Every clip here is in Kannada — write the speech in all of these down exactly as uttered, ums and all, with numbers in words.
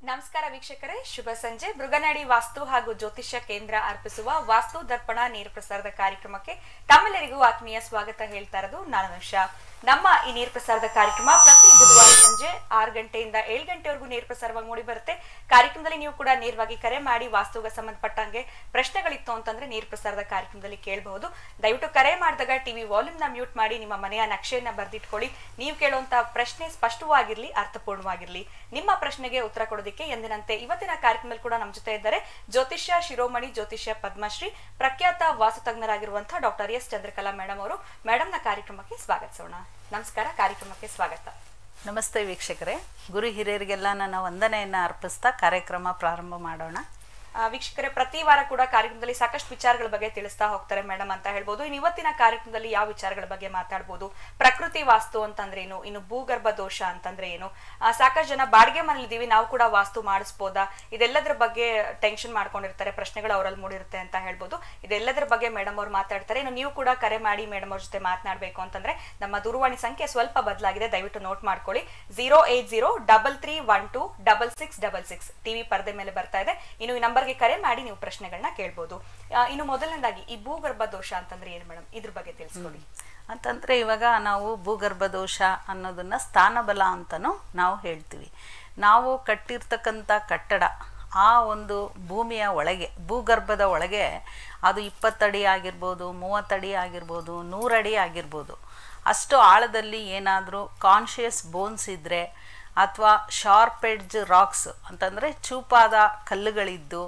ನಮಸ್ಕಾರ ವೀಕ್ಷಕರೇ, ಶುಭ ಸಂಜೆ. ಮೃಗನಾಡಿ ವಾಸ್ತು ಹಾಗೂ ಜ್ಯೋತಿಷ್ಯ ಕೇಂದ್ರ ಅರ್ಪಿಸುವ ವಾಸ್ತು ದರ್ಪಣ ನೇರ ಪ್ರಸಾರದ ಕಾರ್ಯಕ್ರಮಕ್ಕೆ ತಮ್ಮೆಲ್ಲರಿಗೂ ಆತ್ಮೀಯ ಸ್ವಾಗತ ಹೇಳ್ತಾ ಇರೋದು ನಾನು ಅನುಷಾ. ನಮ್ಮ ಈ ನೇರ ಪ್ರಸಾರದ ಕಾರ್ಯಕ್ರಮ ಪ್ರತಿ ಬುಧವಾರ ಸಂಜೆ ಆರು ಗಂಟೆಯಿಂದ ಏಳು ಗಂಟೆವರೆಗೂ ನೇರ ಪ್ರಸಾರವಾಗಿ ಮೂಡಿ ಬರುತ್ತೆ. ಕಾರ್ಯಕ್ರಮದಲ್ಲಿ ನೀವು ಕೂಡ ನೇರವಾಗಿ ಕರೆ ಮಾಡಿ ವಾಸ್ತುಗೆ ಸಂಬಂಧಪಟ್ಟಂಗೆ ಪ್ರಶ್ನೆಗಳಿತ್ತು ಅಂತಂದ್ರೆ ನೇರ ಪ್ರಸಾರದ ಕಾರ್ಯಕ್ರಮದಲ್ಲಿ ಕೇಳಬಹುದು. ದಯವಿಟ್ಟು ಕರೆ ಮಾಡಿದಾಗ ಟಿವಿ ವಾಲ್ಯೂಮ್ ನ ಮ್ಯೂಟ್ ಮಾಡಿ ನಿಮ್ಮ ಮನೆಯ ನಕ್ಷೆಯನ್ನ ಬರೆದಿಟ್ಕೊಳ್ಳಿ. ನೀವು ಕೇಳುವಂತ ಪ್ರಶ್ನೆ ಸ್ಪಷ್ಟವಾಗಿರ್ಲಿ, ಅರ್ಥಪೂರ್ಣವಾಗಿರ್ಲಿ. ನಿಮ್ಮ ಪ್ರಶ್ನೆಗೆ ಉತ್ತರ ಕೊಡೋದಕ್ಕೆ ಎಂದಿನಂತೆ ಇವತ್ತಿನ ಕಾರ್ಯಕ್ರಮದಲ್ಲಿ ಕೂಡ ನಮ್ಮ ಜೊತೆ ಇದ್ದಾರೆ ಜ್ಯೋತಿಷ್ಯ ಶಿರೋಮಣಿ ಜ್ಯೋತಿಷ್ಯ ಪದ್ಮಶ್ರೀ ಪ್ರಖ್ಯಾತ ವಾಸ್ತು ತಜ್ಞರಾಗಿರುವಂತಹ ಡಾಕ್ಟರ್ ಎಸ್ ಚಂದ್ರಕಲಾ ಮೇಡಮ್ ಅವರು. ಮೇಡಮ್ ನ ಕಾರ್ಯಕ್ರಮಕ್ಕೆ ಸ್ವಾಗತಿಸೋಣ. ನಮಸ್ಕಾರ, ಕಾರ್ಯಕ್ರಮಕ್ಕೆ ಸ್ವಾಗತ. ನಮಸ್ತೆ ವೀಕ್ಷಕರೇ, ಗುರು ಹಿರಿಯರಿಗೆಲ್ಲ ನನ್ನ ವಂದನೆಯನ್ನು ಅರ್ಪಿಸ್ತಾ ಕಾರ್ಯಕ್ರಮ ಪ್ರಾರಂಭ ಮಾಡೋಣ. ವೀಕ್ಷಕರೇ, ಪ್ರತಿ ವಾರ ಕೂಡ ಕಾರ್ಯಕ್ರಮದಲ್ಲಿ ಸಾಕಷ್ಟು ವಿಚಾರಗಳ ಬಗ್ಗೆ ತಿಳಿಸ್ತಾ ಹೋಗ್ತಾರೆ ಮೇಡಮ್ ಅಂತ ಹೇಳ್ಬೋದು. ಇನ್ನು ಇವತ್ತಿನ ಕಾರ್ಯಕ್ರಮದಲ್ಲಿ ಯಾವ ವಿಚಾರಗಳ ಬಗ್ಗೆ ಮಾತಾಡ್ಬೋದು? ಪ್ರಕೃತಿ ವಾಸ್ತು ಅಂತಂದ್ರೆ ಏನು, ಇನ್ನು ಭೂಗರ್ಭ ದೋಷ ಅಂತಂದ್ರೆ ಏನು, ಸಾಕಷ್ಟು ಜನ ಬಾಡಿಗೆ ಮನೇಲಿ ಇದೀವಿ, ನಾವು ಕೂಡ ವಾಸ್ತು ಮಾಡಿಸ್ಬೋದಾ, ಇದೆಲ್ಲದರ ಬಗ್ಗೆ ಟೆನ್ಷನ್ ಮಾಡ್ಕೊಂಡಿರ್ತಾರೆ, ಪ್ರಶ್ನೆಗಳು ಅವರಲ್ಲಿ ಮೂಡಿರುತ್ತೆ ಅಂತ ಹೇಳ್ಬೋದು. ಇದೆಲ್ಲದರ ಬಗ್ಗೆ ಮೇಡಮ್ ಅವ್ರು ಮಾತಾಡ್ತಾರೆ. ಇನ್ನು ನೀವು ಕೂಡ ಕರೆ ಮಾಡಿ ಮೇಡಮ್ ಅವ್ರ ಜೊತೆ ಮಾತನಾಡಬೇಕು ಅಂತಂದ್ರೆ ನಮ್ಮ ದೂರವಾಣಿ ಸಂಖ್ಯೆ ಸ್ವಲ್ಪ ಬದಲಾಗಿದೆ, ದಯವಿಟ್ಟು ನೋಟ್ ಮಾಡ್ಕೊಳ್ಳಿ. Zero eight zero double three one two double six double six TV ಪರದೆ ಮೇಲೆ ಬರ್ತಾ ಇದೆ. ಇನ್ನು ಈ ನಂಬರ್ ಕರೆ ಮಾಡಿ ನೀವು ಪ್ರಶ್ನೆಗಳನ್ನ ಕೇಳಬಹುದು. ಇನ್ನು ಮೊದಲನೇದಾಗಿ ಈ ಭೂಗರ್ಭ ದೋಷ ಅಂತಂದ್ರೆ ಏನು ಮೇಡಮ್, ಇದ್ರ ಬಗ್ಗೆ ತಿಳಿಸ್ಕೊಡಿ. ಅಂತಂದ್ರೆ ಇವಾಗ ನಾವು ಭೂಗರ್ಭ ದೋಷ ಅನ್ನೋದನ್ನ ಸ್ಥಾನಬಲ ಅಂತನೂ ನಾವು ಹೇಳ್ತೀವಿ. ನಾವು ಕಟ್ಟಿರ್ತಕ್ಕಂಥ ಕಟ್ಟಡ ಆ ಒಂದು ಭೂಮಿಯ ಒಳಗೆ, ಭೂಗರ್ಭದ ಒಳಗೆ, ಅದು ಇಪ್ಪತ್ತಡಿ ಆಗಿರ್ಬೋದು, ಮೂವತ್ತಡಿ ಆಗಿರ್ಬೋದು, ನೂರಡಿ ಆಗಿರ್ಬೋದು, ಅಷ್ಟು ಆಳದಲ್ಲಿ ಏನಾದರೂ ಕಾನ್ಷಿಯಸ್ ಬೋನ್ಸ್ ಇದ್ದರೆ ಅಥವಾ ಶಾರ್ಪ್ ಎಡ್ಜ್ ರಾಕ್ಸ್ ಅಂತಂದರೆ ಚೂಪಾದ ಕಲ್ಲುಗಳಿದ್ದು,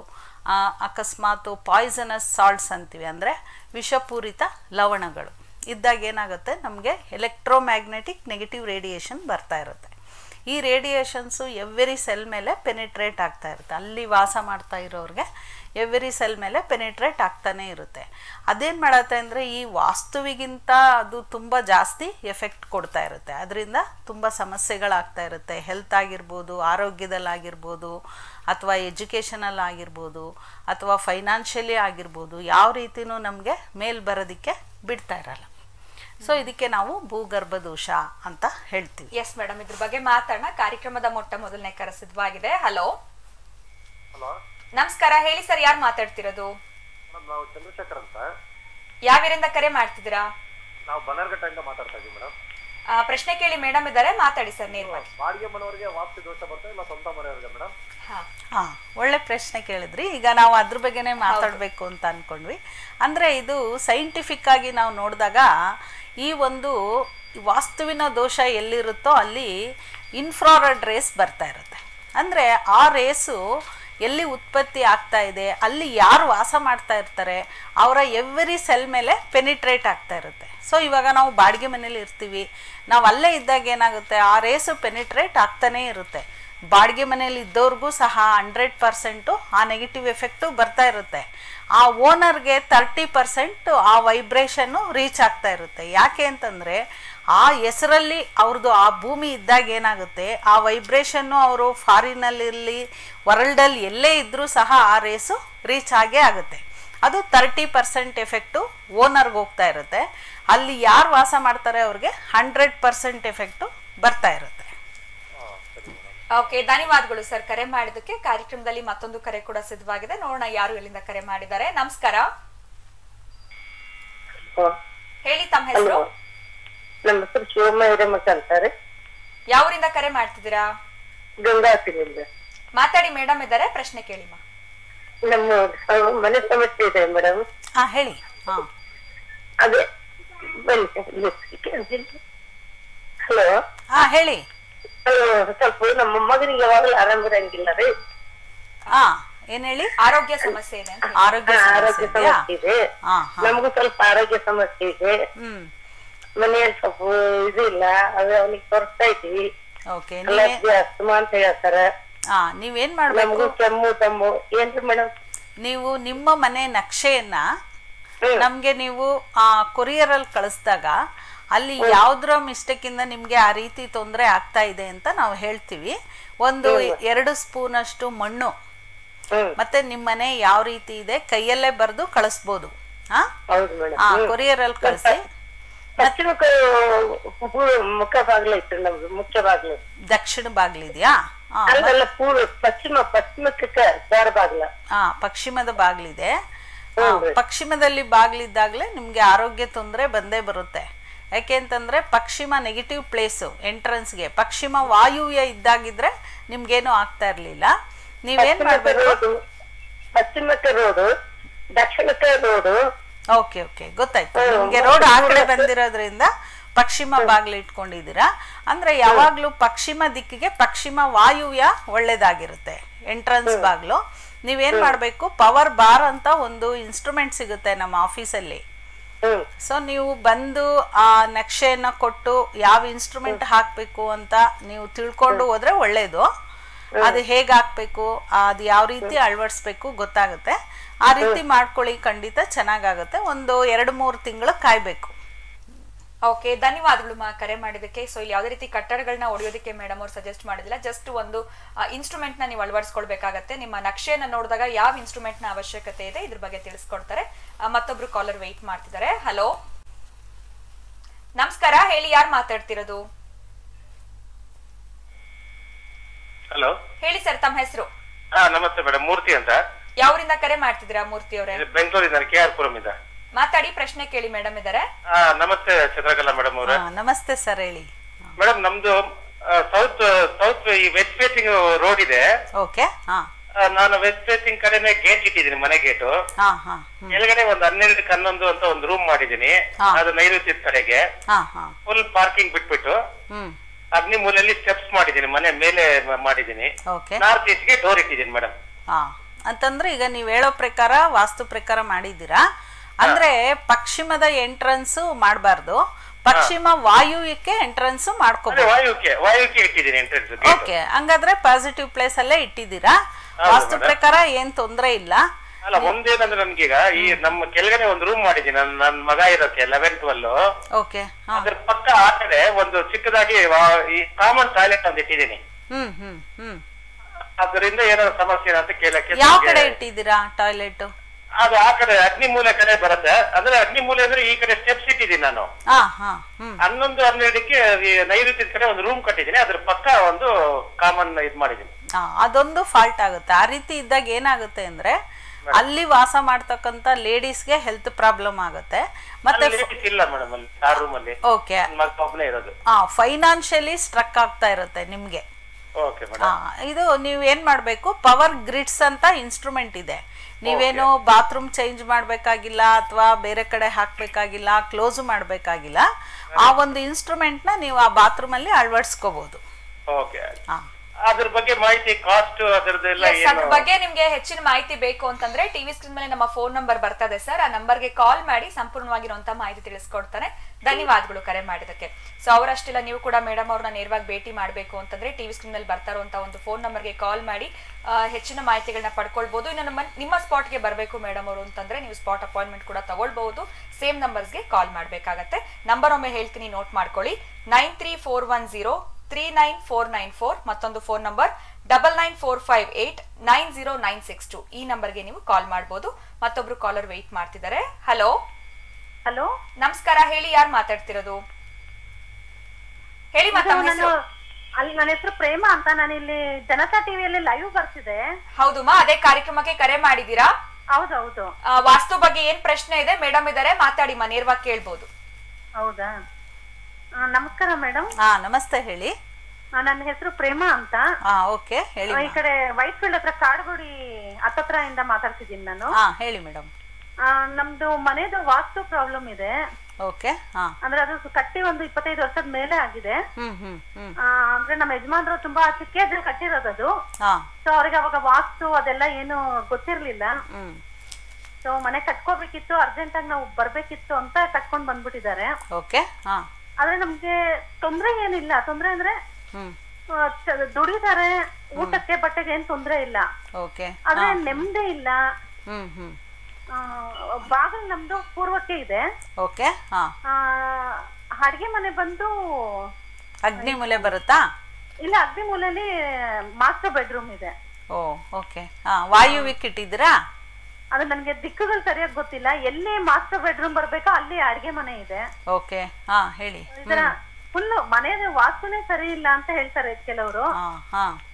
ಅಕಸ್ಮಾತು ಪಾಯ್ಸನಸ್ ಸಾಲ್ಟ್ಸ್ ಅಂತೀವಿ, ಅಂದರೆ ವಿಷಪೂರಿತ ಲವಣಗಳು ಇದ್ದಾಗ ಏನಾಗುತ್ತೆ, ನಮಗೆ ಎಲೆಕ್ಟ್ರೋಮ್ಯಾಗ್ನೆಟಿಕ್ ನೆಗೆಟಿವ್ ರೇಡಿಯೇಷನ್ ಬರ್ತಾ ಇರುತ್ತೆ. ಈ ರೇಡಿಯೇಷನ್ಸು ಎವ್ರಿ ಸೆಲ್ ಮೇಲೆ ಪೆನಿಟ್ರೇಟ್ ಆಗ್ತಾ ಇರುತ್ತೆ. ಅಲ್ಲಿ ವಾಸ ಮಾಡ್ತಾ ಇರೋರಿಗೆ ಎವ್ರಿ ಸೆಲ್ ಮೇಲೆ ಪೆನಿಟ್ರೇಟ್ ಆಗ್ತಾನೆ ಇರುತ್ತೆ. ಅದೇನು ಮಾಡುತ್ತೆ ಅಂದರೆ ಈ ವಾಸ್ತುವಿಗಿಂತ ಅದು ತುಂಬ ಜಾಸ್ತಿ ಎಫೆಕ್ಟ್ ಕೊಡ್ತಾ ಇರುತ್ತೆ. ಅದರಿಂದ ತುಂಬ ಸಮಸ್ಯೆಗಳಾಗ್ತಾ ಇರುತ್ತೆ. ಹೆಲ್ತ್ ಆಗಿರ್ಬೋದು, ಆರೋಗ್ಯದಲ್ಲಾಗಿರ್ಬೋದು, ಅಥವಾ ಎಜುಕೇಷನಲ್ಲಿ ಆಗಿರ್ಬೋದು, ಅಥವಾ ಫೈನಾನ್ಷಿಯಲಿ ಆಗಿರ್ಬೋದು, ಯಾವ ರೀತಿಯೂ ನಮಗೆ ಮೇಲ್ ಬರೋದಕ್ಕೆ ಬಿಡ್ತಾ ಇರಲ್ಲ. ಸೊ ಇದಕ್ಕೆ ನಾವು ಭೂಗರ್ಭ ದೋಷ ಅಂತ ಹೇಳ್ತೀವಿ. ಎಸ್ ಮೇಡಮ್, ಇದ್ರ ಬಗ್ಗೆ ಮಾತಾಡೋಣ. ಕಾರ್ಯಕ್ರಮದ ಮೊಟ್ಟ ಮೊದಲನೇ ಕರೆ ಸಿದ್ಧವಾಗಿದೆ. ಹಲೋ ನಮಸ್ಕಾರ, ಹೇಳಿ ಸರ್, ಯಾರು ಮಾತಾಡ್ತಿರೋದು? ನಾವು ಚಂದ್ರಶೇಖರ್ ಅಂತ. ಯಾವ್ಯಾರಿಂದ ಕರೆ ಮಾಡ್ತಿದ್ದೀರಾ? ನಾವು ಬನ್ನರ್ಘಟ್ಟದಿಂದ ಮಾತಾಡ್ತಾ ಇದೀವಿ ಮೇಡಮ್. ಪ್ರಶ್ನೆ ಕೇಳಿ ಮೇಡಮ್ ಇದ್ದಾರೆ, ಮಾತಾಡಿ ಸರ್ ನೇರವಾಗಿ. ಬಾಡಿಗೆ ಮನೆಯವರಿಗೆ ವಾಸ್ತು ದೋಷ ಬರ್ತದೆ ಇಲ್ಲ ಸ್ವಂತ ಮನೆಯವರಿಗೆ ಮೇಡಮ್? ಹಾ, ಒಳ್ಳೆ ಪ್ರಶ್ನೆ ಕೇಳಿದ್ರಿ. ಈಗ ನಾವು ಅದ್ರ ಬಗ್ಗೆನೇ ಮಾತಾಡಬೇಕು ಅಂತ ಅನ್ಕೊಂಡ್ವಿ. ಅಂದರೆ ಇದು ಸೈಂಟಿಫಿಕ್ ಆಗಿ ನಾವು ನೋಡಿದಾಗ ಈ ಒಂದು ವಾಸ್ತುವಿನ ದೋಷ ಎಲ್ಲಿರುತ್ತೋ ಅಲ್ಲಿ ಇನ್ಫ್ರಾರೆಡ್ ರೇಸ್ ಬರ್ತಾ ಇರುತ್ತೆ. ಅಂದರೆ ಆ ರೇಸು ಎಲ್ಲಿ ಉತ್ಪತ್ತಿ ಆಗ್ತಾ ಇದೆ, ಅಲ್ಲಿ ಯಾರು ವಾಸ ಮಾಡ್ತಾ ಇರ್ತಾರೆ ಅವರ ಎವ್ರಿ ಸೆಲ್ ಮೇಲೆ ಪೆನಿಟ್ರೇಟ್ ಆಗ್ತಾ ಇರುತ್ತೆ. ಸೊ ಇವಾಗ ನಾವು ಬಾಡಿಗೆ ಮನೇಲಿ ಇರ್ತೀವಿ, ನಾವು ಅಲ್ಲೇ ಇದ್ದಾಗ ಏನಾಗುತ್ತೆ, ಆ ರೇಸು ಪೆನಿಟ್ರೇಟ್ ಆಗ್ತಾನೇ ಇರುತ್ತೆ. ಬಾಡಿಗೆ ಮನೇಲಿ ಇದ್ದವ್ರಿಗೂ ಸಹ ಹಂಡ್ರೆಡ್ ಪರ್ಸೆಂಟು ಆ ನೆಗೆಟಿವ್ ಎಫೆಕ್ಟು ಬರ್ತಾ ಇರುತ್ತೆ. ಆ ಓನರ್ಗೆ ತರ್ಟಿ ಪರ್ಸೆಂಟ್ ಆ ವೈಬ್ರೇಷನ್ನು ರೀಚ್ ಆಗ್ತಾ ಇರುತ್ತೆ. ಯಾಕೆ ಅಂತಂದರೆ ಆ ಹೆಸರಲ್ಲಿ ಅವ್ರದ್ದು ಆ ಭೂಮಿ ಇದ್ದಾಗ ಏನಾಗುತ್ತೆ, ಆ ವೈಬ್ರೇಷನ್ನು ಅವರು ಫಾರಿನಲ್ಲಿರಲಿ ವರ್ಲ್ಡಲ್ಲಿ ಎಲ್ಲೇ ಇದ್ದರೂ ಸಹ ಆ ರೇಸು ರೀಚ್ ಆಗೇ ಆಗುತ್ತೆ. ಅದು ತರ್ಟಿ ಪರ್ಸೆಂಟ್ ಎಫೆಕ್ಟು ಓನರ್ಗೆ ಹೋಗ್ತಾ ಇರುತ್ತೆ. ಅಲ್ಲಿ ಯಾರು ವಾಸ ಮಾಡ್ತಾರೆ ಅವ್ರಿಗೆ ಹಂಡ್ರೆಡ್ ಪರ್ಸೆಂಟ್ ಎಫೆಕ್ಟು ಬರ್ತಾ ಇರುತ್ತೆ. ಓಕೆ, ಧನ್ಯವಾದಗಳು ಸರ್ ಕರೆ ಮಾಡಿದಕ್ಕೆ. ಕಾರ್ಯಕ್ರಮದಲ್ಲಿ ಮತ್ತೊಂದು ಕರೆ ಕೂಡ ಸಿದ್ಧವಾಗಿದೆ, ನೋಡೋಣ ಯಾರು ಎಲ್ಲಿಂದ ಕರೆ ಮಾಡಿದ್ದಾರೆ. ನಮಸ್ಕಾರ, ಹೇಳಿ ತಮ್ಮ ಹೆಸರು? ನಮ್ಮ ಹೆಸರು ಶಿವಮಯ್ಯರಮಠ ಅಂತಾರೆ. ಯಾವೂರಿಂದ ಕರೆ ಮಾಡ್ತಿದ್ದೀರಾ? ಗಂಗಾವತಿಯಿಂದ. ಮಾತಾಡಿ ಮೇಡಮ್ ಇದ್ದಾರೆ, ಪ್ರಶ್ನೆ ಕೇಳಿ. ನಮ್ಮ ಮನೆ ಸಮಸ್ಯೆ ಇದೆ ಮೇಡಮ್. ಹಾ ಹೇಳಿ. ಹಾ ಅದೇ ಹಲೋ. ಹಾ ಹೇಳಿ. ಸ್ವಲ್ಪ ನಮ್ಮ ಮಗನಿಗೆ ಯಾವಾಗಲೂ ಆರಾಮಿರಂಗಿಲ್ಲ ರೀ. ಹಾ ಏನ್ ಹೇಳಿ? ಆರೋಗ್ಯ ಸಮಸ್ಯೆ ಇದೆ. ಆರೋಗ್ಯ ಆರೋಗ್ಯ ಸಮಸ್ಯೆ ಇದೆ, ನಮಗೂ ಸ್ವಲ್ಪ ಆರೋಗ್ಯ ಸಮಸ್ಯೆ ಇದೆ. ಹ್ಮ್ ಮನೆಯಲ್ಲಿ ಸ್ವಲ್ಪ ಇದು ಇಲ್ಲ, ಅದು ಅವನಿಗೆ ತೋರಿಸ್ತಾ ಇದ್ವಿ. ಓಕೆ, ಅಸ್ತಮಾ ಅಂತ ಹೇಳ್ತಾರ. ಹಾ ನೀವೇನ್ ಮಾಡ್ಬೇಕು, ಕೆಮ್ಮು ತಮ್ಮು ಏನ್ರಿ ಮೇಡಮ್, ನೀವು ನಿಮ್ಮ ಮನೆ ನಕ್ಷೆಯನ್ನ ನಮ್ಗೆ ನೀವು ಆ ಕೊರಿಯರ್ ಅಲ್ಲಿ ಕಳಿಸಿದಾಗ ಅಲ್ಲಿ ಯಾವ್ದ್ರ ಮಿಸ್ಟೇಕ್ ಇಂದ ನಿಮ್ಗೆ ಆ ರೀತಿ ತೊಂದರೆ ಆಗ್ತಾ ಇದೆ ಅಂತ ನಾವು ಹೇಳ್ತೀವಿ. ಒಂದು ಎರಡು ಸ್ಪೂನ್ ಅಷ್ಟು ಮಣ್ಣು ಮತ್ತೆ ನಿಮ್ ಮನೆ ಯಾವ ರೀತಿ ಇದೆ ಕೈಯಲ್ಲೇ ಬರ್ದು ಕಳಿಸ್ಬೋದು. ಹಾ ಕೊರಿಯರ್ ಅಲ್ಲಿ ಕಳಿಸಿ. ಮುಖ ಬಾಗ್ಲ ಇತ್ತು ನಮ್ದು, ಮುಖ್ಯ ಬಾಗ್ಲು ದಕ್ಷಿಣ ಬಾಗ್ಲಿದ್ಯಾ? ಅಲ್ಲೆಲ್ಲ ಪೂರ್ವ ಪಶ್ಚಿಮ ಪಶ್ಚಿಮಕ್ಕೆ ದ್ವಾರ ಬಾಗ್ಲ. ಹಾ, ಪಶ್ಚಿಮದ ಬಾಗ್ಲಿದೆ. ಪಶ್ಚಿಮದಲ್ಲಿ ಬಾಗ್ಲಿದ್ದಾಗಲೇ ನಿಮ್ಗೆ ಆರೋಗ್ಯ ತೊಂದರೆ ಬಂದೇ ಬರುತ್ತೆ. ಯಾಕೆ ಅಂತಂದ್ರೆ ಪಶ್ಚಿಮ ನೆಗೆಟಿವ್ ಪ್ಲೇಸು ಎಂಟ್ರೆನ್ಸ್ಗೆ. ಪಶ್ಚಿಮ ವಾಯುವ್ಯ ಇದ್ದಾಗಿದ್ರೆ ನಿಮ್ಗೇನು ಆಗ್ತಾ ಇರ್ಲಿಲ್ಲ. ನೀವೇನ್ ಮಾಡ್ಬೇಕು, ಪಶ್ಚಿಮಕ್ಕೆ ರೋಡು, ದಕ್ಷಿಣಕ್ಕೆ ರೋಡು. ಓಕೆ ಓಕೆ ಗೊತ್ತಾಯ್ತು. ನಿಮ್ಗೆ ರೋಡ್ ಆ ಕಡೆ ಬಂದಿರೋದ್ರಿಂದ ಪಶ್ಚಿಮ ಬಾಗ್ಲು ಇಟ್ಕೊಂಡಿದ್ದೀರಾ. ಅಂದ್ರೆ ಯಾವಾಗ್ಲೂ ಪಶ್ಚಿಮ ದಿಕ್ಕಿಗೆ ಪಶ್ಚಿಮ ವಾಯುವ್ಯ ಒಳ್ಳೇದಾಗಿರುತ್ತೆ ಎಂಟ್ರೆನ್ಸ್ ಬಾಗ್ಲು. ನೀವೇನ್ ಮಾಡ್ಬೇಕು, ಪವರ್ ಬಾರ್ ಅಂತ ಒಂದು ಇನ್ಸ್ಟ್ರೂಮೆಂಟ್ ಸಿಗುತ್ತೆ ನಮ್ಮ ಆಫೀಸಲ್ಲಿ. ಸೊ ನೀವು ಬಂದು ಆ ನಕ್ಷೆಯನ್ನ ಕೊಟ್ಟು ಯಾವ ಇನ್ಸ್ಟ್ರೂಮೆಂಟ್ ಹಾಕ್ಬೇಕು ಅಂತ ನೀವು ತಿಳ್ಕೊಂಡು ಹೋದ್ರೆ ಒಳ್ಳೇದು. ಅದು ಹೇಗೆ ಹಾಕ್ಬೇಕು, ಅದು ಯಾವ ರೀತಿ ಅಳವಡಿಸ್ಬೇಕು ಗೊತ್ತಾಗುತ್ತೆ. ಆ ರೀತಿ ಮಾಡ್ಕೊಳ್ಳಿ, ಖಂಡಿತ ಚೆನ್ನಾಗಾಗುತ್ತೆ. ಒಂದು ಎರಡು ಮೂರು ತಿಂಗಳು ಕಾಯ್ಬೇಕು. ಓಕೆ, ಧನ್ಯವಾದಗಳು ಮಾ ಕರೆ ಮಾಡಿದಕ್ಕೆ. ಸೊ ಇಲ್ಲಿ ಯಾವುದೇ ರೀತಿ ಕಟ್ಟಡಗಳನ್ನ ಹೊಡೆಯೋದಕ್ಕೆ ಮೇಡಮ್ ಅವ್ರು ಸಜೆಸ್ಟ್ ಮಾಡಿದಿಲ್ಲ. ಜಸ್ಟ್ ಒಂದು ಇನ್ಸ್ಟ್ರೂಮೆಂಟ್ ನ ನೀವು ಅಳವಡಿಸ್ಕೊಳ್ಬೇಕಾಗತ್ತೆ. ನಿಮ್ಮ ನಕ್ಷೆಯನ್ನ ನೋಡಿದಾಗ ಯಾವ ಇನ್ಸ್ಟ್ರೂಮೆಂಟ್ ನ ಅವಶ್ಯಕತೆ ಇದೆ ಇದ್ರ ಬಗ್ಗೆ ತಿಳಿಸ್ಕೊಡ್ತಾರೆ. ಮತ್ತೊಬ್ರು ಕಾಲರ್ ವೆಯ್ಟ್ ಮಾಡ್ತಿದ್ದಾರೆ. ಹಲೋ, ನಮಸ್ಕಾರ, ಹೇಳಿ, ಯಾರು ಮಾತಾಡ್ತಿರೋದು? ಹಲೋ, ಹೇಳಿ ಸರ್, ತಮ್ಮ ಹೆಸರು? ಹಾ ನಮಸ್ತೆ ಮೇಡಮ್, ಮೂರ್ತಿ ಅಂತ. ಯಾವರಿಂದ ಕರೆ ಮಾಡ್ತಿದ್ದೀರಾ ಮೂರ್ತಿ ಅವರೇ? ಬೆಂಗಳೂರಿಂದ, ಕೆ ಆರ್ ಪುರಂ ಇಂದ. ಮಾತಾಡಿ, ಪ್ರಶ್ನೆ ಕೇಳಿ. ಮೇಡಮ್ ಇದಾರೆ. ಹಾ ನಮಸ್ತೆ ಚಂದ್ರಕಲಾ ಮೇಡಮ್ ಅವರೇ. ನಮಸ್ತೆ ಸರ್, ಹೇಳಿ. ಮೇಡಮ್ ನಮ್ದು ಸೌತ್ ಸೌತ್ ಈ ವೆಸ್ಟ್ ಫೇಸಿಂಗ್ ರೋಡ್ ಇದೆ. ಓಕೆ. ಹಾ, ನಾನು ವೆಸ್ಟ್ ಫೇಸಿಂಗ್ ಕಡೆನೆ ಗೇಟ್ ಇಟ್ಟಿದ್ದೀನಿ, ಮನೆ ಗೇಟು. ಹಾ ಹಾ ಕೆಳಗಡೆ ಒಂದು ಹನ್ನೆರಡು ಹನ್ನೊಂದು ಅಂತ ಒಂದು ರೂಮ್ ಮಾಡಿದೀನಿ. ಅದು ನೈಋತ್ಯದ ಕಡೆಗೆ ಹಾ ಹಾ ಫುಲ್ ಪಾರ್ಕಿಂಗ್ ಬಿಟ್ಬಿಟ್ಟು ಹ್ಮ್ ಅಗ್ನಿ ಮೂಲೆಯಲ್ಲಿ ಸ್ಟೆಪ್ಸ್ ಮಾಡಿದೀನಿ, ಮನೆ ಮೇಲೆ ಮಾಡಿದೀನಿ. ಓಕೆ. ನಾರ್ತ್ ಈಸ್ಟ್ ಗೆ ಡೋರ್ ಇಟ್ಟಿದ್ದೀನಿ ಮೇಡಮ್. ಹಾ, ಅಂತಂದ್ರೆ ಈಗ ನೀವ್ ಹೇಳೋ ಪ್ರಕಾರ ವಾಸ್ತು ಪ್ರಕಾರ ಮಾಡಿದ್ದೀರಾ. ಅಂದ್ರೆ ಪಶ್ಚಿಮದ ಎಂಟ್ರೆನ್ಸ್ ಮಾಡಬಾರ್ದು, ಪಶ್ಚಿಮ ವಾಯುವ್ಯಕ್ಕೆ ಎಂಟ್ರೆನ್ಸ್ ಮಾಡ್ಕೋಬಹುದು. ವಾಯುವ್ಯಕ್ಕೆ ವಾಯುವ್ಯಕ್ಕೆ ಇಟ್ಟಿದ್ದೀನಿ ಎಂಟ್ರೆನ್ಸ್. ಓಕೆ, ಹಂಗಾದ್ರೆ ಪಾಸಿಟಿವ್ ಪ್ಲೇಸ್ ಅಲ್ಲೇ ಇಟ್ಟಿದ್ದೀರಾ. ವಾಸ್ತು ಪ್ರಕಾರ ಏನ್ ತೊಂದ್ರೆ ಇಲ್ಲ. ಅಲ್ಲ, ಒಂದೇನಂದ್ರೆ ನನ್ಗೀಗ ಈ ನಮ್ಮ ಕೆಳಗಡೆ ಒಂದು ರೂಮ್ ಮಾಡಿದೀನಿ, ನನ್ ನನ್ ಮಗ ಇರೋಕೆ ಲೆವೆನ್ ಟ್ವೆಲ್. ಓಕೆ. ಅದ್ರ ಪಕ್ಕ ಆ ಕಡೆ ಒಂದು ಚಿಕ್ಕದಾಗಿ ಈ ಕಾಮನ್ ಟಾಯ್ಲೆಟ್ ಅಂತ ಇಟ್ಟಿದ್ದೀನಿ. ಹ್ಮ್ ಹ್ಮ್ ಹ್ಮ್ ಅದರಿಂದ ಏನಾದ್ರು ಸಮಸ್ಯೆ ಅಂತ ಕೇಳಕ್ಕೆ. ಯಾವ ಕಡೆ ಇಟ್ಟಿದ್ದೀರಾ ಟಾಯ್ಲೆಟ್? ಅದು ಆ ಕಡೆ ಅಗ್ನಿ ಮೂಲೆ ಕಡೆ ಬರುತ್ತೆ. ಅಂದ್ರೆ ಅಗ್ನಿ ಮೂಲೆ ಅಂದ್ರೆ ಈ ಕಡೆ ಸ್ಟೆಪ್ಸ್ ಇಟ್ಟಿದ್ದೀನಿ ನಾನು. ಹಾ ಹಾ ಹ್ಮ್ ಹನ್ನೊಂದು ಹನ್ನೆರಡಕ್ಕೆ ನೈಋತ್ಯದ ಕಡೆ ಒಂದು ರೂಮ್ ಕಟ್ಟಿದ್ದೀನಿ, ಅದ್ರ ಪಕ್ಕ ಒಂದು ಕಾಮನ್ ಇದ್ ಮಾಡಿದ್ದೀನಿ. ಹಾ, ಅದೊಂದು ಫಾಲ್ಟ್ ಆಗುತ್ತೆ. ಆ ರೀತಿ ಇದ್ದಾಗ ಏನಾಗುತ್ತೆ ಅಂದ್ರೆ ಅಲ್ಲಿ ವಾಸ ಮಾಡ್ತಕ್ಕಂತ ಲೇಡೀಸ್ಗೆ ಹೆಲ್ತ್ ಪ್ರಾಬ್ಲಮ್ ಆಗುತ್ತೆ. ಮತ್ತೆ ಇಲ್ಲ ಮೇಡಮ್, ಅಲ್ಲಿ ಆ ರೂಮ್ ಅಲ್ಲಿ ಓಕೆ ಒಬ್ಬನೇ ಇರೋದು. ಹಾ, ಫೈನಾನ್ಷಿಯಲಿ ಸ್ಟ್ರಕ್ ಆಗ್ತಾ ಇರುತ್ತೆ ನಿಮ್ಗೆ. Okay madam. ಇದು ನೀವು ಏನ್ ಮಾಡ್ಬೇಕು, ಪವರ್ ಗ್ರಿಡ್ಸ್ ಅಂತ ಇನ್ಸ್ಟ್ರೂಮೆಂಟ್ ಇದೆ. ನೀವೇನು ಬಾತ್ರೂಮ್ ಚೇಂಜ್ ಮಾಡ್ಬೇಕಾಗಿಲ್ಲ ಅಥವಾ ಬೇರೆ ಕಡೆ ಹಾಕ್ಬೇಕಾಗಿಲ್ಲ, ಕ್ಲೋಸ್ ಮಾಡ್ಬೇಕಾಗಿಲ್ಲ. ಆ ಒಂದು ಇನ್ಸ್ಟ್ರೂಮೆಂಟ್ ನ ನೀವು ಆ ಬಾತ್ರೂಮ್ ಅಲ್ಲಿ ಅಳವಡಿಸ್ಕೋಬಹುದು. ಓಕೆ. ಅದ್ರ ಬಗ್ಗೆ ಮಾಹಿತಿ, ಕಾಸ್ಟ್ ಅದರದೆಲ್ಲ ಏನು? ಅದ್ರ ಬಗ್ಗೆ ನಿಮ್ಗೆ ಹೆಚ್ಚಿನ ಮಾಹಿತಿ ಬೇಕು ಅಂತಂದ್ರೆ ಟಿವಿ ಸ್ಕ್ರೀನ್ ಮೇಲೆ ನಮ್ಮ ಫೋನ್ ನಂಬರ್ ಬರ್ತದೆ ಸರ್. ಆ ನಂಬರ್ಗೆ ಕಾಲ್ ಮಾಡಿ ಸಂಪೂರ್ಣವಾಗಿರುವಂತ ಮಾಹಿತಿ ತಿಳಿಸ್ಕೊಡ್ತಾರೆ. ಧನ್ಯವಾದಗಳು ಕರೆ ಮಾಡಿದಕ್ಕೆ. ಸೊ ಅವರಷ್ಟೆಲ್ಲ ನೀವು ಕೂಡ ಮೇಡಮ್ ಅವ್ರನ್ನ ನೇರವಾಗಿ ಭೇಟಿ ಮಾಡಬೇಕು ಅಂತಂದ್ರೆ ಟಿವಿ ಸ್ಕ್ರೀನ್ ಮೇಲೆ ಬರ್ತಾ ಇರುವಂತ ಒಂದು ಫೋನ್ ನಂಬರ್ಗೆ ಕಾಲ್ ಮಾಡಿ ಹೆಚ್ಚಿನ ಮಾಹಿತಿಗಳನ್ನ ಪಡ್ಕೊಳ್ಬಹುದು. ಇನ್ನು ನಮ್ಮ ನಿಮ್ಮ ಸ್ಪಾಟ್ಗೆ ಬರಬೇಕು ಮೇಡಮ್ ಅವರು ಅಂತಂದ್ರೆ ನೀವು ಸ್ಪಾಟ್ ಅಪಾಯಿಂಟ್ಮೆಂಟ್ ಕೂಡ ತಗೊಳ್ಬಹುದು. ಸೇಮ್ ನಂಬರ್ಸ್ಗೆ ಕಾಲ್ ಮಾಡಬೇಕಾಗತ್ತೆ. ನಂಬರ್ ಒಮ್ಮೆ ಹೇಳ್ತೀನಿ, ನೋಟ್ ಮಾಡ್ಕೊಳ್ಳಿ. Nine three four one zero three nine four nine four. ಮತ್ತೊಂದು phone number double nine four five eight nine zero nine six two. ಈ ನಂಬರ್ಗೆ ನೀವು ಕಾಲ್ ಮಾಡಬಹುದು. ಮತ್ತೊಬ್ರು ಕಾಲರ್ ವೆಯ್ಟ್ ಮಾಡ್ತಿದ್ದಾರೆ. ಹಲೋ ಹಲೋ, ನಮಸ್ಕಾರ, ಹೇಳಿ, ಯಾರು ಮಾತಾಡ್ತಿರೋದು? ಹೇಳಿ ಮಾತಾ. ಅಲ್ಲಿ ನನ್ನ ಹೆಸರು ಪ್ರೇಮ ಅಂತ. ನಾನು ಇಲ್ಲಿ ಜನತಾ ಟಿವಿಯಲ್ಲಿ ಲೈವ್ ಬರ್ತಿದೆ. ಹೌದು ಮಾ, ಅದೇ ಕಾರ್ಯಕ್ರಮಕ್ಕೆ ಕರೆ ಮಾಡಿದೀರಾ? ಹೌದೌದು. ವಾಸ್ತು ಬಗ್ಗೆ ಏನ್ ಪ್ರಶ್ನೆ ಇದೆ? ಮೇಡಮ್ ಇದಾರೆ, ಮಾತಾಡಿ ಮಾ, ನೇರವಾಗಿ ಕೇಳ್ಬೋದು. ಹೌದಾ, ನಮಸ್ಕಾರ ಮೇಡಮ್. ಹಾ ನಮಸ್ತೆ, ಹೇಳಿ. ನನ್ನ ಹೆಸರು ಪ್ರೇಮ ಅಂತ. ಹಾ ಓಕೆ, ಹೇಳಿ. ಈ ಕಡೆ ವೈಟ್ ಫೀಲ್ಡ್ ಹತ್ರ ಕಾಡುಗೋಡಿ ಹತ್ತತ್ರ ಇಂದ ಮಾತಾಡ್ತಿದ್ದೀನಿ ನಾನು. ಹಾ ಹೇಳಿ ಮೇಡಮ್. ನಮ್ದು ಮನೆದು ವಾಸ್ತು ಪ್ರಾಬ್ಲಮ್ ಇದೆ. ಓಕೆ. ಹಾ, ಅಂದ್ರೆ ಅದು ಕಟ್ಟಿ ಒಂದು ಇಪ್ಪತ್ತೈದು ವರ್ಷದ ಮೇಲೆ ಆಗಿದೆ. ಹ್ಮ್ ಹ್ಮ್ ಹ್ಮ್ ಅಂದ್ರೆ ನಮ್ಮ ಯಜಮಾನ್ರು ತುಂಬಾ ಚಿಕ್ಕ ಕಟ್ಟಿರೋದದು. ಹಾ, ಸೊ ಅವ್ರಿಗೆ ಅವಾಗ ವಾಸ್ತು ಅದೆಲ್ಲ ಏನು ಗೊತ್ತಿರ್ಲಿಲ್ಲ. ಹ್ಮ್ ಸೊ ಮನೆ ಕಟ್ಕೋಬೇಕಿತ್ತು, ಅರ್ಜೆಂಟ್ ಆಗಿ ನಾವು ಬರ್ಬೇಕಿತ್ತು ಅಂತ ಕಟ್ಕೊಂಡ್ ಬಂದ್ಬಿಟ್ಟಿದ್ದಾರೆ. ಓಕೆ. ಹಾ, ಆದ್ರೆ ನಮ್ಗೆ ತೊಂದ್ರೆ ಏನಿಲ್ಲ. ತೊಂದ್ರೆ ಅಂದ್ರೆ ಹ್ಮ್ ದುಡಿದಾರೆ, ಊಟಕ್ಕೆ ಬಟ್ಟೆಗೆ ಏನ್ ತೊಂದ್ರೆ ಇಲ್ಲ. ಓಕೆ. ಆದ್ರೆ ನೆಮ್ಮದಿ ಇಲ್ಲ. ಹ್ಮ್ ಹ್ಮ್ ಬಾಗಿಲು ನಮ್ದು ಪೂರ್ವಕ್ಕೆ ಇದೆ. ಓಕೆ. ಹಾ, ಅಡ್ಗೆ ಮನೆ ಬಂದು ಅಗ್ನಿ ಮೂಲೆ ಬರುತ್ತಾ? ಇಲ್ಲ, ಅಗ್ನಿ ಮೂಲೆಯಲ್ಲಿ ಮಾಸ್ಟರ್ ಬೆಡ್ರೂಮ್ ಇದೆ. Oh okay. ಹಾ, ವಾಯುವ್ಯಕ್ಕೆ ಇಟ್ಟಿದ್ದೀರಾ? ಅದು ನನ್ಗೆ ದಿಕ್ಕುಗಳು ಸರಿಯಾಗಿ ಗೊತ್ತಿಲ್ಲ. ಎಲ್ಲಿ ಮಾಸ್ಟರ್ ಬೆಡ್ರೂಮ್ ಬರ್ಬೇಕೋ ಅಲ್ಲಿ ಅಡ್ಗೆ ಮನೆ ಇದೆ. ಓಕೆ. ಹಾ, ಹೇಳಿ. ಫುಲ್ ಮನೆ ವಾಸ್ತುನೇ ಸರಿ ಇಲ್ಲ ಅಂತ ಹೇಳ್ತಾರೆ ಕೆಲವರು.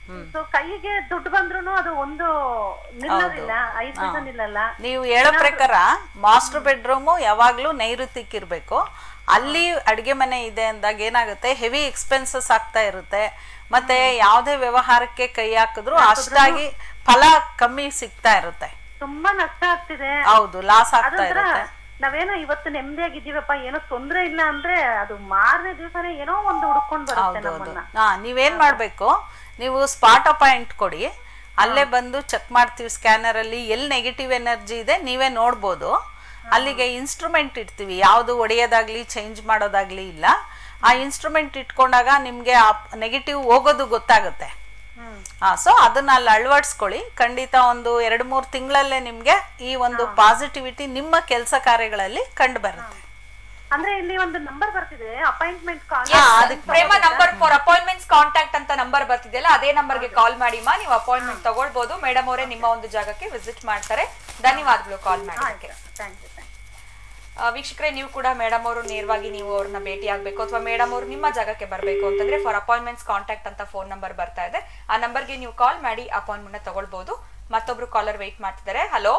ಸೊ ಕೈಗೆ ದುಡ್ಡು ಬಂದ್ರು ಅದು ಒಂದು ನಿಲ್ಲೋದಿಲ್ಲ, ಐದು ಪೈಸೆ ನಿಲ್ಲಲ್ಲ. ನೀವು ಹೇಳೋ ಪ್ರಕಾರ ಮಾಸ್ಟರ್ ಬೆಡ್ರೂಮು ಯಾವಾಗ್ಲೂ ನೈಋತ್ಯಕ್ಕೆ ಇರಬೇಕು. ಅಲ್ಲಿ ಅಡಿಗೆ ಮನೆ ಇದೆ ಅಂದಾಗ ಏನಾಗುತ್ತೆ, ಹೆವಿ ಎಕ್ಸ್ಪೆನ್ಸಸ್ ಆಗ್ತಾ ಇರುತ್ತೆ. ಮತ್ತೆ ಯಾವುದೇ ವ್ಯವಹಾರಕ್ಕೆ ಕೈ ಹಾಕಿದ್ರು ಅಷ್ಟಾಗಿ ಫಲ ಕಮ್ಮಿ ಸಿಗ್ತಾ ಇರುತ್ತೆ, ತುಂಬಾ ನಷ್ಟ ಆಗ್ತಿದೆ. ಹೌದು, ಲಾಸ್ ಆಗ್ತಾ ಇರುತ್ತೆ. ನಾವೇನೋ ಇವತ್ತು ನೆಮ್ಮದಿಯಾಗಿದ್ದೀವಪ್ಪ, ಏನೋ ತೊಂದ್ರೆ ಇಲ್ಲ ಅಂದ್ರೆ ಅದು ಮಾರನೇ ದಿವಸನೇ ಏನೋ ಒಂದು ಹುಡ್ಕೊಂಡ್ ಬರುತ್ತೆ ನಮ್ಮನ್ನ. ಹಾ, ನೀವೇನ್ ಮಾಡ್ಬೇಕು, ನೀವು ಸ್ಪಾಟ್ ಅಪಾಯಿಂಟ್ ಕೊಡಿ, ಅಲ್ಲೇ ಬಂದು ಚೆಕ್ ಮಾಡ್ತೀವಿ ಸ್ಕ್ಯಾನರ್ ಅಲ್ಲಿ ಎಲ್ಲಿ ನೆಗೆಟಿವ್ ಎನರ್ಜಿ ಇದೆ ನೀವೇ ನೋಡ್ಬೋದು. ಅಲ್ಲಿಗೆ ಇನ್ಸ್ಟ್ರೂಮೆಂಟ್ ಇಡ್ತೀವಿ, ಯಾವುದು ಒಡೆಯೋದಾಗ್ಲಿ ಚೇಂಜ್ ಮಾಡೋದಾಗ್ಲಿ ಇಲ್ಲ. ಆ ಇನ್ಸ್ಟ್ರೂಮೆಂಟ್ ಇಟ್ಕೊಂಡಾಗ ನಿಮ್ಗೆ ಆ ನೆಗೆಟಿವ್ ಹೋಗೋದು ಗೊತ್ತಾಗುತ್ತೆ. ಹಾ, ಸೊ ಅದನ್ನ ಅಲ್ಲಿ ಅಳವಡಿಸ್ಕೊಳ್ಳಿ. ಖಂಡಿತ ಒಂದು ಎರಡು ಮೂರು ತಿಂಗಳಲ್ಲೇ ನಿಮ್ಗೆ ಈ ಒಂದು ಪಾಸಿಟಿವಿಟಿ ನಿಮ್ಮ ಕೆಲಸ ಕಾರ್ಯಗಳಲ್ಲಿ ಕಂಡು ಬರುತ್ತೆ. ಅಂದ್ರೆ ಇಲ್ಲಿ ಒಂದು ನಂಬರ್ ಬರ್ತಿದೆ, ಅಪಾಯಿಂಟ್ಮೆಂಟ್ ಪ್ರೇಮ ನಂಬರ್ ಫಾರ್ ಅಪಾಯಿಂಟ್ಮೆಂಟ್ಸ್ ಕಾಂಟ್ಯಾಕ್ಟ್ ಅಂತ ನಂಬರ್ ಬರ್ತಿದೆಯಲ್ಲ, ಅದೇ ನಂಬರ್ಗೆ ಕಾಲ್ ಮಾಡಿ ಮಾ, ನೀವು ಅಪಾಯಿಂಟ್ಮೆಂಟ್ ತಗೊಳ್ಬಹುದು. ಮೇಡಮ್ ಅವರೇ ನಿಮ್ಮ ಒಂದು ಜಾಗಕ್ಕೆ ವಿಸಿಟ್ ಮಾಡ್ತಾರೆ. ಧನ್ಯವಾದಗಳು ಕಾಲ್ ಮಾಡೋದಕ್ಕೆ. ವೀಕ್ಷಕರೇ, ನೀವು ಕೂಡ ಮೇಡಮ್ ಅವರು ನೇರವಾಗಿ ನೀವು ಅವ್ರನ್ನ ಭೇಟಿ ಆಗ್ಬೇಕು ಅಥವಾ ಮೇಡಮ್ ಅವರು ನಿಮ್ಮ ಜಾಗಕ್ಕೆ ಬರಬೇಕು ಅಂತಂದ್ರೆ ಫಾರ್ ಅಪಾಯಿಂಟ್ಮೆಂಟ್ಸ್ ಕಾಂಟ್ಯಾಕ್ಟ್ ಅಂತ ಫೋನ್ ನಂಬರ್ ಬರ್ತಾ ಇದೆ, ಆ ನಂಬರ್ಗೆ ನೀವು ಕಾಲ್ ಮಾಡಿ ಅಪಾಯಿಂಟ್ಮೆಂಟ್ ತಗೊಳ್ಬಹುದು. ಮತ್ತೊಬ್ರು ಕಾಲರ್ ವೆಯ್ಟ್ ಮಾಡ್ತಿದ್ದಾರೆ. ಹಲೋ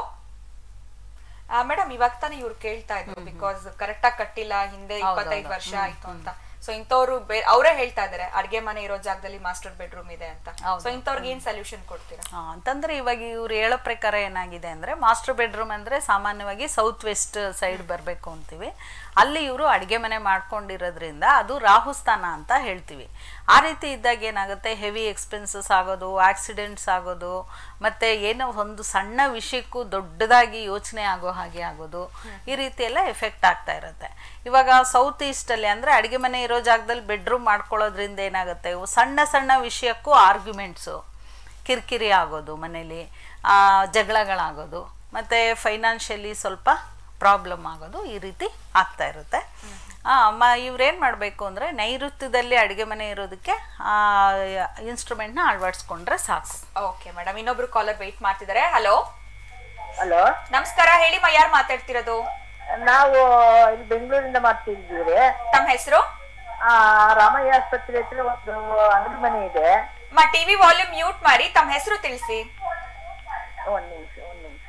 ಮೇಡಮ್, ಇವಾಗ ತಾನೇ ಇವ್ರು ಕೇಳ್ತಾ ಇದ್ರು ಬಿಕಾಸ್ ಕರೆಕ್ಟ್ ಆಗಿ ಕಟ್ಟಿಲ್ಲ, ಹಿಂದೆ ಇಪ್ಪತ್ತೈದು ವರ್ಷ ಆಯ್ತು ಅಂತ. ಸೊ ಇಂಥವ್ರು ಅವರೇ ಹೇಳ್ತಾ ಇದಾರೆ ಅಡ್ಗೆ ಮನೆ ಇರೋ ಜಾಗದಲ್ಲಿ ಮಾಸ್ಟರ್ ಬೆಡ್ರೂಮ್ ಇದೆ ಅಂತ. ಸೊ ಇಂಥವ್ರಿಗೆ ಏನ್ ಸೊಲ್ಯೂಷನ್ ಕೊಡ್ತೀರಾ ಅಂತಂದ್ರೆ, ಇವಾಗ ಇವ್ರು ಹೇಳೋ ಪ್ರಕಾರ ಏನಾಗಿದೆ ಅಂದ್ರೆ, ಮಾಸ್ಟರ್ ಬೆಡ್ರೂಮ್ ಅಂದ್ರೆ ಸಾಮಾನ್ಯವಾಗಿ ಸೌತ್ ವೆಸ್ಟ್ ಸೈಡ್ ಬರ್ಬೇಕು ಅಂತೀವಿ. ಅಲ್ಲಿ ಇವರು ಅಡಿಗೆ ಮನೆ ಮಾಡ್ಕೊಂಡಿರೋದ್ರಿಂದ ಅದು ರಾಹುಸ್ಥಾನ ಅಂತ ಹೇಳ್ತೀವಿ. ಆ ರೀತಿ ಇದ್ದಾಗ ಏನಾಗುತ್ತೆ, ಹೆವಿ ಎಕ್ಸ್ಪೆನ್ಸಸ್ ಆಗೋದು, ಆಕ್ಸಿಡೆಂಟ್ಸ್ ಆಗೋದು, ಮತ್ತೆ ಏನೋ ಒಂದು ಸಣ್ಣ ವಿಷಯಕ್ಕೂ ದೊಡ್ಡದಾಗಿ ಯೋಚನೆ ಆಗೋ ಹಾಗೆ ಆಗೋದು, ಈ ರೀತಿ ಎಲ್ಲ ಎಫೆಕ್ಟ್ ಆಗ್ತಾ ಇರುತ್ತೆ. ಇವಾಗ ಸೌತ್ ಈಸ್ಟ್ ಅಲ್ಲಿ ಅಂದ್ರೆ ಅಡಿಗೆ ಮನೆ ಇರೋ ಜಾಗದಲ್ಲಿ ಬೆಡ್ರೂಮ್ ಮಾಡ್ಕೊಳ್ಳೋದ್ರಿಂದ ಏನಾಗುತ್ತೆ, ಇವು ಸಣ್ಣ ಸಣ್ಣ ವಿಷಯಕ್ಕೂ ಆರ್ಗ್ಯುಮೆಂಟ್ಸು, ಕಿರಿಕಿರಿ ಆಗೋದು, ಮನೇಲಿ ಜಗಳಗಳಾಗೋದು, ಮತ್ತೆ ಫೈನಾನ್ಷಿಯಲಿ ಸ್ವಲ್ಪ ಪ್ರಾಬ್ಲಮ್ ಆಗೋದು, ಈ ರೀತಿ ಆಗ್ತಾ ಇರುತ್ತೆ. ಮ ಇವ್ರೇನು ಮಾಡಬೇಕು ಅಂದರೆ, ನೈಋತ್ಯದಲ್ಲಿ ಅಡುಗೆ ಮನೆ ಇರೋದಕ್ಕೆ ಇನ್ಸ್ಟ್ರೂಮೆಂಟ್ನ ಅಳವಡಿಸ್ಕೊಂಡ್ರೆ ಸಾಕು. ಓಕೆ ಮೇಡಮ್, ಇನ್ನೊಬ್ರು ಕಾಲರ್ ವೆಯ್ಟ್ ಮಾಡ್ತಿದ್ದಾರೆ. ಹಲೋ ಹಲೋ, ನಮಸ್ಕಾರ. ಹೇಳಿ ಮಾ, ಯಾರು ಮಾತಾಡ್ತಿರೋದು? ನಾವು ಇಲ್ಲಿ ಬೆಂಗಳೂರಿಂದ ಮಾಡ್ತಿದ್ದೀವಿ. ತಮ್ಮ ಹೆಸರು? ರಾಮಯ್ಯ ಆಸ್ಪತ್ರೆ ಹತ್ರ ಒಂದು ಅಂಗಡಿ ಮನೆ ಇದೆ. ಮಾ, ಟಿವಿ ವಾಲ್ಯೂಮ್ ಮ್ಯೂಟ್ ಮಾಡಿ, ತಮ್ಮ ಹೆಸರು ತಿಳಿಸಿ. ಒಂದ್ ನಿಮಿಷ ಒಂದ್ ನಿಮಿಷ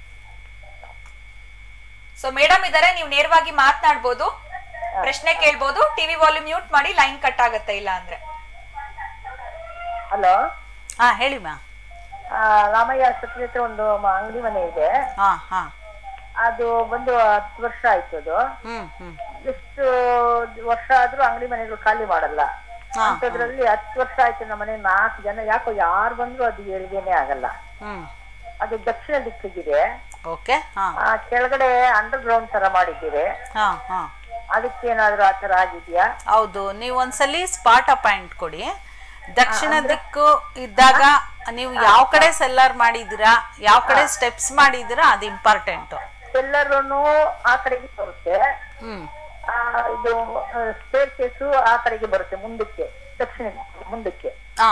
ಸೊ ಮೇಡಮ್ ಇದಾರೆ, ನೀವು ನೇರವಾಗಿ ಮಾತನಾಡಬಹುದು, ಪ್ರಶ್ನೆ ಕೇಳ್ಬೋದು. ಟಿವಿ ವಾಲ್ಯೂಮ್ ಮ್ಯೂಟ್ ಮಾಡಿ, ಲೈನ್ ಕಟ್ ಆಗುತ್ತೆ ಇಲ್ಲ ಅಂದ್ರೆ. ಹಲೋ, ಹಾ ಹೇಳಿ ಮಾ. ರಾಮಯ್ಯ ಆಸ್ಪತ್ರೆ ಹತ್ರ ಒಂದು ಅಂಗಡಿ ಮನೆ ಇದೆ. ಹಾ ಹಾ ಅದು ಬಂದು ಹತ್ತು ವರ್ಷ ಆಯ್ತು. ಅದು ಎಷ್ಟು ವರ್ಷ ಆದ್ರೂ ಅಂಗಡಿ ಮನೆಗಳು ಖಾಲಿ ಮಾಡಲ್ಲ. ಅಂತದ್ರಲ್ಲಿ ಹತ್ತು ವರ್ಷ ಆಯ್ತು ನಮ್ಮ ಮನೆ ನಾಲ್ಕು ಜನ, ಯಾಕೋ ಯಾರು ಬಂದ್ರು ಅದು ಏಳಿಗೆನೆ ಆಗಲ್ಲ. ಅದು ದಕ್ಷಿಣ ದಿಕ್ಕಿಗಿದೆ. ಕೆಳಗಡೆ ಅಂಡರ್ ಗ್ರೌಂಡ್ ತರ ಮಾಡಿದ್ದೀರಿ, ಅದಕ್ಕೇನಾದ್ರೂ ಆತರ ಆಗಿದ್ಯಾ? ಹೌದು, ನೀವು ಒಂದ್ಸಲಿ ಸ್ಪಾಟ್ ಅಪಾಯಿಂಟ್ ಕೊಡಿ. ದಕ್ಷಿಣ ದಿಕ್ಕು ಇದ್ದಾಗ ನೀವು ಯಾವ ಕಡೆ ಸೆಲ್ಲರ್ ಮಾಡಿದೀರಾ, ಯಾವ ಕಡೆ ಸ್ಟೆಪ್ಸ್ ಮಾಡಿದೀರಾ, ಅದು ಇಂಪಾರ್ಟೆಂಟ್. ಸೆಲ್ಲರ್ನು ಆ ಕಡೆಗೆ ಬರುತ್ತೆ, ಇದು ಸ್ಟೇರ್ ಕೇಸು ಆ ಕಡೆಗೆ ಬರುತ್ತೆ, ಮುಂದಕ್ಕೆ ದಕ್ಷಿಣ ಮುಂದಕ್ಕೆ.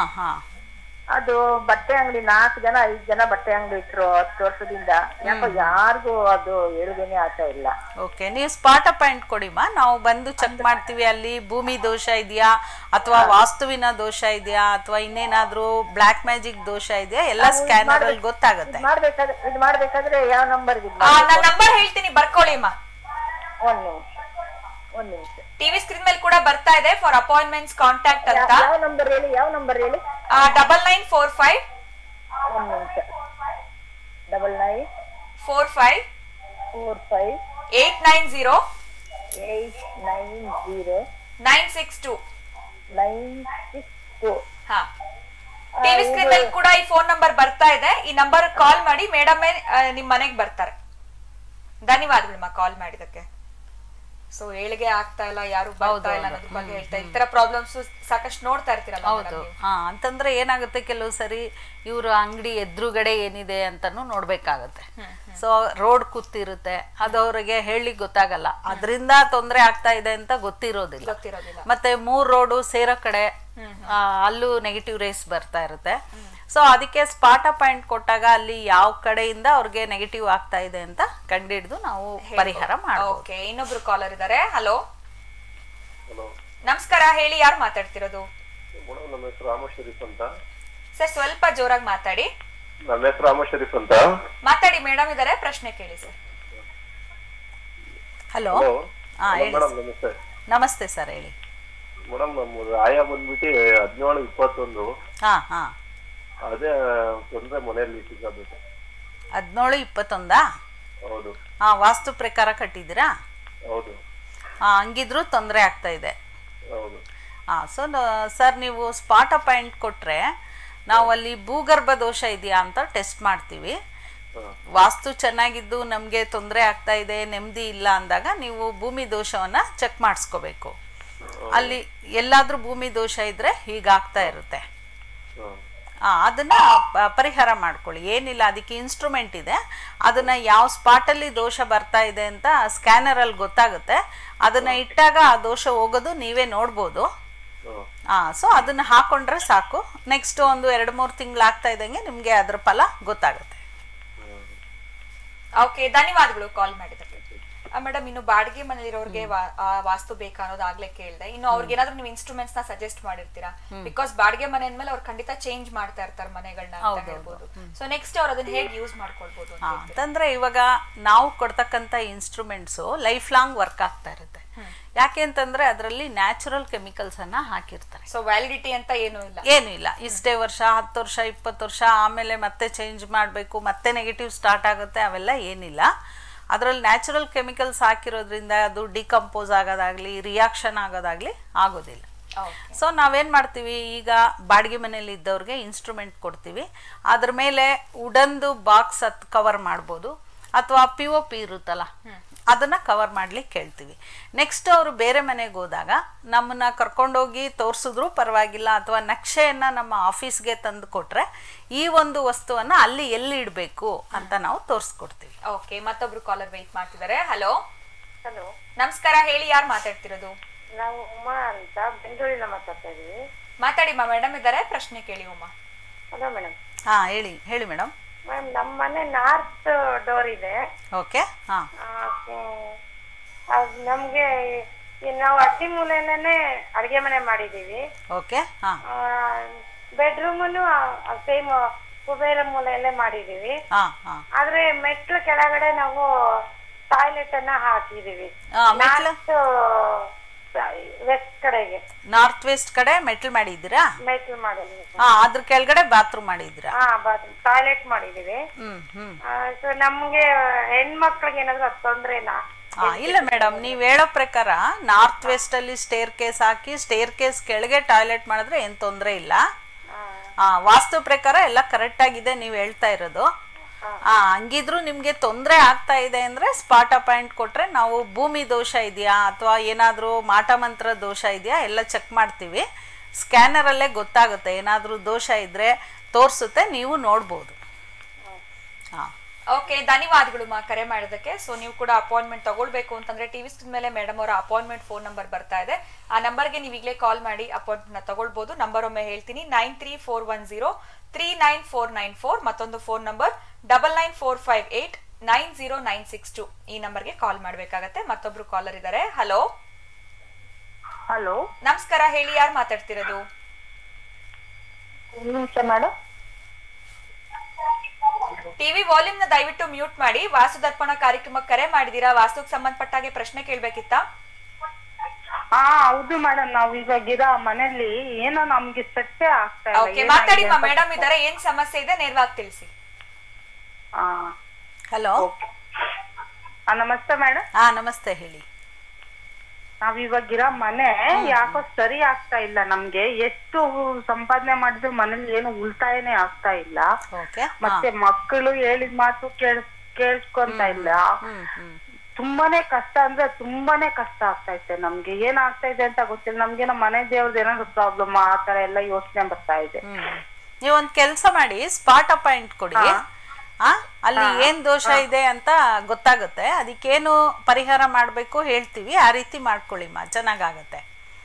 ಅದು ಬಟ್ಟೆ ಅಂಗಡಿ, ನಾಲ್ಕು ಜನ ಐದು ಜನ ಬಟ್ಟೆ ಅಂಗಡಿ ಇಟ್ರು ಹತ್ತು ವರ್ಷದಿಂದ, ಯಾಕೋ ಯಾರಿಗೂ ಅದು ಏಳುಗೇನೆ ಆಗ್ತಾ ಇಲ್ಲ. ಓಕೆ, ನೀವು ಸ್ಪಾಟ್ ಅಪಾಯಿಂಟ್ ಕೊಡಿಮಾ, ನಾವು ಬಂದು ಚೆಕ್ ಮಾಡ್ತೀವಿ. ಅಲ್ಲಿ ಭೂಮಿ ದೋಷ ಇದೆಯಾ, ಅಥವಾ ವಾಸ್ತುವಿನ ದೋಷ ಇದೆಯಾ, ಅಥವಾ ಇನ್ನೇನಾದ್ರೂ ಬ್ಲಾಕ್ ಮ್ಯಾಜಿಕ್ ದೋಷ ಇದೆಯಾ, ಎಲ್ಲ ಸ್ಕ್ಯಾನರ್ ಅಲ್ಲಿ ಗೊತ್ತಾಗುತ್ತೆ. ಮಾಡ್ಬೇಕಾದ್ರೆ ಇದು ಮಾಡ್ಬೇಕಾದ್ರೆ ಯಾವ ನಂಬರ್? ನಾನು ನಂಬರ್ ಹೇಳ್ತೀನಿ, ಬರ್ಕೊಳ್ಳಿ ಮಾ. ಒಂದ್ ನಿಮಿಷ ಒಂದ್ ನಿಮಿಷ ಟಿವಿ ಸ್ಕ್ರೀನ್ ಮೇಲೆ ಕೂಡ ಬರ್ತಾ ಇದೆ, ಫಾರ್ ಅಪಾಯಿಂಟ್ಮೆಂಟ್ಸ್ ಕಾಂಟ್ಯಾಕ್ಟ್ ಅಂತ. ಯಾವ ನಂಬರ್ ಹೇಳಿ, ಯಾವ ನಂಬರ್ ಹೇಳಿ? ಡಬಲ್ ನೈನ್ ಫೋರ್ ಫೈವ್ ಒಂದ್ ನಿಮಿಷ double nine four five four five eight nine zero eight nine zero nine six two nine six two. ಹಾ, ಟಿವಿ ಸ್ಕ್ರೀನ್ ಮೇಲೆ ಕೂಡ ಈ ಫೋನ್ ನಂಬರ್ ಬರ್ತಾ ಇದೆ. ಈ ನಂಬರ್ ಕಾಲ್ ಮಾಡಿ, ಮೇಡಮ್ ನಿಮ್ ಮನೆಗೆ ಬರ್ತಾರೆ. ಧನ್ಯವಾದಗಳು ಮಾ ಕಾಲ್ ಮಾಡಿದಕ್ಕೆ. ಸೊ ಏಳಿಗೆ ಆಗ್ತಾ ಇಲ್ಲ, ಯಾರು ಬರ್ತಾ ಇಲ್ಲ ಅನ್ನೋದ್ರ ಬಗ್ಗೆ ಹೇಳ್ತಾ, ಈ ತರ ಪ್ರಾಬ್ಲಮ್ಸ್ ಸಾಕಷ್ಟು ನೋಡ್ತಾ ಇರ್ತೀರಲ್ಲ. ಹೌದು, ಹಾ ಅಂತಂದ್ರೆ ಏನಾಗುತ್ತೆ, ಕೆಲವು ಸರಿ ಇವ್ರ ಅಂಗಡಿ ಎದುರುಗಡೆ ಏನಿದೆ ಅಂತಾನು ನೋಡ್ಬೇಕಾಗತ್ತೆ. ಸೊ ರೋಡ್ ಕೂತಿರುತ್ತೆ, ಅದು ಅವ್ರಿಗೆ ಹೇಳಲಿಕ್ಕೆ ಗೊತ್ತಾಗಲ್ಲ, ಅದರಿಂದ ತೊಂದರೆ ಆಗ್ತಾ ಇದೆ ಅಂತ ಗೊತ್ತಿರೋದಿಲ್ಲ. ಮತ್ತೆ ಮೂರ್ ರೋಡು ಸೇರೋ ಕಡೆ ಅಲ್ಲೂ ನೆಗೆಟಿವ್ ರೇಸ್ ಬರ್ತಾ ಇರುತ್ತೆ. ಸೊ ಅದಕ್ಕೆ ಸ್ಪಾಟ್ ಅಪಾಯಿಂಟ್ ಕೊಟ್ಟಾಗ ಅಲ್ಲಿ ಯಾವ ಕಡೆಯಿಂದ ಅವ್ರಿಗೆ ನೆಗೆಟಿವ್ ಆಗ್ತಾ ಇದೆ ಅಂತ ಕಂಡಿಡಿದು ನಾವು ಪರಿಹಾರ ಮಾಡ್ಬೋದು. ಓಕೆ, ಇನ್ನೊಬ್ರು ಕಾಲರ್ ಇದ್ದಾರೆ. ಹಲೋ ನಮಸ್ಕಾರ, ಹೇಳಿ ಯಾರು ಮಾತಾಡ್ತಿರೋದು? ನಮ್ಮ ಹೆಸರು ರಾಮ ಶರೀಫ್ ಅಂತ. ಸರ್ ಸ್ವಲ್ಪ ಜೋರಾಗಿ ಮಾತಾಡಿ. ನನ್ನ ಹೆಸರು ಅಹಮದ್ ಶರೀಫ್ ಅಂತ. ಮಾತಾಡಿ, ಮೇಡಮ್ ಇದಾರೆ, ಪ್ರಶ್ನೆ ಕೇಳಿ ಸರ್. ಹಲೋ. ಹಾ ಹೇಳಿ. ಮೇಡಮ್ ನಮಸ್ತೆ. ನಮಸ್ತೆ ಸರ್, ಹೇಳಿ. ಮೇಡಮ್ ನಮ್ಮ ಆಯಾ ಬಂದ್ಬಿಟ್ಟು ಹದಿನೇಳು ಇಪ್ಪತ್ತೊಂದು. ಹಾ ಹಾ ಅದೇ ತೊಂದ್ರೆ ಮನೆಯಲ್ಲಿ ಸಿಗಬೇಕು. ಹದಿನೇಳು ಇಪ್ಪತ್ತೊಂದಾ? ಹೌದು. ಹಾ, ವಾಸ್ತು ಪ್ರಕಾರ ಕಟ್ಟಿದ್ದೀರಾ? ಹೌದು. ಹಾ, ಹಂಗಿದ್ರು ತೊಂದರೆ ಆಗ್ತಾ ಇದೆ. ಹೌದು. ಹಾಂ, ಸೊ ಸರ್ ನೀವು ಸ್ಪಾಟ್ ಅಪಾಯಿಂಟ್ ಕೊಟ್ಟರೆ ನಾವು ಅಲ್ಲಿ ಭೂಗರ್ಭ ದೋಷ ಇದೆಯಾ ಅಂತ ಟೆಸ್ಟ್ ಮಾಡ್ತೀವಿ. ವಾಸ್ತು ಚೆನ್ನಾಗಿದ್ದು ನಮಗೆ ತೊಂದರೆ ಆಗ್ತಾ ಇದೆ, ನೆಮ್ಮದಿ ಇಲ್ಲ ಅಂದಾಗ ನೀವು ಭೂಮಿ ದೋಷವನ್ನು ಚೆಕ್ ಮಾಡಿಸ್ಕೋಬೇಕು. ಅಲ್ಲಿ ಎಲ್ಲಾದರೂ ಭೂಮಿ ದೋಷ ಇದ್ದರೆ ಹೀಗಾಗ್ತಾ ಇರುತ್ತೆ. ಹಾಂ, ಅದನ್ನು ಪರಿಹಾರ ಮಾಡ್ಕೊಳ್ಳಿ. ಏನಿಲ್ಲ, ಅದಕ್ಕೆ ಇನ್ಸ್ಟ್ರೂಮೆಂಟ್ ಇದೆ. ಅದನ್ನು ಯಾವ ಸ್ಪಾಟಲ್ಲಿ ದೋಷ ಬರ್ತಾ ಇದೆ ಅಂತ ಸ್ಕ್ಯಾನರಲ್ಲಿ ಗೊತ್ತಾಗುತ್ತೆ. ಅದನ್ನು ಇಟ್ಟಾಗ ಆ ದೋಷ ಹೋಗೋದು ನೀವೇ ನೋಡ್ಬೋದು. ಹಾಂ, ಸೊ ಅದನ್ನು ಹಾಕೊಂಡ್ರೆ ಸಾಕು. ನೆಕ್ಸ್ಟ್ ಒಂದು ಎರಡು ಮೂರು ತಿಂಗಳು ಆಗ್ತಾ ಇದ್ದಂಗೆ ನಿಮಗೆ ಅದರ ಫಲ ಗೊತ್ತಾಗುತ್ತೆ. ಓಕೆ, ಧನ್ಯವಾದಗಳು ಕಾಲ್ ಮಾಡಿದ್ದಕ್ಕೆ. ಮೇಡಮ್, ಇನ್ನು ಬಾಡಿಗೆ ಮನೆಯಲ್ಲಿರೋರಿಗೆ ವಾಸ್ತು ಬೇಕಾ ಅನ್ನೋದು ಆಗ್ಲೇ ಕೇಳಿದೆ. ಇನ್ನು ಅವ್ರಿಗೆ ಏನಾದ್ರು ನೀವು ಇನ್ಸ್ಟ್ರೂಮೆಂಟ್ಸ್ ನ ಸಜೆಸ್ಟ್ ಮಾಡಿರ್ತೀರಾ? ಬಿಕಾಸ್ ಬಾಡಿಗೆ ಮನೆ ಅಂದ್ಮೇಲೆ ಅವ್ರು ಖಂಡಿತ ಚೇಂಜ್ ಮಾಡ್ತಾ ಇರ್ತಾರೆ ಮನೆಗಳನ್ನ ಅಂತ ಹೇಳ್ಬೋದು. ಸೊ ನೆಕ್ಸ್ಟ್ ಅವ್ರು ಅದನ್ನ ಹೇಗೆ ಯೂಸ್ ಮಾಡ್ಕೊಳ್ಬಹುದು ಅಂತಂದ್ರೆ, ಇವಾಗ ನಾವು ಕೊಡ್ತಕ್ಕಂಥ ಇನ್ಸ್ಟ್ರೂಮೆಂಟ್ಸು ಲೈಫ್ ಲಾಂಗ್ ವರ್ಕ್ ಆಗ್ತಾ ಇರುತ್ತೆ. ಯಾಕೆ ಅಂತಂದ್ರೆ ಅದರಲ್ಲಿ ನ್ಯಾಚುರಲ್ ಕೆಮಿಕಲ್ಸ್ ಅನ್ನ ಹಾಕಿರ್ತಾರೆ. ಸೊ ವ್ಯಾಲಿಡಿಟಿ ಅಂತ ಏನು ಇಲ್ಲ, ಏನು ಇಲ್ಲ. ಇಷ್ಟೇ ವರ್ಷ, ಹತ್ತು ವರ್ಷ, ಇಪ್ಪತ್ತು ವರ್ಷ, ಆಮೇಲೆ ಮತ್ತೆ ಚೇಂಜ್ ಮಾಡಬೇಕು, ಮತ್ತೆ ನೆಗೆಟಿವ್ ಸ್ಟಾರ್ಟ್ ಆಗುತ್ತೆ, ಅವೆಲ್ಲ ಏನಿಲ್ಲ. ಅದರಲ್ಲಿ ನ್ಯಾಚುರಲ್ ಕೆಮಿಕಲ್ಸ್ ಹಾಕಿರೋದ್ರಿಂದ ಅದು ಡಿಕಂಪೋಸ್ ಆಗೋದಾಗ್ಲಿ, ರಿಯಾಕ್ಷನ್ ಆಗೋದಾಗ್ಲಿ ಆಗೋದಿಲ್ಲ. ಸೊ ನಾವೇನು ಮಾಡ್ತೀವಿ, ಈಗ ಬಾಡಿಗೆ ಮನೇಲಿ ಇದ್ದವ್ರಿಗೆ ಇನ್ಸ್ಟ್ರೂಮೆಂಟ್ ಕೊಡ್ತೀವಿ. ಅದ್ರ ಮೇಲೆ ವುಡನ್ದು ಬಾಕ್ಸ್ ಅದು ಕವರ್ ಮಾಡ್ಬೋದು, ಅಥವಾ ಪಿ ಒ ಪಿ ಇರುತ್ತಲ್ಲ ಅದನ್ನು ಕವರ್ ಮಾಡ್ಲಿಕ್ಕೆ ಕೇಳ್ತೀವಿ. ನೆಕ್ಸ್ಟ್ ಅವರು ಬೇರೆ ಮನೆಗೆ ಹೋದಾಗ ನಮ್ಮನ್ನ ಕರ್ಕೊಂಡೋಗಿ ತೋರಿಸಿದ್ರು ಪರವಾಗಿಲ್ಲ, ಅಥವಾ ನಕ್ಷೆಯನ್ನು ನಮ್ಮ ಆಫೀಸ್ಗೆ ತಂದು ಕೊಟ್ಟರೆ ಈ ಒಂದು ವಸ್ತುವನ್ನು ಅಲ್ಲಿ ಎಲ್ಲಿ ಇಡಬೇಕು ಅಂತ ನಾವು ತೋರಿಸ್ಕೊಡ್ತೀವಿ. ಓಕೆ, ಮತ್ತೊಬ್ರು ಕಾಲರ್ ವೆಯ್ಟ್ ಮಾಡ್ತಿದ್ದಾರೆ. ಹಲೋ. ಹಲೋ, ನಮಸ್ಕಾರ, ಹೇಳಿ, ಯಾರು ಮಾತಾಡ್ತಿರೋದು? ನಾವು ಉಮಾ ಅಂತ ಬೆಂಗಳೂರಿಂದ ಮಾತಾಡ್ತಾ ಇದೀವಿ. ಮಾತಾಡಿ ಮಾ, ಮೇಡಮ್ ಇದ್ದಾರೆ, ಪ್ರಶ್ನೆ ಕೇಳಿ ಉಮಾ. Hello madam. ಹಾ, ಹೇಳಿ ಹೇಳಿ ಮೇಡಮ್. ಮ್ಯಾಮ್, ನಮ್ಮ ಮನೆ ನಾರ್ತ್ ಡೋರ್ ಇದೆ. ಓಕೆ. ಹಾ, ಅದು ನಮ್ಗೆ ನಾವು ಅಡ್ಡಿ ಮೂಲೆಯಲ್ಲೇ ಅಡಿಗೆ ಮನೆ ಮಾಡಿದೀವಿ. ಓಕೆ. ಹಾ, ಬೆಡ್ರೂಮನ್ನು ಸೇಮ್ ಕುಬೇರ ಮೂಲೆಯಲ್ಲೇ ಮಾಡಿದೀವಿ. ಹಾ, ಹಾ. ಆದ್ರೆ ಮೆಟ್ಲು ಕೆಳಗಡೆ ನಾವು ಟಾಯ್ಲೆಟ್ ಅನ್ನ ಹಾಕಿದೀವಿ. ಮೆಟ್ಲು ವೆಸ್ಟ್ ಕಡೆಗೆ, ನಾರ್ತ್ ವೆಸ್ಟ್ ಕಡೆ ಮೆಟ್ಲು ಮಾಡಿದ್ದೀರಾ? ಮೆಟ್ಲು ಮಾಡಿದ್ವಿ. ಹಾ, ಅದ್ರ ಕೆಳಗಡೆ ಬಾತ್ರೂಮ್ ಮಾಡಿದ್ದೀರಾ? ಹಾ, ಬಾತ್ರೂಮ್ ಟಾಯ್ಲೆಟ್ ಮಾಡಿದೀವಿ. ಹ್ಮ್ ಹ್ಮ್ ಸೊ ನಮ್ಗೆ ಹೆಣ್ಮಕ್ಳಿಗೆ ಏನಾದ್ರು ತೊಂದ್ರೆನಾ? ಹಾ, ಇಲ್ಲ ಮೇಡಮ್, ನೀವು ಹೇಳೋ ಪ್ರಕಾರ ನಾರ್ತ್ ವೆಸ್ಟ್ ಅಲ್ಲಿ ಸ್ಟೇರ್ ಕೇಸ್ ಹಾಕಿ ಸ್ಟೇರ್ ಕೇಸ್ ಕೆಳಗೆ ಟಾಯ್ಲೆಟ್ ಮಾಡಿದ್ರೆ ಏನ್ ತೊಂದರೆ ಇಲ್ಲ. ಹಾ, ವಾಸ್ತು ಪ್ರಕಾರ ಎಲ್ಲ ಕರೆಕ್ಟ್ ಆಗಿದೆ ನೀವು ಹೇಳ್ತಾ ಇರೋದು. ಹಾ, ಹಂಗಿದ್ರು ನಿಮ್ಗೆ ತೊಂದರೆ ಆಗ್ತಾ ಇದೆ ಅಂದ್ರೆ ಸ್ಪಾಟ್ ಅಪಾಯಿಂಟ್ ಕೊಟ್ರೆ ನಾವು ಭೂಮಿ ದೋಷ ಇದೆಯಾ ಅಥವಾ ಏನಾದ್ರೂ ಮಾಟ ಮಂತ್ರ ದೋಷ ಇದೆಯಾ ಎಲ್ಲ ಚೆಕ್ ಮಾಡ್ತೀವಿ. ಸ್ಕ್ಯಾನರ್ ಅಲ್ಲೇ ಗೊತ್ತಾಗುತ್ತೆ, ಏನಾದ್ರೂ ದೋಷ ಇದ್ರೆ ತೋರಿಸುತ್ತೆ, ನೀವು ನೋಡ್ಬೋದು. ಹಾ, ಓಕೆ, ಧನ್ಯವಾದಗಳು ಮಾ ಕರೆ ಮಾಡೋದಕ್ಕೆ. ಸೊ ನೀವು ಕೂಡ ಅಪಾಯಿಂಟ್ಮೆಂಟ್ ತಗೊಳ್ಬೇಕು ಅಂತಂದ್ರೆ ಟಿವಿ ಸ್ಕ್ರೀನ್ ಮೇಲೆ ಮೇಡಮ್ ಅವರ ಅಪಾಯಿಂಟ್ಮೆಂಟ್ ಫೋನ್ ನಂಬರ್ ಬರ್ತಾ ಇದೆ. ಆ ನಂಬರ್ಗೆ ನೀವು ಈಗಲೇ ಕಾಲ್ ಮಾಡಿ ಅಪಾಯಿಂಟ್ಮೆಂಟ್ ತಗೊಳ್ಬಹುದು. ನಂಬರ್ ಒಮ್ಮೆ ಹೇಳ್ತೀನಿ, nine three four one zero three nine four nine four. ಮತ್ತೊಂದು phone number double nine four five eight nine zero nine six two. ಈ ನಂಬರ್ಗೆ ಕಾಲ್ ಮಾಡ್ಬೇಕಾಗತ್ತೆ. ಮತ್ತೊಬ್ರು ಕಾಲರ್ ಇದ್ದಾರೆ. ಹಲೋ. ಹಲೋ, ನಮಸ್ಕಾರ, ಹೇಳಿ, ಯಾರು ಮಾತಾಡ್ತಿರೋದು? ಮೇಡಮ್, ಟಿವಿ ವಾಲ್ಯೂಮ್ ನ ದಯವಿಟ್ಟು ಮ್ಯೂಟ್ ಮಾಡಿ. ವಾಸ್ತು ದರ್ಪಣ ಕಾರ್ಯಕ್ರಮಕ್ಕೆ ಕರೆ ಮಾಡಿದೀರಾ, ವಾಸ್ತುಗೆ ಸಂಬಂಧಪಟ್ಟಾಗೆ ಪ್ರಶ್ನೆ ಕೇಳ್ಬೇಕಿತ್ತಾ? ಹಾ ಹೌದು ಮೇಡಮ್, ನಾವ್ ಇವಾಗಿರೋ ಮನೇಲಿ ಏನೋ ನಮ್ಗೆ ಸೆಟ್ಟೆ ಆಗ್ತಾ ಇಲ್ಲ. ಓಕೆ, ಮಾತಾಡಿ ಮಾ, ಮೇಡಮ್ ಇದ್ದಾರೆ, ಏನ್ ಸಮಸ್ಯೆ ಇದೆ ನೇರವಾಗಿ ತಿಳಿಸಿ. ಹಲೋ. ನಮಸ್ತೆ ಮೇಡಮ್. ಹಾ, ನಮಸ್ತೆ, ಹೇಳಿ. ನಾವ್ ಇವಾಗಿರೋ ಮನೆ ಯಾಕೋ ಸರಿ ಆಗ್ತಾ ಇಲ್ಲ ನಮ್ಗೆ. ಎಷ್ಟು ಸಂಪಾದನೆ ಮಾಡಿದ್ರು ಮನೇಲಿ ಏನು ಉಳಿತಾಯನೇ ಆಗ್ತಾ ಇಲ್ಲ. ಮತ್ತೆ ಮಕ್ಕಳು ಹೇಳಿದ ಮಾತು ಕೇಳ್ ಕೇಳಿಸ್ಕೊಂತ ಇಲ್ಲ. ತುಂಬಾನೇ ಕಷ್ಟ ಅಂದ್ರೆ ತುಂಬಾನೇ ಕಷ್ಟ ಆಗ್ತಾ ಇದೆ ನಮ್ಗೆ. ಏನ್ ಆಗ್ತಾ ಇದೆ ಅಂತ ಗೊತ್ತಿಲ್ಲ ನಮ್ಗೆ. ನಮ್ಮ ಮನೆ ದೇವ್ರದ್ದು ಏನಾದ್ರು ಪ್ರಾಬ್ಲಮ್ ಆ ತರ ಎಲ್ಲ ಯೋಚನೆ ಬರ್ತಾ ಇದೆ. ನೀವೊಂದ್ ಕೆಲ್ಸ ಮಾಡಿ, ಸ್ಪಾಟ್ ಅಪಾಯಿಂಟ್ ಕೊಡಿ. ಆ ಅಲ್ಲಿ ಏನ್ ದೋಷ ಇದೆ ಅಂತ ಗೊತ್ತಾಗುತ್ತೆ. ಅದಕ್ಕೇನು ಪರಿಹಾರ ಮಾಡ್ಬೇಕು ಹೇಳ್ತೀವಿ, ಆ ರೀತಿ ಮಾಡ್ಕೊಳ್ಳಿ ಮಾ, ಚೆನ್ನಾಗತ್ತೆ.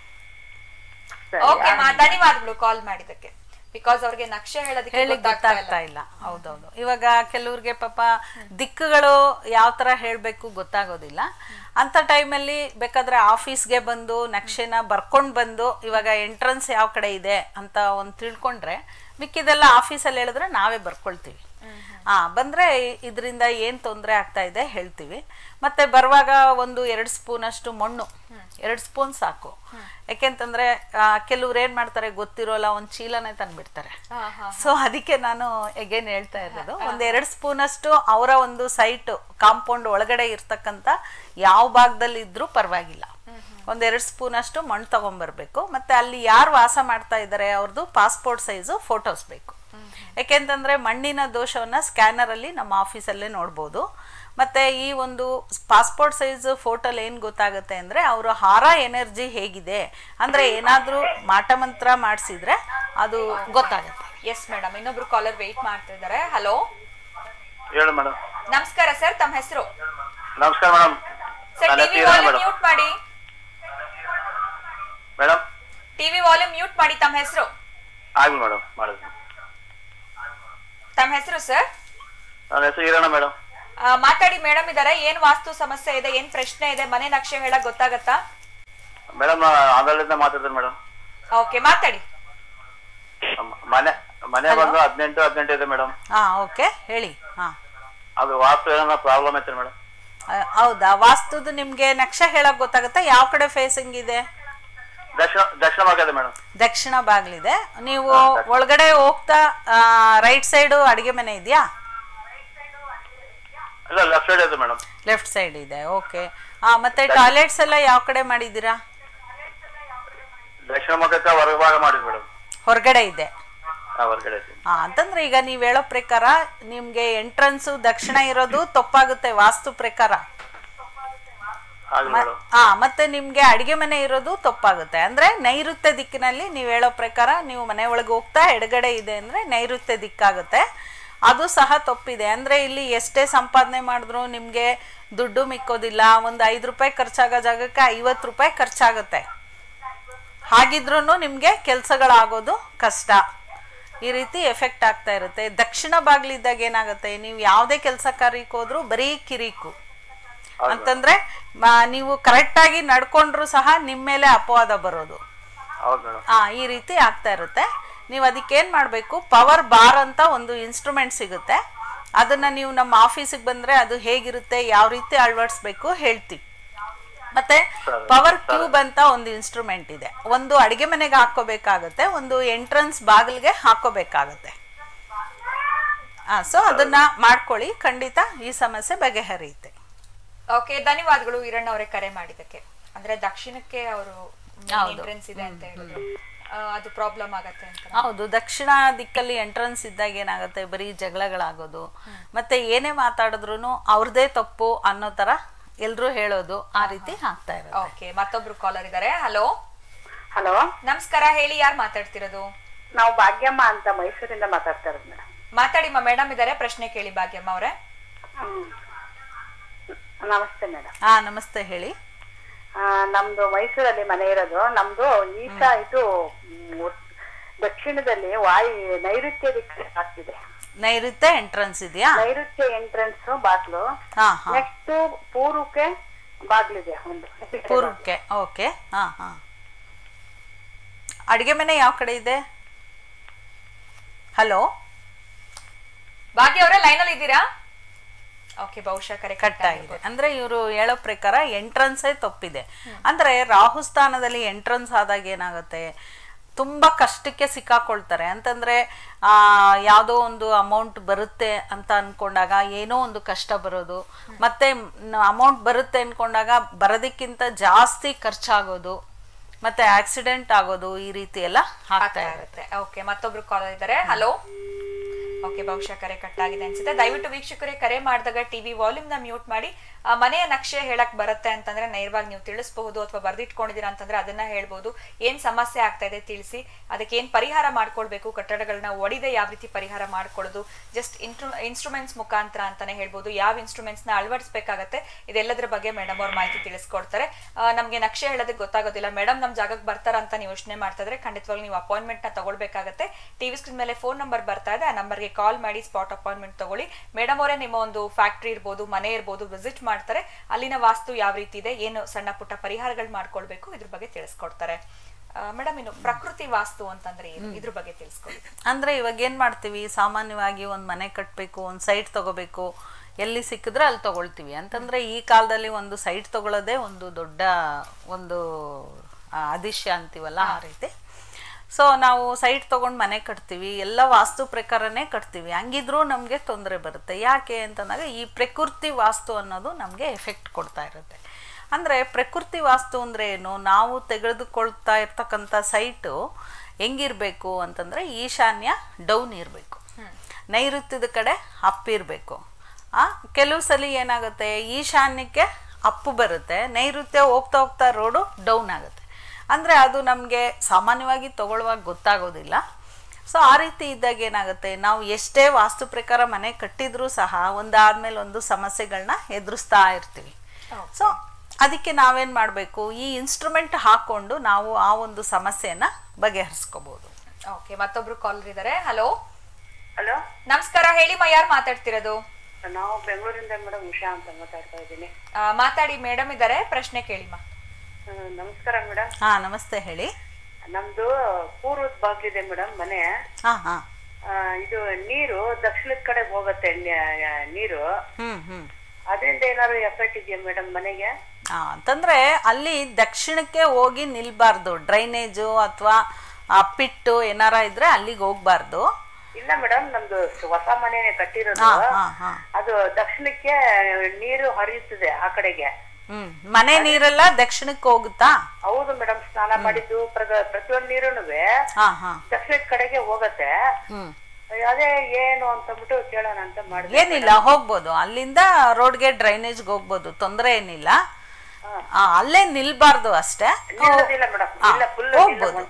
ಓಕೆ ಮಾ, ಧನ್ಯವಾದಗಳು ಕಾಲ್ ಮಾಡಿದಕ್ಕೆ. ಬಿಕಾಸ್ ಅವ್ರಿಗೆ ನಕ್ಷೆ ಹೇಳೋದಕ್ಕೆ ಗೊತ್ತಾಗ್ತಾ ಇಲ್ಲ. ಹೌದೌದು, ಇವಾಗ ಕೆಲವ್ರಿಗೆ ಪಾಪ ದಿಕ್ಕುಗಳು ಯಾವ ತರ ಹೇಳ್ಬೇಕು ಗೊತ್ತಾಗೋದಿಲ್ಲ. ಅಂತ ಟೈಮಲ್ಲಿ ಬೇಕಾದ್ರೆ ಆಫೀಸ್ಗೆ ಬಂದು ನಕ್ಷೆನ ಬರ್ಕೊಂಡ್ ಬಂದು ಇವಾಗ ಎಂಟ್ರನ್ಸ್ ಯಾವ ಕಡೆ ಇದೆ ಅಂತ ಒಂದು ತಿಳ್ಕೊಂಡ್ರೆ ಮಿಕ್ಕಿದೆಲ್ಲ ಆಫೀಸಲ್ಲಿ ಹೇಳಿದ್ರೆ ನಾವೇ ಬರ್ಕೊಳ್ತೀವಿ. ಆ ಬಂದರೆ ಇದರಿಂದ ಏನು ತೊಂದರೆ ಆಗ್ತಾ ಇದೆ ಹೇಳ್ತೀವಿ. ಮತ್ತು ಬರುವಾಗ ಒಂದು ಎರಡು ಸ್ಪೂನಷ್ಟು ಮಣ್ಣು, ಎರಡು ಸ್ಪೂನ್ ಸಾಕು. ಯಾಕೆಂತಂದರೆ ಕೆಲವ್ರು ಏನು ಮಾಡ್ತಾರೆ ಗೊತ್ತಿರೋಲ್ಲ, ಒಂದು ಚೀಲನೇ ತಂದುಬಿಡ್ತಾರೆ. ಸೊ ಅದಕ್ಕೆ ನಾನು ಎಗೇನ್ ಹೇಳ್ತಾ ಇರೋದು, ಒಂದು ಎರಡು ಸ್ಪೂನಷ್ಟು ಅವರ ಒಂದು ಸೈಟು ಕಾಂಪೌಂಡ್ ಒಳಗಡೆ ಇರ್ತಕ್ಕಂಥ ಯಾವ ಭಾಗದಲ್ಲಿ ಇದ್ರೂ ಪರವಾಗಿಲ್ಲ, ಒಂದೆರಡು ಸ್ಪೂನಷ್ಟು ಮಣ್ಣು ತೊಗೊಂಬರ್ಬೇಕು. ಮತ್ತು ಅಲ್ಲಿ ಯಾರು ವಾಸ ಮಾಡ್ತಾ ಇದ್ದಾರೆ ಅವ್ರದ್ದು ಪಾಸ್ಪೋರ್ಟ್ ಸೈಜು ಫೋಟೋಸ್ ಬೇಕು. ಯಾಕೆಂತಂದರೆ ಮಣ್ಣಿನ ದೋಷವನ್ನು ಸ್ಕ್ಯಾನರಲ್ಲಿ ನಮ್ಮ ಆಫೀಸಲ್ಲೇ ನೋಡ್ಬೋದು. ಮತ್ತು ಈ ಒಂದು ಪಾಸ್ಪೋರ್ಟ್ ಸೈಜ್ ಫೋಟೋಲ್ಲಿ ಏನು ಗೊತ್ತಾಗುತ್ತೆ ಅಂದರೆ ಅವರ ಹಾರ ಎನರ್ಜಿ ಹೇಗಿದೆ, ಅಂದರೆ ಏನಾದರೂ ಮಾಟ ಮಂತ್ರ ಮಾಡಿಸಿದ್ರೆ ಅದು ಗೊತ್ತಾಗುತ್ತೆ. ಎಸ್ ಮೇಡಮ್, ಇನ್ನೊಬ್ರು ಕಾಲರ್ ವೆಯ್ಟ್ ಮಾಡ್ತಾ ಇದ್ದಾರೆ. ಹಲೋ ಹೇಳಿ ಮೇಡಮ್. ನಮಸ್ಕಾರ ಸರ್, ತಮ್ಮ ಹೆಸರು? ನಮಸ್ಕಾರ madam. Sir TV volume mute ಮಾಡಿ. ಮೇಡಮ್ ಟಿವಿ ವಾಲ್ಯೂಮ್ ಮ್ಯೂಟ್ ಮಾಡಿ. ತಮ್ಮ ಹೆಸರು? ಆಗ್ಲಿ ಮೇಡಮ್, ಮಾಡಿದ್ವಿ. ತಮ್ಮ ಹೆಸರು ಸರ್? ನನ್ನ ಹೆಸರು ಈರಣ್ಣ ಮೇಡಮ್. ಮಾತಾಡಿ ಮೇಡಮ್ ಇದಾರೆ. ಏನ್ ವಾಸ್ತು ಸಮಸ್ಯೆ ಇದೆ, ಏನ್ ಪ್ರಶ್ನೆ ಇದೆ, ಮನೆ ನಕ್ಷೆ ಹೇಳಕ್ ಗೊತ್ತಾಗತ್ತಾ? ಮೇಡಮ್ ಆಂಧ್ರದಿಂದ ಮಾತಾಡ್ತೀನಿ ಮೇಡಮ್. ಓಕೆ ಮಾತಾಡಿ. ಮನೆ ಮನೆ ಬಂದು ಹದಿನೆಂಟು ಹದಿನೆಂಟು ಇದೆ ಮೇಡಮ್. ಹಾ ಓಕೆ ಹೇಳಿ. ಹಾ ಅದು ವಾಸ್ತು ಏನೋ ಪ್ರಾಬ್ಲಮ್ ಐತೆ ಮೇಡಮ್. ಹೌದಾ, ವಾಸ್ತುದು ನಿಮ್ಗೆ ನಕ್ಷೆ ಹೇಳಕ್ ಗೊತ್ತಾಗತ್ತಾ? ಯಾವ ಕಡೆ ಫೇಸಿಂಗ್ ಇದೆ? ದಕ್ಷಿಣ ದಕ್ಷಿಣ ಭಾಗ ಇದೆ ಮೇಡಮ್. ದಕ್ಷಿಣ ಬಾಗ್ಲಿದೆ. ನೀವು ಒಳಗಡೆ ಹೋಗ್ತಾ ರೈಟ್ ಸೈಡು ಅಡಿಗೆ ಮನೆ ಇದೆಯಾ? ಇಲ್ಲ, ಲೆಫ್ಟ್ ಸೈಡ್ ಇದೆ ಮೇಡಮ್. ಲೆಫ್ಟ್ ಸೈಡ್ ಇದೆ. ಓಕೆ. ಆ ಮತ್ತೆ ಟಾಯ್ಲೆಟ್ಸ್ ಎಲ್ಲ ಯಾವ ಕಡೆ ಮಾಡಿದ್ದೀರಾ? ದಕ್ಷಿಣ ಮುಖಕ್ಕೆ ಹೊರಭಾಗ ಮಾಡಿದ್ವಿ ಮೇಡಮ್. ಹೊರಗಡೆ ಇದೆ. ಹೊರಗಡೆ ಇದೆ. ಹಾ ಅಂತಂದ್ರೆ ಈಗ ನೀವು ಹೇಳೋ ಪ್ರಕಾರ ನಿಮ್ಗೆ ಎಂಟ್ರನ್ಸು ದಕ್ಷಿಣ ಇರೋದು ತಪ್ಪಾಗುತ್ತೆ ವಾಸ್ತು ಪ್ರಕಾರ. ಹಾ ಮತ್ತೆ ನಿಮ್ಗೆ ಅಡಿಗೆ ಮನೆ ಇರೋದು ತಪ್ಪಾಗುತ್ತೆ. ಅಂದ್ರೆ ನೈಋತ್ಯ ದಿಕ್ಕಿನಲ್ಲಿ ನೀವು ಹೇಳೋ ಪ್ರಕಾರ ನೀವು ಮನೆ ಒಳಗೆ ಹೋಗ್ತಾ ಎಡಗಡೆ ಇದೆ ಅಂದ್ರೆ ನೈಋತ್ಯ ದಿಕ್ಕಾಗುತ್ತೆ. ಅದು ಸಹ ತಪ್ಪಿದೆ. ಅಂದ್ರೆ ಇಲ್ಲಿ ಎಷ್ಟೇ ಸಂಪಾದನೆ ಮಾಡಿದ್ರು ನಿಮ್ಗೆ ದುಡ್ಡು ಮಿಕ್ಕೋದಿಲ್ಲ. ಒಂದು ಐದು ರೂಪಾಯಿ ಖರ್ಚಾಗೋ ಜಾಗಕ್ಕೆ ಐವತ್ತು ರೂಪಾಯಿ ಖರ್ಚಾಗುತ್ತೆ. ಹಾಗಿದ್ರೂ ನಿಮ್ಗೆ ಕೆಲ್ಸಗಳಾಗೋದು ಕಷ್ಟ. ಈ ರೀತಿ ಎಫೆಕ್ಟ್ ಆಗ್ತಾ ಇರುತ್ತೆ. ದಕ್ಷಿಣ ಬಾಗ್ಲಿದ್ದಾಗ ಏನಾಗುತ್ತೆ, ನೀವು ಯಾವುದೇ ಕೆಲಸ ಕಾರ್ಯಕ್ಕೆ ಹೋದ್ರೂ ಬರೀ ಕಿರಿಕು ಅಂತಂದ್ರೆ ನೀವು ಕರೆಕ್ಟ್ ಆಗಿ ನಡ್ಕೊಂಡ್ರು ಸಹ ನಿಮ್ಮ ಮೇಲೆ ಅಪವಾದ ಬರೋದು. ಆ ಈ ರೀತಿ ಆಗ್ತಾ ಇರುತ್ತೆ. ನೀವು ಅದಕ್ಕೆ ಏನ್ ಮಾಡ್ಬೇಕು, ಪವರ್ ಬಾರ್ ಅಂತ ಒಂದು ಇನ್ಸ್ಟ್ರೂಮೆಂಟ್ ಸಿಗುತ್ತೆ. ಅದನ್ನ ನೀವು ನಮ್ಮ ಆಫೀಸಿಗೆ ಬಂದ್ರೆ ಅದು ಹೇಗಿರುತ್ತೆ, ಯಾವ ರೀತಿ ಅಳವಡಿಸ್ಬೇಕು ಹೇಳ್ತೀವಿ. ಮತ್ತೆ ಪವರ್ ಕ್ಯೂಬ್ ಅಂತ ಒಂದು ಇನ್ಸ್ಟ್ರೂಮೆಂಟ್ ಇದೆ. ಒಂದು ಅಡಿಗೆ ಮನೆಗೆ ಹಾಕೋಬೇಕಾಗತ್ತೆ, ಒಂದು ಎಂಟ್ರನ್ಸ್ ಬಾಗಿಲಿಗೆ ಹಾಕೋಬೇಕಾಗತ್ತೆ. ಆ ಸೊ ಅದನ್ನ ಮಾಡ್ಕೊಳ್ಳಿ, ಖಂಡಿತ ಈ ಸಮಸ್ಯೆ ಬಗೆಹರಿಯುತ್ತೆ. ಓಕೆ, ಧನ್ಯವಾದಗಳು ಈರಣ್ಣ ಅವರೇ ಕರೆ ಮಾಡಿದಕ್ಕೆ. ಅಂದ್ರೆ ದಕ್ಷಿಣಕ್ಕೆ ಅವರು ಎಂಟ್ರೆನ್ಸ್ ಇದೆ ಅಂತ ಹೇಳಿದ್ರು, ಅದು ಪ್ರಾಬ್ಲಮ್ ಆಗತ್ತೆ ಅಂತ. ಹೌದು, ದಕ್ಷಿಣ ದಿಕ್ಕಲ್ಲಿ ಎಂಟ್ರೆನ್ಸ್ ಇದ್ದಾಗ ಏನಾಗುತ್ತೆ, ಬರೀ ಜಗಳಗಳಾಗೋದು, ಮತ್ತೆ ಏನೇ ಮಾತಾಡಿದ್ರು ಅವ್ರದೇ ತಪ್ಪು ಅನ್ನೋ ತರ ಎಲ್ರು ಹೇಳೋದು, ಆ ರೀತಿ ಆಗ್ತಾ ಇರೋದು. ಓಕೆ, ಮತ್ತೊಬ್ರು ಕಾಲರ್ ಇದಾರೆ. ಹಲೋ ಹಲೋ ನಮಸ್ಕಾರ, ಹೇಳಿ, ಯಾರು ಮಾತಾಡ್ತಿರೋದು? ನಾವು ಭಾಗ್ಯಮ್ಮ ಅಂತ ಮೈಸೂರಿಂದ ಮಾತಾಡ್ತಾ ಇರೋದು ಮೇಡಮ್. ಮಾತಾಡಿಮ್ಮ, ಮೇಡಮ್ ಇದಾರೆ, ಪ್ರಶ್ನೆ ಕೇಳಿ ಭಾಗ್ಯಮ್ಮ ಅವರೇ. ನಮಸ್ತೆ ಮೇಡಮ್. ಹಾ ನಮಸ್ತೆ, ಹೇಳಿ. ನಮ್ದು ಮೈಸೂರಲ್ಲಿ ಮನೆ ಇರೋದು. ನಮ್ದು ಈಶ ಇದು ದಕ್ಷಿಣದಲ್ಲಿ ವಾಯು ನೈಋತ್ಯ ದಿಕ್ಕಿಗೆ ಆಗ್ತಿದೆ. ನೈಋತ್ಯ ಎಂಟ್ರೆನ್ಸ್ ಇದೆಯಾ? ನೈಋತ್ಯ ಎಂಟ್ರೆನ್ಸ್ ಬಾಗ್ಲು. ನೆಕ್ಸ್ಟ್ ಪೂರ್ವಕ್ಕೆ ಬಾಗ್ಲಿದೆ ಒಂದು. ಪೂರ್ವಕ್ಕೆ. ಓಕೆ. ಹಾ ಹಾ ಅಡಿಗೆ ಮನೆ ಯಾವ ಕಡೆ ಇದೆ? ಹಲೋ ಭಾಗ್ಯ ಅವರೇ, ಲೈನ್ ಅಲ್ಲಿ ಇದ್ದೀರಾ? ಓಕೆ, ಬಹುಶಃ ಕರೆ ಕಟ್ ಆಗಿದೆ. ಅಂದ್ರೆ ಇವರು ಹೇಳೋ ಪ್ರಕಾರ ಎಂಟ್ರನ್ಸೇ ತಪ್ಪಿದೆ. ಅಂದ್ರೆ ರಾಹುಸ್ಥಾನದಲ್ಲಿ ಎಂಟ್ರನ್ಸ್ ಆದಾಗ ಏನಾಗುತ್ತೆ, ತುಂಬಾ ಕಷ್ಟಕ್ಕೆ ಸಿಕ್ಕಾಕೊಳ್ತಾರೆ. ಅಂತಂದ್ರೆ ಆ ಯಾವುದೋ ಒಂದು ಅಮೌಂಟ್ ಬರುತ್ತೆ ಅಂತ ಅನ್ಕೊಂಡಾಗ ಏನೋ ಒಂದು ಕಷ್ಟ ಬರೋದು, ಮತ್ತೆ ಅಮೌಂಟ್ ಬರುತ್ತೆ ಅನ್ಕೊಂಡಾಗ ಬರೋದಕ್ಕಿಂತ ಜಾಸ್ತಿ ಖರ್ಚಾಗೋದು, ಮತ್ತೆ ಆಕ್ಸಿಡೆಂಟ್ ಆಗೋದು, ಈ ರೀತಿ ಎಲ್ಲ ಆಗ್ತಾ ಇರುತ್ತೆ. ಓಕೆ, ಮತ್ತೊಬ್ರು ಕಾಲ್ ಇದ್ದಾರೆ. ಹಲೋ. ಓಕೆ, ಬಹುಶಃ ಕರೆ ಕಟ್ ಆಗಿದೆ ಅನ್ಸುತ್ತೆ. ದಯವಿಟ್ಟು ವೀಕ್ಷಕರೇ, ಕರೆ ಮಾಡಿದಾಗ ಟಿವಿ ವಾಲ್ಯೂಮ್ ನ ಮ್ಯೂಟ್ ಮಾಡಿ. ಮನೆಯ ನಕ್ಷೆ ಹೇಳಕ್ ಬರುತ್ತೆ ಅಂತಂದ್ರೆ ನೇರವಾಗಿ ನೀವು ತಿಳಿಸಬಹುದು, ಅಥವಾ ಬರ್ದಿಟ್ಕೊಂಡಿದ್ದೀರಾ ಅಂತಂದ್ರೆ ಅದನ್ನ ಹೇಳ್ಬೋದು. ಏನ್ ಸಮಸ್ಯೆ ಆಗ್ತಾ ಇದೆ ತಿಳಿಸಿ, ಅದಕ್ಕೆ ಏನ್ ಪರಿಹಾರ ಮಾಡ್ಕೊಳ್ಬೇಕು, ಕಟ್ಟಡಗಳನ್ನ ಒಡಿದೆ ಯಾವ ರೀತಿ ಪರಿಹಾರ ಮಾಡ್ಕೊಳ್ಳೋದು, ಜಸ್ಟ್ ಇನ್ಸ್ಟ್ರೂ ಇನ್ಸ್ಟ್ರೂಮೆಂಟ್ಸ್ ಮುಖಾಂತರ ಅಂತಾನೆ ಹೇಳ್ಬೋದು. ಯಾವ ಇನ್ಸ್ಟ್ರೂಮೆಂಟ್ಸ್ ನ ಅಳವಡಿಸಬೇಕಾಗತ್ತೆ, ಇದೆಲ್ಲದರ ಬಗ್ಗೆ ಮೇಡಮ್ ಅವ್ರ ಮಾಹಿತಿ ತಿಳಿಸ್ಕೊಡ್ತಾರೆ. ನಮ್ಗೆ ನಕ್ಷೆ ಹೇಳೋದಕ್ಕೆ ಗೊತ್ತಾಗೋದಿಲ್ಲ, ಮೇಡಮ್ ನಮ್ ಜಾಗಕ್ಕೆ ಬರ್ತಾರ ಅಂತ ನೀವು ಯೋಚನೆ ಮಾಡ್ತಾ ಇದ್ರೆ ಖಂಡಿತವಾಗ್ಲೂ ನೀವು ಅಪಾಯಿಂಟ್ಮೆಂಟ್ ನ ತಗೊಳ್ಬೇಕಾಗತ್ತೆ. ಟಿವಿ ಸ್ಕ್ರೀನ್ ಮೇಲೆ ಫೋನ್ ನಂಬರ್ ಬರ್ತಾ ಇದೆ, ಆ ನಂಬರ್ಗೆ ಕಾಲ್ ಮಾಡಿ ಸ್ಪಾಟ್ ಅಪಾಯಿಂಟ್ಮೆಂಟ್ ತಗೊಳ್ಳಿ. ಮೇಡಮ್ ಅವರೇ ನಿಮ್ಮ ಒಂದು ಫ್ಯಾಕ್ಟ್ರಿ ಇರ್ಬೋದು, ಮನೆ ಇರ್ಬೋದು, ವಿಸಿಟ್ ಮಾಡ್ತಾರೆ. ಅಲ್ಲಿನ ವಾಸ್ತು ಯಾವ ರೀತಿ ಇದೆ, ಏನು ಸಣ್ಣ ಪುಟ್ಟ ಪರಿಹಾರಗಳು ಮಾಡ್ಕೊಳ್ಬೇಕು, ಇದ್ರ ಬಗ್ಗೆ ತಿಳಿಸ್ಕೊಡ್ತಾರೆ. ಮೇಡಮ್ ಇನ್ನು ಪ್ರಕೃತಿ ವಾಸ್ತು ಅಂತಂದ್ರೆ ಏನು, ಇದ್ರ ಬಗ್ಗೆ ತಿಳಿಸ್ಕೊಳ್ಳಿ. ಅಂದ್ರೆ ಇವಾಗ ಏನ್ ಮಾಡ್ತೀವಿ, ಸಾಮಾನ್ಯವಾಗಿ ಒಂದು ಮನೆ ಕಟ್ಟಬೇಕು, ಒಂದು ಸೈಟ್ ತಗೋಬೇಕು, ಎಲ್ಲಿ ಸಿಕ್ಕಿದ್ರೆ ಅಲ್ಲಿ ತಗೊಳ್ತೀವಿ. ಅಂತಂದ್ರೆ ಈ ಕಾಲದಲ್ಲಿ ಒಂದು ಸೈಟ್ ತಗೊಳ್ಳೋದೇ ಒಂದು ದೊಡ್ಡ ಒಂದು ಅದಿಶ್ಯ ಅಂತೀವಲ್ಲ, ಆ ರೀತಿ. ಸೊ ನಾವು ಸೈಟ್ ತೊಗೊಂಡು ಮನೆ ಕಟ್ತೀವಿ, ಎಲ್ಲ ವಾಸ್ತು ಪ್ರಕಾರನೇ ಕಟ್ತೀವಿ. ಹಂಗಿದ್ರೂ ನಮಗೆ ತೊಂದರೆ ಬರುತ್ತೆ. ಯಾಕೆ ಅಂತಂದಾಗ ಈ ಪ್ರಕೃತಿ ವಾಸ್ತು ಅನ್ನೋದು ನಮಗೆ ಎಫೆಕ್ಟ್ ಕೊಡ್ತಾ ಇರುತ್ತೆ. ಅಂದರೆ ಪ್ರಕೃತಿ ವಾಸ್ತು ಅಂದರೆ ಏನು, ನಾವು ತೆಗೆದುಕೊಳ್ತಾ ಇರ್ತಕ್ಕಂಥ ಸೈಟು ಹೆಂಗಿರಬೇಕು ಅಂತಂದರೆ ಈಶಾನ್ಯ ಡೌನ್ ಇರಬೇಕು, ನೈಋತ್ಯದ ಕಡೆ ಅಪ್ ಇರಬೇಕು. ಕೆಲವು ಸಲ ಏನಾಗುತ್ತೆ, ಈಶಾನ್ಯಕ್ಕೆ ಅಪ್ಪು ಬರುತ್ತೆ, ನೈಋತ್ಯ ಹೋಗ್ತಾ ಹೋಗ್ತಾ ರೋಡು ಡೌನ್ ಆಗುತ್ತೆ. ಅಂದರೆ ಅದು ನಮಗೆ ಸಾಮಾನ್ಯವಾಗಿ ತಗೊಳ್ಳುವಾಗ ಗೊತ್ತಾಗೋದಿಲ್ಲ. ಸೊ ಆ ರೀತಿ ಇದ್ದಾಗ ಏನಾಗುತ್ತೆ, ನಾವು ಎಷ್ಟೇ ವಾಸ್ತು ಪ್ರಕಾರ ಮನೆ ಕಟ್ಟಿದ್ರೂ ಸಹ ಒಂದಾದ್ಮೇಲೆ ಒಂದು ಸಮಸ್ಯೆಗಳನ್ನ ಎದುರಿಸ್ತಾ ಇರ್ತೀವಿ. ಸೊ ಅದಕ್ಕೆ ನಾವೇನು ಮಾಡಬೇಕು, ಈ ಇನ್ಸ್ಟ್ರೂಮೆಂಟ್ ಹಾಕ್ಕೊಂಡು ನಾವು ಆ ಒಂದು ಸಮಸ್ಯೆನ ಬಗೆಹರಿಸ್ಕೋಬಹುದು. ಓಕೆ, ಮತ್ತೊಬ್ರು ಕಾಲರ್ ಇದ್ದಾರೆ. ಹಲೋ ಹಲೋ, ನಮಸ್ಕಾರ. ಹೇಳಿ ಮಾ, ಯಾರು ಮಾತಾಡ್ತಿರೋದು? ನಾವು ಬೆಂಗಳೂರಿಂದ ಮೇಡಮ್ ಉಷಾ ಅಂತ ಮಾತಾಡ್ತಾ ಇದ್ದೀನಿ. ಮಾತಾಡಿ, ಮೇಡಮ್ ಇದ್ದಾರೆ, ಪ್ರಶ್ನೆ ಕೇಳಿಮ್ಮ. ನಮಸ್ಕಾರ ಮೇಡಮ್. ಹಾ ನಮಸ್ತೆ, ಹೇಳಿ. ನಮ್ದು ಪೂರ್ವದ ಬಾಗ್ಲಿದೆ ಮೇಡಮ್ ಮನೆ. ಹಾ ಹಾ ಇದು ನೀರು ದಕ್ಷಿಣದ ಕಡೆ ಹೋಗುತ್ತೆ ನೀರು. ಹ್ಮ್ ಹ್ಮ್ ಅದರಿಂದ ಏನಾದ್ರು ಎಫೆಕ್ಟ್ ಇದೆಯಾ ಮೇಡಮ್ ಮನೆಗೆ? ಹಾ ಅಂತಂದ್ರೆ ಅಲ್ಲಿ ದಕ್ಷಿಣಕ್ಕೆ ಹೋಗಿ ನಿಲ್ಬಾರ್ದು, ಡ್ರೈನೇಜು ಅಥವಾ ಪಿಟ್ಟು ಏನಾರ ಇದ್ರೆ ಅಲ್ಲಿಗೆ ಹೋಗ್ಬಾರ್ದು. ಇಲ್ಲ ಮೇಡಮ್, ನಮ್ದು ಹೊಸ ಮನೆನೇ ಕಟ್ಟಿರೋದು, ಅದು ದಕ್ಷಿಣಕ್ಕೆ ನೀರು ಹರಿಯುತ್ತದೆ ಆ ಕಡೆಗೆ. ಹ್ಮ್ ಮನೆ ನೀರೆಲ್ಲ ದಕ್ಷಿಣಕ್ಕೆ ಹೋಗುತ್ತಾ? ಹೌದು ಮೇಡಮ್, ಸ್ನಾನ ಮಾಡಿದ್ದು ಪ್ರತಿಯೊಂದು ನೀರುನು ದಕ್ಷಿಣದ ಕಡೆಗೆ ಹೋಗತ್ತೆ. ಅದೇ ಏನು ಅಂತಂದ್ಬಿಟ್ಟು ಕೇಳೋಣ ಅಂತ ಮಾಡಿದ್ರೆ. ಏನಿಲ್ಲ, ಹೋಗ್ಬೋದು, ಅಲ್ಲಿಂದ ರೋಡ್ಗೆ ಡ್ರೈನೇಜ್ಗೆ ಹೋಗ್ಬೋದು, ತೊಂದರೆ ಏನಿಲ್ಲ. ಅಲ್ಲೇ ನಿಲ್ಬಾರ್ದು ಅಷ್ಟೇ, ಹೋಗ್ಬೋದು.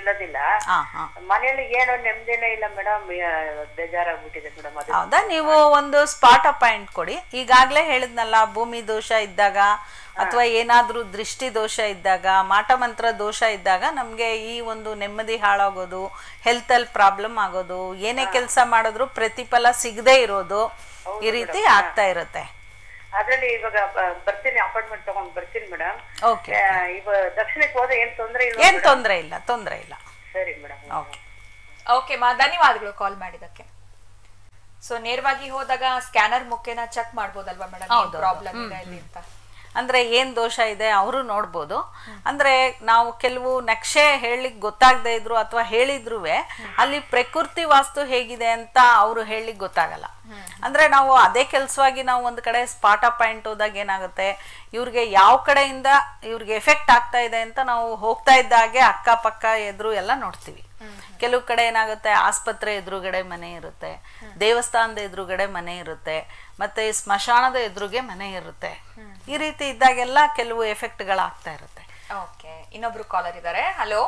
ಮನೆಯಲ್ಲಿ ಏನು ನೆಮ್ಮದಿನೇ ಇಲ್ಲ ಮೇಡಮ್, ಬೇಜಾರಾಗ್ಬಿಟ್ಟಿದೆ ಮೇಡಮ್. ಹೌದಾ, ನೀವು ಒಂದು ಸ್ಪಾಟ್ ಅಪಾಯಿಂಟ್ ಕೊಡಿ. ಈಗಾಗ್ಲೇ ಹೇಳಿದ್ನಲ್ಲ, ಭೂಮಿ ದೋಷ ಇದ್ದಾಗ ಅಥವಾ ಏನಾದ್ರೂ ದೃಷ್ಟಿ ದೋಷ ಇದ್ದಾಗ, ಮಾಟಮಂತ್ರ ದೋಷ ಇದ್ದಾಗ ನಮ್ಗೆ ಈ ಒಂದು ನೆಮ್ಮದಿ ಹಾಳಾಗೋದು, ಹೆಲ್ತ್ ಅಲ್ಲಿ ಪ್ರಾಬ್ಲಮ್ ಆಗೋದು, ಏನೇ ಕೆಲಸ ಮಾಡಿದ್ರು ಪ್ರತಿಫಲ ಸಿಗದೆ ಇರೋದು, ಈ ರೀತಿ ಆಗ್ತಾ ಇರುತ್ತೆ. ಅದ್ರಲ್ಲಿ ಇವಾಗ ಬರ್ತೀನಿ, ಅಪಾಯಿಂಟ್ಮೆಂಟ್ ತಗೊಂಡ್ ಬರ್ತೀನಿ ಮೇಡಮ್. ಓಕೆ, ಇವಾಗ ದಕ್ಷಿಣಕ್ಕೆ ಹೋದ್ರೆ ಏನ್ ತೊಂದರೆ ಇಲ್ಲ? ಏನ್ ತೊಂದರೆ ಇಲ್ಲ, ತೊಂದರೆ ಇಲ್ಲ. ಸರಿ ಮೇಡಮ್. ಓಕೆ ಓಕೆ ಮಾ, ಧನ್ಯವಾದಗಳು ಕಾಲ್ ಮಾಡಿದಕ್ಕೆ. ಸೊ ನೇರವಾಗಿ ಹೋದಾಗ ಸ್ಕ್ಯಾನರ್ ಮುಖೇನ ಚೆಕ್ ಮಾಡ್ಬೋದಲ್ವಾ ಮೇಡಮ್, ಪ್ರಾಬ್ಲಮ್ ಇದೆ ಇಲ್ಲಿ ಅಂತ? ಅಂದ್ರೆ ಏನ್ ದೋಷ ಇದೆ ಅವರು ನೋಡ್ಬೋದು. ಅಂದ್ರೆ ನಾವು ಕೆಲವು ನಕ್ಷೆ ಹೇಳಲಿಕ್ಕೆ ಗೊತ್ತಾಗದೇ ಇದ್ರು ಅಥವಾ ಹೇಳಿದ್ರು ಅಲ್ಲಿ ಪ್ರಕೃತಿ ವಾಸ್ತು ಹೇಗಿದೆ ಅಂತ ಅವರು ಹೇಳಲಿಕ್ಕೆ ಗೊತ್ತಾಗಲ್ಲ. ಅಂದ್ರೆ ನಾವು ಅದೇ ಕೆಲಸವಾಗಿ ನಾವು ಒಂದ್ ಕಡೆ ಸ್ಪಾಟ್ ಅಪಾಯಿಂಟ್ ಹೋದಾಗ ಏನಾಗುತ್ತೆ, ಇವ್ರಿಗೆ ಯಾವ ಕಡೆಯಿಂದ ಇವ್ರಿಗೆ ಎಫೆಕ್ಟ್ ಆಗ್ತಾ ಇದೆ ಅಂತ ನಾವು ಹೋಗ್ತಾ ಇದ್ದಾಗೆ ಅಕ್ಕಪಕ್ಕ ಎದುರು ಎಲ್ಲ ನೋಡ್ತೀವಿ. ಕೆಲವು ಕಡೆ ಏನಾಗುತ್ತೆ, ಆಸ್ಪತ್ರೆ ಎದುರುಗಡೆ ಮನೆ ಇರುತ್ತೆ, ದೇವಸ್ಥಾನದ ಎದುರುಗಡೆ ಮನೆ ಇರುತ್ತೆ, ಮತ್ತೆ ಸ್ಮಶಾನದ ಎದುರುಗೆ ಮನೆ ಇರುತ್ತೆ. ಈ ರೀತಿ ಇದ್ದಾಗೆಲ್ಲ ಕೆಲವು ಎಫೆಕ್ಟ್ಗಳಾಗ್ತಾ ಇರುತ್ತೆ. ಓಕೆ, ಇನ್ನೊಬ್ರು ಕಾಲರ್ ಇದ್ದಾರೆ. ಹಲೋ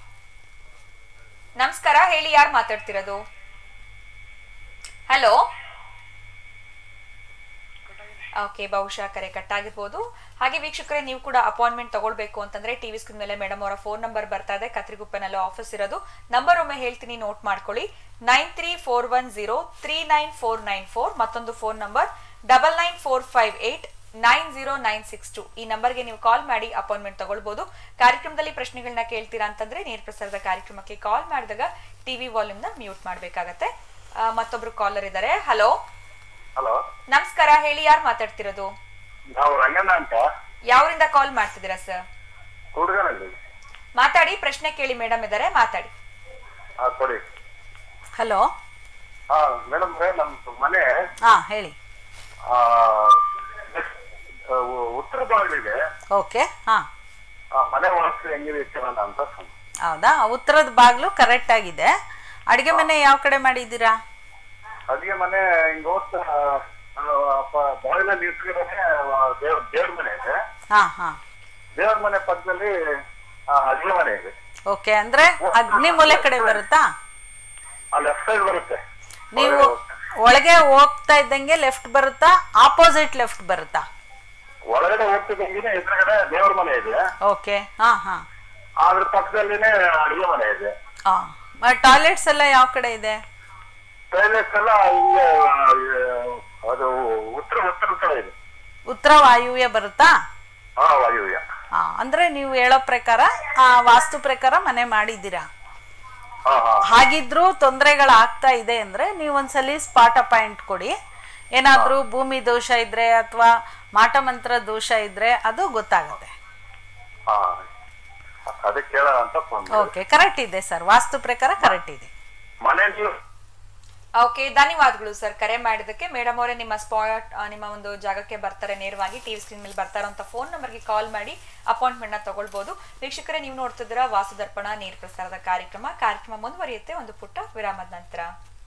ನಮಸ್ಕಾರ, ಹೇಳಿ, ಯಾರು ಮಾತಾಡ್ತಿರೋದು? ಹಲೋ. ಓಕೆ, ಬಹುಶಃ ಕರೆ ಕಟ್ ಆಗಿರ್ಬೋದು. ಹಾಗೆ ವೀಕ್ಷಕರೇ, ನೀವು ಕೂಡ ಅಪಾಯಿಂಟ್ಮೆಂಟ್ ತಗೊಳ್ಬೇಕು ಅಂತಂದ್ರೆ ಟಿವಿ ಸ್ಕ್ರೀನ್ ಮೇಲೆ ಮೇಡಮ್ ಅವರ ಫೋನ್ ನಂಬರ್ ಬರ್ತಾ ಇದೆ. ಕತ್ರಿಗುಪ್ಪೆನಲ್ಲೂ ಆಫೀಸ್ ಇರೋದು. ನಂಬರ್ ಒಮ್ಮೆ ಹೇಳ್ತೀನಿ, ನೋಟ್ ಮಾಡ್ಕೊಳ್ಳಿ. Nine three four one zero three nine four nine four. ಮತ್ತೊಂದು phone number double nine four five eight nine zero nine six two. ಈ ನಂಬರ್ಗೆ ನೀವು ಕಾಲ್ ಮಾಡಿ ಅಪಾಯಿಂಟ್ಮೆಂಟ್ ತಗೊಳ್ಬಹುದು. ಕಾರ್ಯಕ್ರಮದಲ್ಲಿ ಪ್ರಶ್ನೆಗಳನ್ನ ಕೇಳ್ತೀರಾ ಅಂತಂದ್ರೆ ನೇರ ಪ್ರಸಾರದ ಕಾರ್ಯಕ್ರಮಕ್ಕೆ ಕಾಲ್ ಮಾಡಿದಾಗ ಟಿವಿ ವಾಲ್ಯೂಮ್ ನ ಮ್ಯೂಟ್ ಮಾಡ್ಬೇಕಾಗತ್ತೆ. ಮತ್ತೊಬ್ರು ಕಾಲರ್ ಇದ್ದಾರೆ. ಹಲೋ ಹಲೋ ನಮಸ್ಕಾರ, ಹೇಳಿ, ಯಾರು ಮಾತಾಡ್ತಿರೋದು? ನಾವು ರಂಗಣ್ಣ ಅಂತ. ಯಾವರಿಂದ ಕಾಲ್ ಮಾಡ್ತಿದ್ದೀರಾ ಸರ್? ಹುಡುಗನಲ್ಲಿ ಮಾತಾಡಿ, ಪ್ರಶ್ನೆ ಕೇಳಿ. ಮೇಡಮ್ ಇದ್ದಾರೆ, ಮಾತಾಡಿ. ಕೊಡಿ. ಹಲೋ. ಹಾ ಮೇಡಮ್, ನಮ್ದು ಮನೆ ಹಾ ಹೇಳಿ. ಉತ್ತರ ಬಾಗಿಲಿದೆ. ಓಕೆ, ಹಾ ಮನೆ ವಾಸ್ತು ಹೆಂಗಿದೆ ಅಂತ. ಹೌದಾ, ಉತ್ತರದ ಬಾಗ್ಲು ಕರೆಕ್ಟ್ ಆಗಿದೆ. ಅಡಿಗೆ ಮನೆ ಯಾವ ಕಡೆ ಮಾಡಿದ್ದೀರಾ? ಅಡಿಗೆ ಮನೆ ಹಿಂಗ ಹೋಗ್ತಾ ಬಾಗಿಲ ನಿಂತ್ಕೊಂಡ್ರೆ ದೇವ್ರ ಮನೆ ಇದೆ. ಹಾ ಹಾ ದೇವ್ರ ಮನೆ ಪಕ್ಕದಲ್ಲಿ ಅಡಿಗೆ ಮನೆ ಇದೆ. ಓಕೆ, ಅಂದ್ರೆ ಅಗ್ನಿ ಮೂಲೆ ಕಡೆ ಬರುತ್ತಾ? ಲೆಫ್ಟ್ ಸೈಡ್ ಬರುತ್ತೆ. ನೀವು ಒಳಗೆ ಹೋಗ್ತಾ ಇದ್ದಂಗೆ ಲೆಫ್ಟ್ ಬರುತ್ತಾ, ಆಪೋಸಿಟ್ ಲೆಫ್ಟ್ ಬರುತ್ತಾ? ಒಳಗಡೆ ಹೋಗ್ತಿದ್ದಂಗೆ ಎದುರುಗಡೆ ದೇವ್ರ ಮನೆ ಇದೆ. ಓಕೆ, ಹಾ ಹಾ ಅದ್ರ ಪಕ್ಕದಲ್ಲಿನೇ ಅಡಿಗೆ ಮನೆ ಇದೆ. ಹಾ, ಟಾಯ್ಲೆಟ್ಸ್ ಎಲ್ಲ ಯಾವ ಕಡೆ ಇದೆ? ಟಾಯ್ಲೆಟ್ಸ್ ಎಲ್ಲ ಹಿಂಗೆ ಅದು ಉತ್ತರ ಉತ್ತರ ಕಡೆ ಇದೆ. ಉತ್ತರ ವಾಯುವ್ಯ ಬರುತ್ತಾ? ಹಾ, ವಾಯುವ್ಯ. ಹಾ ಅಂದ್ರೆ ನೀವು ಹೇಳೋ ಪ್ರಕಾರ ಆ ವಾಸ್ತು ಪ್ರಕಾರ ಮನೆ ಮಾಡಿದ್ದೀರಾ. ಹಾಗಿದ್ರೂ ತೊಂದರೆಗಳಾಗ್ತಾ ಇದೆ ಅಂದ್ರೆ ನೀವು ಒಂದ್ಸಲಿ ಸ್ಪಾಟ್ ಅಪಾಯಿಂಟ್ ಕೊಡಿ. ಏನಾದ್ರೂ ಭೂಮಿ ದೋಷ ಇದ್ರೆ ಅಥವಾ ಮಾಟ ಮಂತ್ರ ದೋಷ ಇದ್ರೆ ಅದು ಗೊತ್ತಾಗುತ್ತೆ. ಓಕೆ, ಕರೆಕ್ಟ್ ಇದೆ ಸರ್, ವಾಸ್ತು ಪ್ರಕಾರ ಕರೆಕ್ಟ್ ಇದೆ. ಓಕೆ, ಧನ್ಯವಾದಗಳು ಸರ್ ಕರೆ ಮಾಡಿದಕ್ಕೆ. ಮೇಡಮ್ ಅವರೇ ನಿಮ್ಮ ಸ್ಪಾಟ್ ನಿಮ್ಮ ಒಂದು ಜಾಗಕ್ಕೆ ಬರ್ತಾರೆ, ನೇರವಾಗಿ ಟಿವಿ ಸ್ಕ್ರೀನ್ ಮೇಲೆ ಬರ್ತಾರೋ ಅಂತ ಫೋನ್ ನಂಬರ್ಗೆ ಕಾಲ್ ಮಾಡಿ ಅಪಾಯಿಂಟ್ಮೆಂಟ್ ನ ತಗೊಳ್ಬಹುದು. ವೀಕ್ಷಕರೇ, ನೀವು ನೋಡ್ತಿದ್ದೀರಾ ವಾಸ್ತು ದರ್ಪಣ ನೇರ ಪ್ರಸಾರದ ಕಾರ್ಯಕ್ರಮ. ಕಾರ್ಯಕ್ರಮ ಮುಂದುವರಿಯುತ್ತೆ ಒಂದು ಪುಟ್ಟ ವಿರಾಮದ ನಂತರ.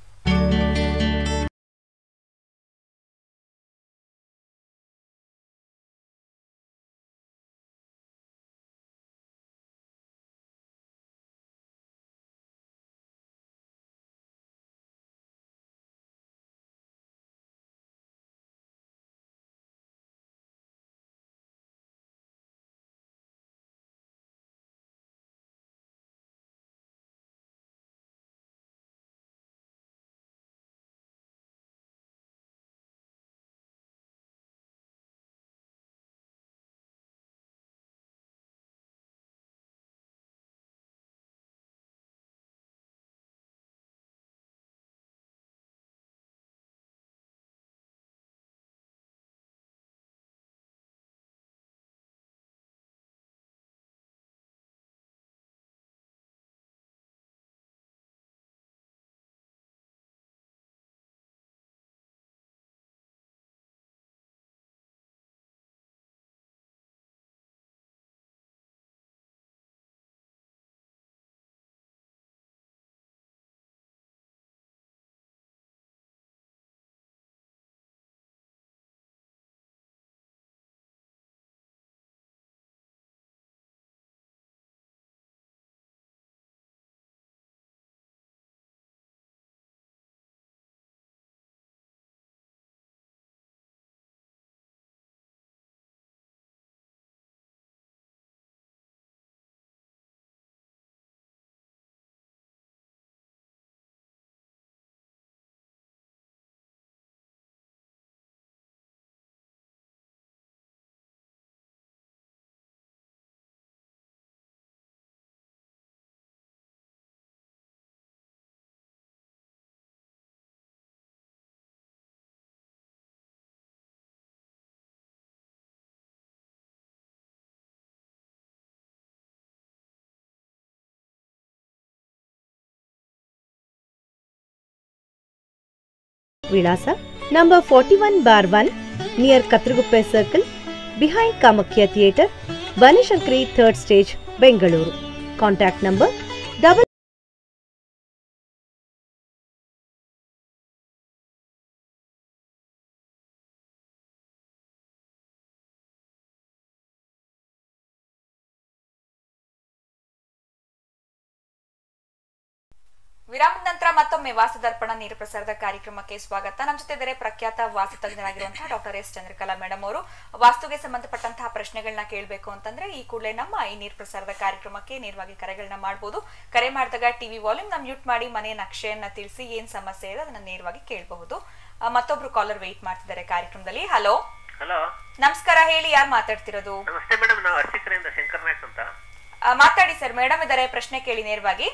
ವಿಳಾಸ number forty one bar one near Katriguppe circle, behind Kamakhya theatre, Banashankari third stage, Bengaluru. Contact number double ವಿರಾಮದ ನಂತರ ಮತ್ತೊಮ್ಮೆ ವಾಸ್ತು ದರ್ಪಣ ನೇರ ಪ್ರಸಾರದ ಕಾರ್ಯಕ್ರಮಕ್ಕೆ ಸ್ವಾಗತ. ನಮ್ಮ ಜೊತೆ ಇದ್ದಾರೆ ಪ್ರಖ್ಯಾತ ವಾಸ್ತು ತಜ್ಞರಾಗಿರುವಂತಹ ಡಾಕ್ಟರ್ ಎಸ್ ಚಂದ್ರಕಲಾ ಮೇಡಮ್ ಅವರು. ವಾಸ್ತುಗೆ ಸಂಬಂಧಪಟ್ಟಂತಹ ಪ್ರಶ್ನೆಗಳನ್ನ ಕೇಳಬೇಕು ಅಂತಂದ್ರೆ ಈ ಕೂಡಲೇ ನಮ್ಮ ಈ ನೇರ ಪ್ರಸಾರದ ಕಾರ್ಯಕ್ರಮಕ್ಕೆ ನೇರವಾಗಿ ಕರೆಗಳನ್ನ ಮಾಡಬಹುದು. ಕರೆ ಮಾಡಿದಾಗ ಟಿವಿ ವಾಲ್ಯೂಮ್ ನ ಮ್ಯೂಟ್ ಮಾಡಿ ಮನೆ ನಕ್ಷೆಯನ್ನ ತಿಳಿಸಿ ಏನ್ ಸಮಸ್ಯೆ ಇದೆ ಅದನ್ನ ನೇರವಾಗಿ ಕೇಳಬಹುದು. ಮತ್ತೊಬ್ರು ಕಾಲರ್ ವೇಟ್ ಮಾಡ್ತಿದ್ದಾರೆ ಕಾರ್ಯಕ್ರಮದಲ್ಲಿ. ಹಲೋ ಹಲೋ ನಮಸ್ಕಾರ, ಹೇಳಿ, ಯಾರು ಮಾತಾಡ್ತಿರೋದು? ನಮಸ್ತೆ ಮೇಡಮ್, ನಾವು ಅರ್ಸಿಕರಿಂದ ಶಂಕರ್ ನಾಯ್ಕ್ ಅಂತ. ಮಾತಾಡಿ ಸರ್, ಮೇಡಮ್ ಇದಾರೆ, ಪ್ರಶ್ನೆ ಕೇಳಿ ನೇರವಾಗಿ.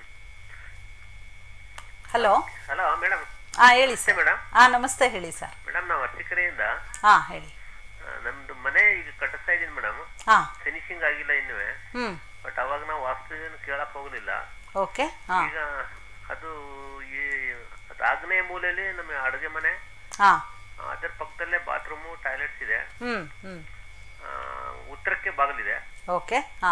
Hello hello madam. ಹಾ ಹೇಳಿ ಸರ್. ಮೇಡಮ್. ಹಾ ನಮಸ್ತೆ, ಹೇಳಿ ಸರ್. ಮೇಡಮ್, ನಾವು ಅರ್ಸಿಕರೆಯಿಂದ. ಹಾ ಹೇಳಿ. ನಮ್ದು ಮನೆ ಈಗ ಕಟ್ಟಿಸ್ತಾ ಇದೀನಿ ಮೇಡಮ್. ಹಾ ಫಿನಿಶಿಂಗ್ ಆಗಿಲ್ಲ ಇನ್ನೂ. ಹ್ಮ್ ಬಟ್ ಅವಾಗ ನಾವು ವಾಸ್ತು ಕೇಳಕ್ ಹೋಗ್ಲಿಲ್ಲ. ಓಕೆ. ಈಗ ಅದು ಈ ಆಗ್ನೇಯ ಮೂಲೆಯಲ್ಲಿ ನಮ್ಮ ಅಡುಗೆ ಮನೆ, ಹಾ ಅದರ ಪಕ್ಕದಲ್ಲೇ ಬಾತ್ರೂಮು ಟಾಯ್ಲೆಟ್ಸ್ ಇದೆ. ಹ್ಮ್ ಹ್ಮ್ ಉತ್ತರಕ್ಕೆ ಬಾಗಿಲಿದೆ. ಓಕೆ. ಹಾ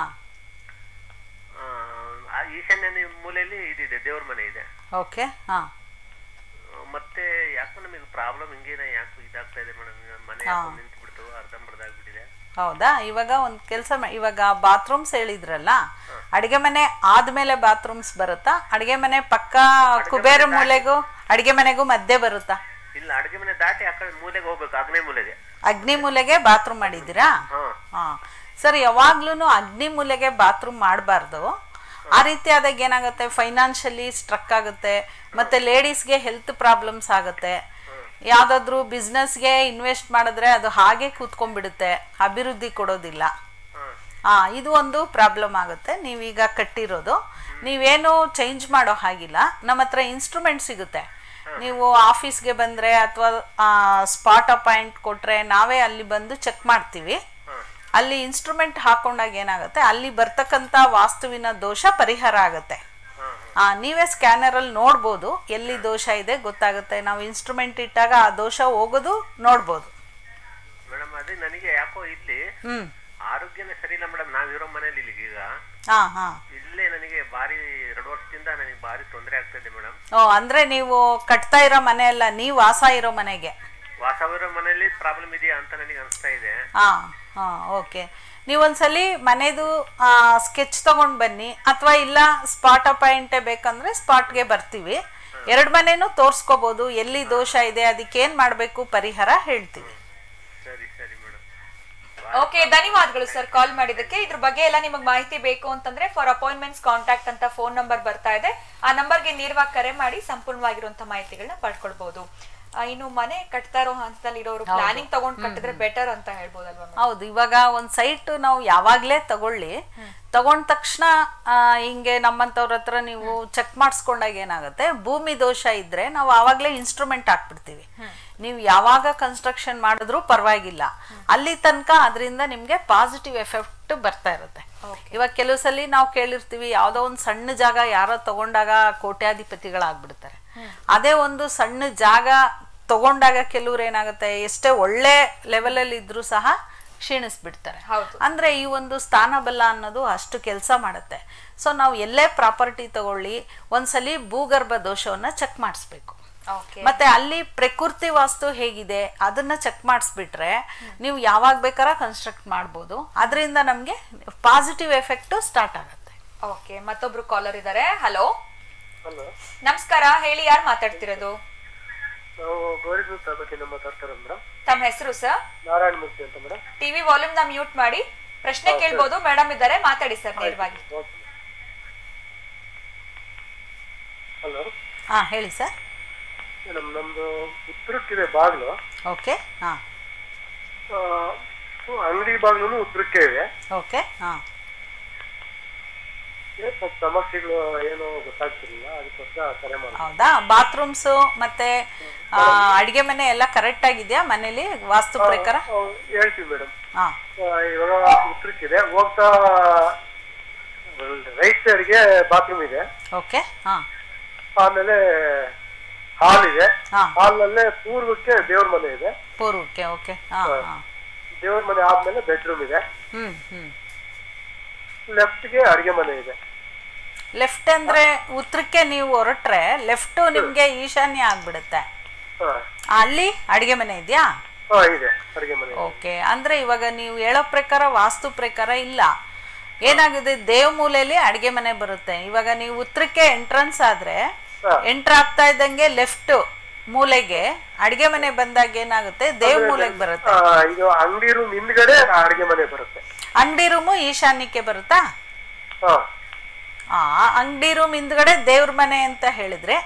ಈಶಾನ್ಯ ಮೂಲೆಯಲ್ಲಿ ಇದಿದೆ, ದೇವ್ರ ಮನೆ ಇದೆ. ಓಕೆ. ಹಾ ಮತ್ತೆ ಯಾಕೆ ನಮಗೆ ಪ್ರಾಬ್ಲಮ್ ಹಿಂಗೇನೆ ಯಾಕೆ ಇದಾಗ್ತಾ ಇದೆ ಮೇಡಮ್? ಮನೆ ಯಾಕೆ ನಿಂತು ಬಿಡ್ತು, ಅರ್ಧಂಬರ್ಧಾಗ್ಬಿಟ್ಟಿದೆ. ಹೌದಾ? ಇವಾಗ ಒಂದು ಕೆಲಸ, ಇವಾಗ ಬಾತ್ರೂಮ್ಸ್ ಹೇಳಿದ್ರಲ್ಲ, ಅಡಿಗೆ ಮನೆ ಆದ್ಮೇಲೆ ಬಾತ್ರೂಮ್ಸ್ ಬರುತ್ತಾ? ಅಡಿಗೆ ಮನೆ ಪಕ್ಕ ಕುಬೇರ ಮೂಲೆಗೂ ಅಡಿಗೆ ಮನೆಗೂ ಮಧ್ಯೆ ಬರುತ್ತಾ? ಇಲ್ಲ, ಅಡಿಗೆ ಮನೆ ದಾಟಿ ಆ ಕಡೆ ಮೂಲೆಗೆ ಹೋಗ್ಬೇಕು, ಅಗ್ನಿ ಮೂಲೆಗೆ. ಅಗ್ನಿ ಮೂಲೆಗೆ ಬಾತ್ರೂಮ್ ಮಾಡಿದ್ದೀರಾ? ಹಾ ಸರ್, ಯಾವಾಗ್ಲೂ ಅಗ್ನಿ ಮೂಲೆಗೆ ಬಾತ್ರೂಮ್ ಮಾಡಬಾರ್ದು. ಆ ರೀತಿ ಆದಾಗ ಏನಾಗುತ್ತೆ, ಫೈನಾನ್ಷಿಯಲಿ ಸ್ಟ್ರಕ್ ಆಗುತ್ತೆ, ಮತ್ತೆ ಲೇಡೀಸ್ಗೆ ಹೆಲ್ತ್ ಪ್ರಾಬ್ಲಮ್ಸ್ ಆಗುತ್ತೆ. ಯಾವುದಾದ್ರೂ ಬಿಸ್ನೆಸ್ಗೆ ಇನ್ವೆಸ್ಟ್ ಮಾಡಿದ್ರೆ ಅದು ಹಾಗೆ ಕೂತ್ಕೊಂಡ್ಬಿಡುತ್ತೆ, ಅಭಿವೃದ್ಧಿ ಕೊಡೋದಿಲ್ಲ. ಹಾ, ಇದು ಒಂದು ಪ್ರಾಬ್ಲಮ್ ಆಗುತ್ತೆ. ನೀವೀಗ ಕಟ್ಟಿರೋದು ನೀವೇನು ಚೇಂಜ್ ಮಾಡೋ ಹಾಗಿಲ್ಲ. ನಮ್ಮ ಹತ್ರ ಇನ್ಸ್ಟ್ರೂಮೆಂಟ್ ಸಿಗುತ್ತೆ. ನೀವು ಆಫೀಸ್ಗೆ ಬಂದರೆ ಅಥವಾ ಸ್ಪಾಟ್ ಅಪಾಯಿಂಟ್ ಕೊಟ್ಟರೆ ನಾವೇ ಅಲ್ಲಿ ಬಂದು ಚೆಕ್ ಮಾಡ್ತೀವಿ. ಅಲ್ಲಿ ಇನ್ಸ್ಟ್ರೂಮೆಂಟ್ ಹಾಕೊಂಡಾಗ ಏನಾಗುತ್ತೆ, ಅಲ್ಲಿ ಬರ್ತಕ್ಕಂಥ ವಾಸ್ತುವಿನ ದೋಷ ಪರಿಹಾರ ಆಗುತ್ತೆ. ನೀವೇ ಸ್ಕ್ಯಾನರಲ್ಲಿ ನೋಡ್ಬೋದು ಎಲ್ಲಿ ದೋಷ ಇದೆ ಗೊತ್ತಾಗುತ್ತೆ. ನಾವು ಇನ್ಸ್ಟ್ರೂಮೆಂಟ್ ಇಟ್ಟಾಗ ಆ ದೋಷ ಹೋಗೋದು ನೋಡ್ಬೋದು. ಮೇಡಮ್ ಅದೇ ನನಗೆ ಯಾಕೋ ಇಲ್ಲಿ ಹ್ಮ್ ಆರೋಗ್ಯನೇ ಸರಿ ಇಲ್ಲ ಮೇಡಮ್. ನಾವಿರೋ ಮನೇಲಿ ಇಲ್ಲಿ ಈಗ ಹಾ ಹಾ ಇಲ್ಲೇ ನನಗೆ ಬಾರಿ ಎರಡು ವರ್ಷದಿಂದ ನನಗೆ ಬಾರಿ ತೊಂದರೆ ಆಗ್ತಾ ಇದೆ ಮೇಡಮ್. ಓ, ಅಂದ್ರೆ ನೀವು ಕಟ್ತಾ ಇರೋ ಮನೆ ಅಲ್ಲ, ನೀವು ವಾಸ ಇರೋ ಮನೆಗೆ ವಾಸವಿರೋ ಮನೆಯಲ್ಲಿ ಪ್ರಾಬ್ಲಮ್ ಇದೆಯಾ ಅಂತ ನನಗೆ ಅನಿಸ್ತಾ ಇದೆ. ಹಾ ಹಾ ಓಕೆ. ನೀವೊಂದ್ಸಲಿ ಮನೆದು ಸ್ಕೆಚ್ ತಗೊಂಡು ಬನ್ನಿ, ಅಥವಾ ಇಲ್ಲ ಸ್ಪಾಟ್ ಅಪಾಯಿಂಟೇ ಬೇಕಂದ್ರೆ ಸ್ಪಾಟ್ಗೆ ಬರ್ತೀವಿ. ಎರಡು ಮನೆನೂ ತೋರಿಸ್ಕೋಬೋದು. ಎಲ್ಲಿ ದೋಷ ಇದೆ, ಅದಕ್ಕೇನು ಮಾಡಬೇಕು, ಪರಿಹಾರ ಹೇಳ್ತೀವಿ. ಸರಿ ಸರಿ ಮೇಡಮ್. ಓಕೆ, ಧನ್ಯವಾದಗಳು ಸರ್ ಕಾಲ್ ಮಾಡಿದ್ದಕ್ಕೆ. ಇದ್ರ ಬಗ್ಗೆ ಎಲ್ಲ ನಿಮಗೆ ಮಾಹಿತಿ ಬೇಕು ಅಂತಂದ್ರೆ ಫಾರ್ ಅಪಾಯಿಂಟ್ಮೆಂಟ್ಸ್ ಕಾಂಟ್ಯಾಕ್ಟ್ ಅಂತ ಫೋನ್ ನಂಬರ್ ಬರ್ತಾ ಇದೆ. ಆ ನಂಬರ್ಗೆ ನೇರವಾಗಿ ಕರೆ ಮಾಡಿ ಸಂಪೂರ್ಣವಾಗಿರುವಂತಹ ಮಾಹಿತಿಗಳನ್ನ ಪಡ್ಕೊಳ್ಬಹುದು. ಇನ್ನು ಮನೆ ಕಟ್ತಾ ಇರೋ ಹಂತದಲ್ಲಿ ಇರೋರು ಪ್ಲಾನಿಂಗ್ ತಗೊಂಡ್ ಕಟ್ಟಿದ್ರೆ ಬೆಟರ್ ಅಂತ ಹೇಳ್ಬೋದಲ್ವಾ? ಹೌದು. ಇವಾಗ ಒಂದ್ ಸೈಟ್ ನಾವು ಯಾವಾಗ್ಲೇ ತಗೊಳ್ಳಿ, ತಗೊಂಡ ತಕ್ಷಣ ಹಿಂಗೆ ನಮ್ಮಂತವ್ರ ಹತ್ರ ನೀವು ಚೆಕ್ ಮಾಡಿಸ್ಕೊಂಡಾಗ ಏನಾಗುತ್ತೆ, ಭೂಮಿ ದೋಷ ಇದ್ರೆ ನಾವು ಆವಾಗ್ಲೇ ಇನ್ಸ್ಟ್ರೂಮೆಂಟ್ ಹಾಕ್ಬಿಡ್ತೀವಿ. ನೀವು ಯಾವಾಗ ಕನ್ಸ್ಟ್ರಕ್ಷನ್ ಮಾಡಿದ್ರು ಪರವಾಗಿಲ್ಲ, ಅಲ್ಲಿ ತನಕ ಅದರಿಂದ ನಿಮ್ಗೆ ಪಾಸಿಟಿವ್ ಎಫೆಕ್ಟ್ ಬರ್ತಾ ಇರುತ್ತೆ. ಇವಾಗ ಕೆಲವು ಸಲ ನಾವು ಕೇಳಿರ್ತೀವಿ, ಯಾವ್ದೋ ಒಂದು ಸಣ್ಣ ಜಾಗ ಯಾರೋ ತಗೊಂಡಾಗ ಕೋಟ್ಯಾಧಿಪತಿಗಳಾಗ್ಬಿಡ್ತಾರೆ. ಅದೇ ಒಂದು ಸಣ್ಣ ಜಾಗ ತಗೊಂಡಾಗ ಕೆಲವ್ರು ಏನಾಗುತ್ತೆ, ಎಷ್ಟೇ ಒಳ್ಳೆ ಲೆವೆಲಲ್ಲಿ ಇದ್ರೂ ಸಹ ಕ್ಷೀಣಿಸ್ಬಿಡ್ತಾರೆ. ಅಂದ್ರೆ ಈ ಒಂದು ಸ್ಥಾನಬಲ ಅನ್ನೋದು ಅಷ್ಟು ಕೆಲಸ ಮಾಡುತ್ತೆ. ಸೊ ನಾವು ಎಲ್ಲೇ ಪ್ರಾಪರ್ಟಿ ತಗೊಳ್ಳಿ, ಒಂದ್ಸಲಿ ಭೂಗರ್ಭ ದೋಷವನ್ನ ಚೆಕ್ ಮಾಡಿಸ್ಬೇಕು. ಮತ್ತೆ ಅಲ್ಲಿ ಪ್ರಕೃತಿ ವಾಸ್ತು ಹೇಗಿದೆ ಅದನ್ನ ಚೆಕ್ ಮಾಡಿಸ್ಬಿಟ್ರೆ ನೀವು ಯಾವಾಗ ಬೇಕಾರ ಕನ್ಸ್ಟ್ರಕ್ಟ್ ಮಾಡ್ಬೋದು. ಅದರಿಂದ ನಮ್ಗೆ ಪಾಸಿಟಿವ್ ಎಫೆಕ್ಟ್ ಸ್ಟಾರ್ಟ್ ಆಗುತ್ತೆ. ಓಕೆ, ಮತ್ತೊಬ್ರು ಕಾಲರ್ ಇದ್ದಾರೆ. ಹಲೋ ಹಲೋ, ನಮಸ್ಕಾರ. ಹೇಳಿ, ಯಾರು ಮಾತಾಡ್ತಿರೋದು? ನಾವು ಗೌರಿಬಿದನೂರು ತಾಲೂಕಿಂದ ಮಾತಾಡ್ತಾರೆ ಮೇಡಮ್. ತಮ್ಮ ಹೆಸರು ಸರ್? ನಾರಾಯಣ ಮೂರ್ತಿ ಅಂತ ಮೇಡಮ್. ಟಿವಿ ವಾಲ್ಯೂಮ್ ನ ಮ್ಯೂಟ್ ಮಾಡಿ. ಪ್ರಶ್ನೆ ಕೇಳ್ಬೋದು, ಮೇಡಮ್ ಇದ್ದಾರೆ, ಮಾತಾಡಿ ಸರ್ ನೇರವಾಗಿ. ಹಲೋ, ಹಾ ಹೇಳಿ ಸರ್. ಮೇಡಮ್, ನಮ್ದು ಉತ್ತರಕ್ಕಿದೆ ಬಾಗ್ಲು. ಓಕೆ. ಹಾ, ಅಂಗಡಿ ಬಾಗ್ಲು ಉತ್ತರಕ್ಕೆ ಇದೆ. ಓಕೆ. ಹಾ, ಸ್ವಲ್ಪ ಸಮಸ್ಯೆಗಳು ಏನೋ ಗೊತ್ತಾಗ್ತಿರ್ಲಿಲ್ಲ, ಅದಕ್ಕೋಸ್ಕರ ಕರೆ ಮಾಡಿ. ಹೌದಾ? ಬಾತ್ರೂಮ್ಸ್ ಮತ್ತೆ ಅಡಿಗೆ ಮನೆ ಎಲ್ಲ ಕರೆಕ್ಟ್ ಆಗಿದೆಯಾ ಮನೇಲಿ ವಾಸ್ತು ಪ್ರಕಾರ? ಹೇಳ್ತೀವಿ ಮೇಡಮ್. ಹಾ, ಇವಾಗ ಉತ್ತರಕ್ಕಿದೆ, ಹೋಗ್ತಾ ರೈಟ್ ಸೈಡ್ಗೆ ಬಾತ್ರೂಮ್ ಇದೆ. ಓಕೆ. ಹಾ, ಆಮೇಲೆ ಹಾಲ್ ಇದೆ. ಹಾ, ಹಾಲ್ ನಲ್ಲೇ ಪೂರ್ವಕ್ಕೆ ದೇವ್ರ ಮನೆ ಇದೆ. ಪೂರ್ವಕ್ಕೆ. ಓಕೆ. ಹಾ, ಹಾ, ದೇವ್ರ ಮನೆ ಆದ್ಮೇಲೆ ಬೆಡ್ರೂಮ್ ಇದೆ. ಹ್ಮ್ ಹ್ಮ್ ಲೆಫ್ಟ್ ಗೆ ಅಡಿಗೆ ಮನೆ ಇದೆ. ಲೆಫ್ಟ್ ಅಂದ್ರೆ ಉತ್ತರಕ್ಕೆ ನೀವು ಹೊರಟ್ರೆ ಲೆಫ್ಟ್ ನಿಮ್ಗೆ ಈಶಾನ್ಯ ಆಗ್ಬಿಡುತ್ತೆ. ಅಲ್ಲಿ ಅಡಿಗೆ ಮನೆ ಇದೆಯಾ? ಇದೆ, ಅಡಿಗೆ ಮನೆ. ಓಕೆ. ಅಂದ್ರೆ ಇವಾಗ ನೀವು ಹೇಳೋ ಪ್ರಕಾರ ವಾಸ್ತು ಪ್ರಕಾರ ಇಲ್ಲ, ಏನಾಗಿದೆ, ದೇವ್ ಮೂಲೆಯಲ್ಲಿ ಅಡಿಗೆ ಮನೆ ಬರುತ್ತೆ. ಇವಾಗ ನೀವು ಉತ್ತರಕ್ಕೆ ಎಂಟ್ರನ್ಸ್ ಆದ್ರೆ ಎಂಟ್ರ್ ಆಗ್ತಾ ಇದ್ದಂಗೆ ಲೆಫ್ಟ್ ಮೂಲೆಗೆ ಅಡಿಗೆ ಮನೆ ಬಂದಾಗ ಏನಾಗುತ್ತೆ, ದೇವ್ ಮೂಲೆಗೆ ಬರುತ್ತೆ. ಇದು ಅಂಗಡಿ ರೂಮ್ ಹಿಂದ್ಗಡೆ ಅಡಿಗೆ ಮನೆ ಬರುತ್ತೆ. ಅಂಗಡಿ ರೂಮು ಈಶಾನ್ಯಕ್ಕೆ ಬರುತ್ತಾ? ಆ ಅಂಗಡಿ ರೂಮ್ ಹಿಂದ್ಗಡೆ ದೇವ್ರ ಮನೆ ಅಂತ ಹೇಳಿದ್ರೆ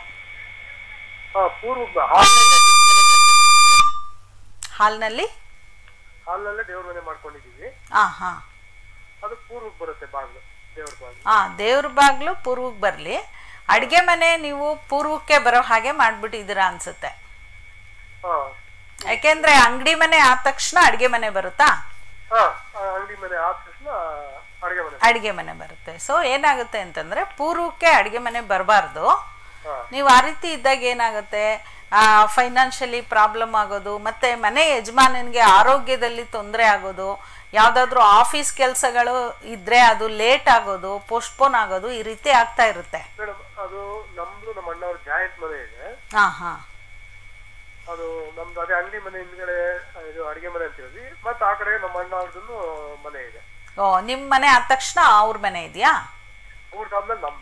ಹಾಲ್ನಲ್ಲಿ ಹಾಲ್ನಲ್ಲೇ ದೇವ್ರ ಮನೆ ಮಾಡ್ಕೊಂಡಿದೀವಿ. ಹಾ ಹಾ, ಅದು ಪೂರ್ವಕ್ಕೆ ಬರುತ್ತೆ ಬಾಗ್ಲು, ದೇವ್ರ ಬಾಗ್ಲು. ಹಾ, ದೇವ್ರ ಬಾಗ್ಲು ಪೂರ್ವಕ್ಕೆ ಬರ್ಲಿ. ಅಡಿಗೆ ಮನೆ ನೀವು ಪೂರ್ವಕ್ಕೆ ಬರೋ ಹಾಗೆ ಮಾಡ್ಬಿಟ್ಟಿದ್ದೀರಾ ಅನ್ಸುತ್ತೆ. ಯಾಕೆಂದ್ರೆ ಅಂಗಡಿ ಮನೆ ಆದ ತಕ್ಷಣ ಅಡಿಗೆ ಮನೆ ಬರುತ್ತಾ? ಅಂಗಡಿ ಮನೆ ಆದ ತಕ್ಷಣ ಅಡಿಗೆ ಮನೆ ಅಡಿಗೆ ಮನೆ ಬರುತ್ತೆ. ಸೊ ಏನಾಗುತ್ತೆ ಅಂತಂದ್ರೆ ಪೂರ್ವಕ್ಕೆ ಅಡಿಗೆ ಮನೆ ಬರಬಾರ್ದು. ನೀವು ಆ ರೀತಿ ಇದ್ದಾಗ ಏನಾಗುತ್ತೆ, ಫೈನಾನ್ಷಿಯಲಿ ಪ್ರಾಬ್ಲಮ್ ಆಗೋದು, ಮತ್ತೆ ಮನೆ ಯಜಮಾನನಿಗೆ ಆರೋಗ್ಯದಲ್ಲಿ ತೊಂದರೆ ಆಗೋದು, ಯಾವ್ದಾದ್ರು ಆಫೀಸ್ ಕೆಲಸಗಳು ಇದ್ರೆ ಅದು ಲೇಟ್ ಆಗೋದು, ಪೋಸ್ಟ್ಪೋನ್ ಆಗೋದು, ಈ ರೀತಿ ಆಗ್ತಾ ಇರುತ್ತೆ. ಮೇಡಮ್, ಅದು ನಮ್ದು ನಮ್ಮ ಅಣ್ಣವ್ರ ಜಾಯಿಂಟ್ ಮನೆ ಇದೆ. ಹಾ ಹಾ, ಅದು ನಮ್ದು ಅದೇ ಅಂಗಡಿ ಮನೆ ಹಿಂದ್ಗಡೆ ಇದು ಅಡಿಗೆ ಮನೆ ಅಂತ ಹೇಳಿ, ಮತ್ತೆ ಆ ಕಡೆ ನಮ್ಮ ಅಣ್ಣ ಅವ್ರದ್ದು ಮನೆ ಇದೆ. ಓ, ನಿಮ್ ಮನೆ ಆದ ತಕ್ಷಣ ಅವ್ರ ಮನೆ ಇದೆಯಾ? ಅವ್ರದ್ದಾದ್ಮೇಲೆ ನಮ್ದು.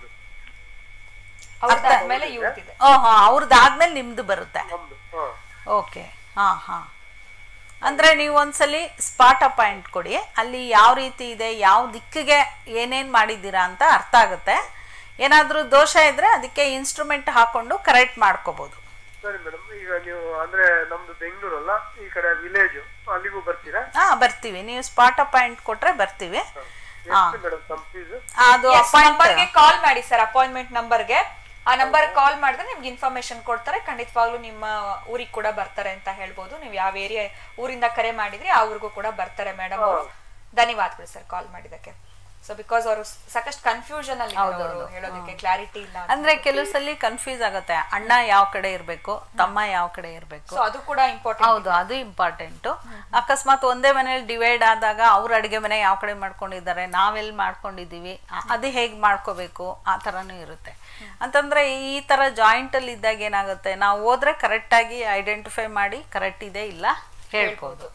ಓಹೋ, ಅವ್ರದ್ದಾದ್ಮೇಲೆ ನಿಮ್ದು ಬರುತ್ತೆ. ಓಕೆ. ಹಾ ಹಾ, ಅಂದ್ರೆ ನೀವು ಒಂದ್ಸಲಿ ಸ್ಪಾಟ್ ಅಪಾಯಿಂಟ್ ಕೊಡಿ. ಅಲ್ಲಿ ಯಾವ ರೀತಿ ಇದೆ, ಯಾವ ದಿಕ್ಕಿಗೆ ಏನೇನ್ ಮಾಡಿದ್ದೀರಾ ಅಂತ ಅರ್ಥ ಆಗುತ್ತೆ. ಏನಾದ್ರೂ ದೋಷ ಇದ್ರೆ ಅದಕ್ಕೆ ಇನ್ಸ್ಟ್ರೂಮೆಂಟ್ ಹಾಕೊಂಡು ಕರೆಕ್ಟ್ ಮಾಡ್ಕೋಬಹುದು. ಸರಿ ಮೇಡಮ್, ಈಗ ನೀವು ಅಂದ್ರೆ ನಮ್ದು ಬೆಂಗಳೂರಲ್ಲ, ಈ ಕಡೆ ವಿಲೇಜ್, ಅಲ್ಲಿಗೂ ಬರ್ತೀರಾ? ಹಾ, ಬರ್ತೀವಿ. ನೀವು ಸ್ಪಾಟ್ ಅಪಾಯಿಂಟ್ ಕೊಟ್ರೆ ಬರ್ತೀವಿ. ಮೇಡಮ್ ತಮ್ಮ ಫೀಸ್? ಅದು ನಂಬರ್ಗೆ ಕಾಲ್ ಮಾಡಿ ಸರ್, ಅಪಾಯಿಂಟ್ಮೆಂಟ್ ನಂಬರ್ಗೆ. ಆ ನಂಬರ್ ಕಾಲ್ ಮಾಡಿದ್ರೆ ನಿಮ್ಗೆ ಇನ್ಫಾರ್ಮೇಶನ್ ಕೊಡ್ತಾರೆ. ಖಂಡಿತವಾಗ್ಲೂ ನಿಮ್ಮ ಊರಿಗೆ ಕೂಡ ಬರ್ತಾರೆ ಅಂತ ಹೇಳ್ಬೋದು. ನೀವು ಯಾವ ಏರಿಯಾ ಊರಿಂದ ಕರೆ ಮಾಡಿದ್ರಿ ಆ ಊರಿಗೂ ಕೂಡ ಬರ್ತಾರೆ ಮೇಡಮ್ ಅವರು. ಧನ್ಯವಾದಗಳು ಸರ್ ಕಾಲ್ ಮಾಡಿದಕ್ಕೆ. ಸೊ ಬಿಕಾಸ್ ಅವರು ಸಾಕಷ್ಟು ಕನ್ಫ್ಯೂಷನ್ ಅಲ್ಲಿ ಹೇಳೋದಕ್ಕೆ ಕ್ಲಾರಿಟಿ ಇಲ್ಲ. ಅಂದ್ರೆ ಕೆಲವು ಸಲ ಕನ್ಫ್ಯೂಸ್ ಆಗುತ್ತೆ, ಅಣ್ಣ ಯಾವ ಕಡೆ ಇರ್ಬೇಕು, ತಮ್ಮ ಯಾವ ಕಡೆ ಇರ್ಬೇಕು, ಅದು ಕೂಡ ಇಂಪಾರ್ಟೆಂಟ್. ಹೌದು, ಅದು ಇಂಪಾರ್ಟೆಂಟು. ಅಕಸ್ಮಾತ್ ಒಂದೇ ಮನೇಲಿ ಡಿವೈಡ್ ಆದಾಗ ಅವ್ರ ಅಡಿಗೆ ಮನೆ ಯಾವ ಕಡೆ ಮಾಡ್ಕೊಂಡಿದ್ದಾರೆ, ನಾವೆಲ್ಲಿ ಮಾಡ್ಕೊಂಡಿದೀವಿ, ಅದು ಹೇಗೆ ಮಾಡ್ಕೋಬೇಕು, ಆ ಥರನೂ ಇರುತ್ತೆ. ಅಂತಂದ್ರೆ ಈ ತರ ಜಾಯಿಂಟ್ ಅಲ್ಲಿ ಇದ್ದಾಗ ಏನಾಗುತ್ತೆ, ನಾವು ಹೋದ್ರೆ ಕರೆಕ್ಟ್ ಆಗಿ ಐಡೆಂಟಿಫೈ ಮಾಡಿ ಕರೆಕ್ಟ್ ಇದೆ ಇಲ್ಲ ಹೇಳ್ಬೋದು.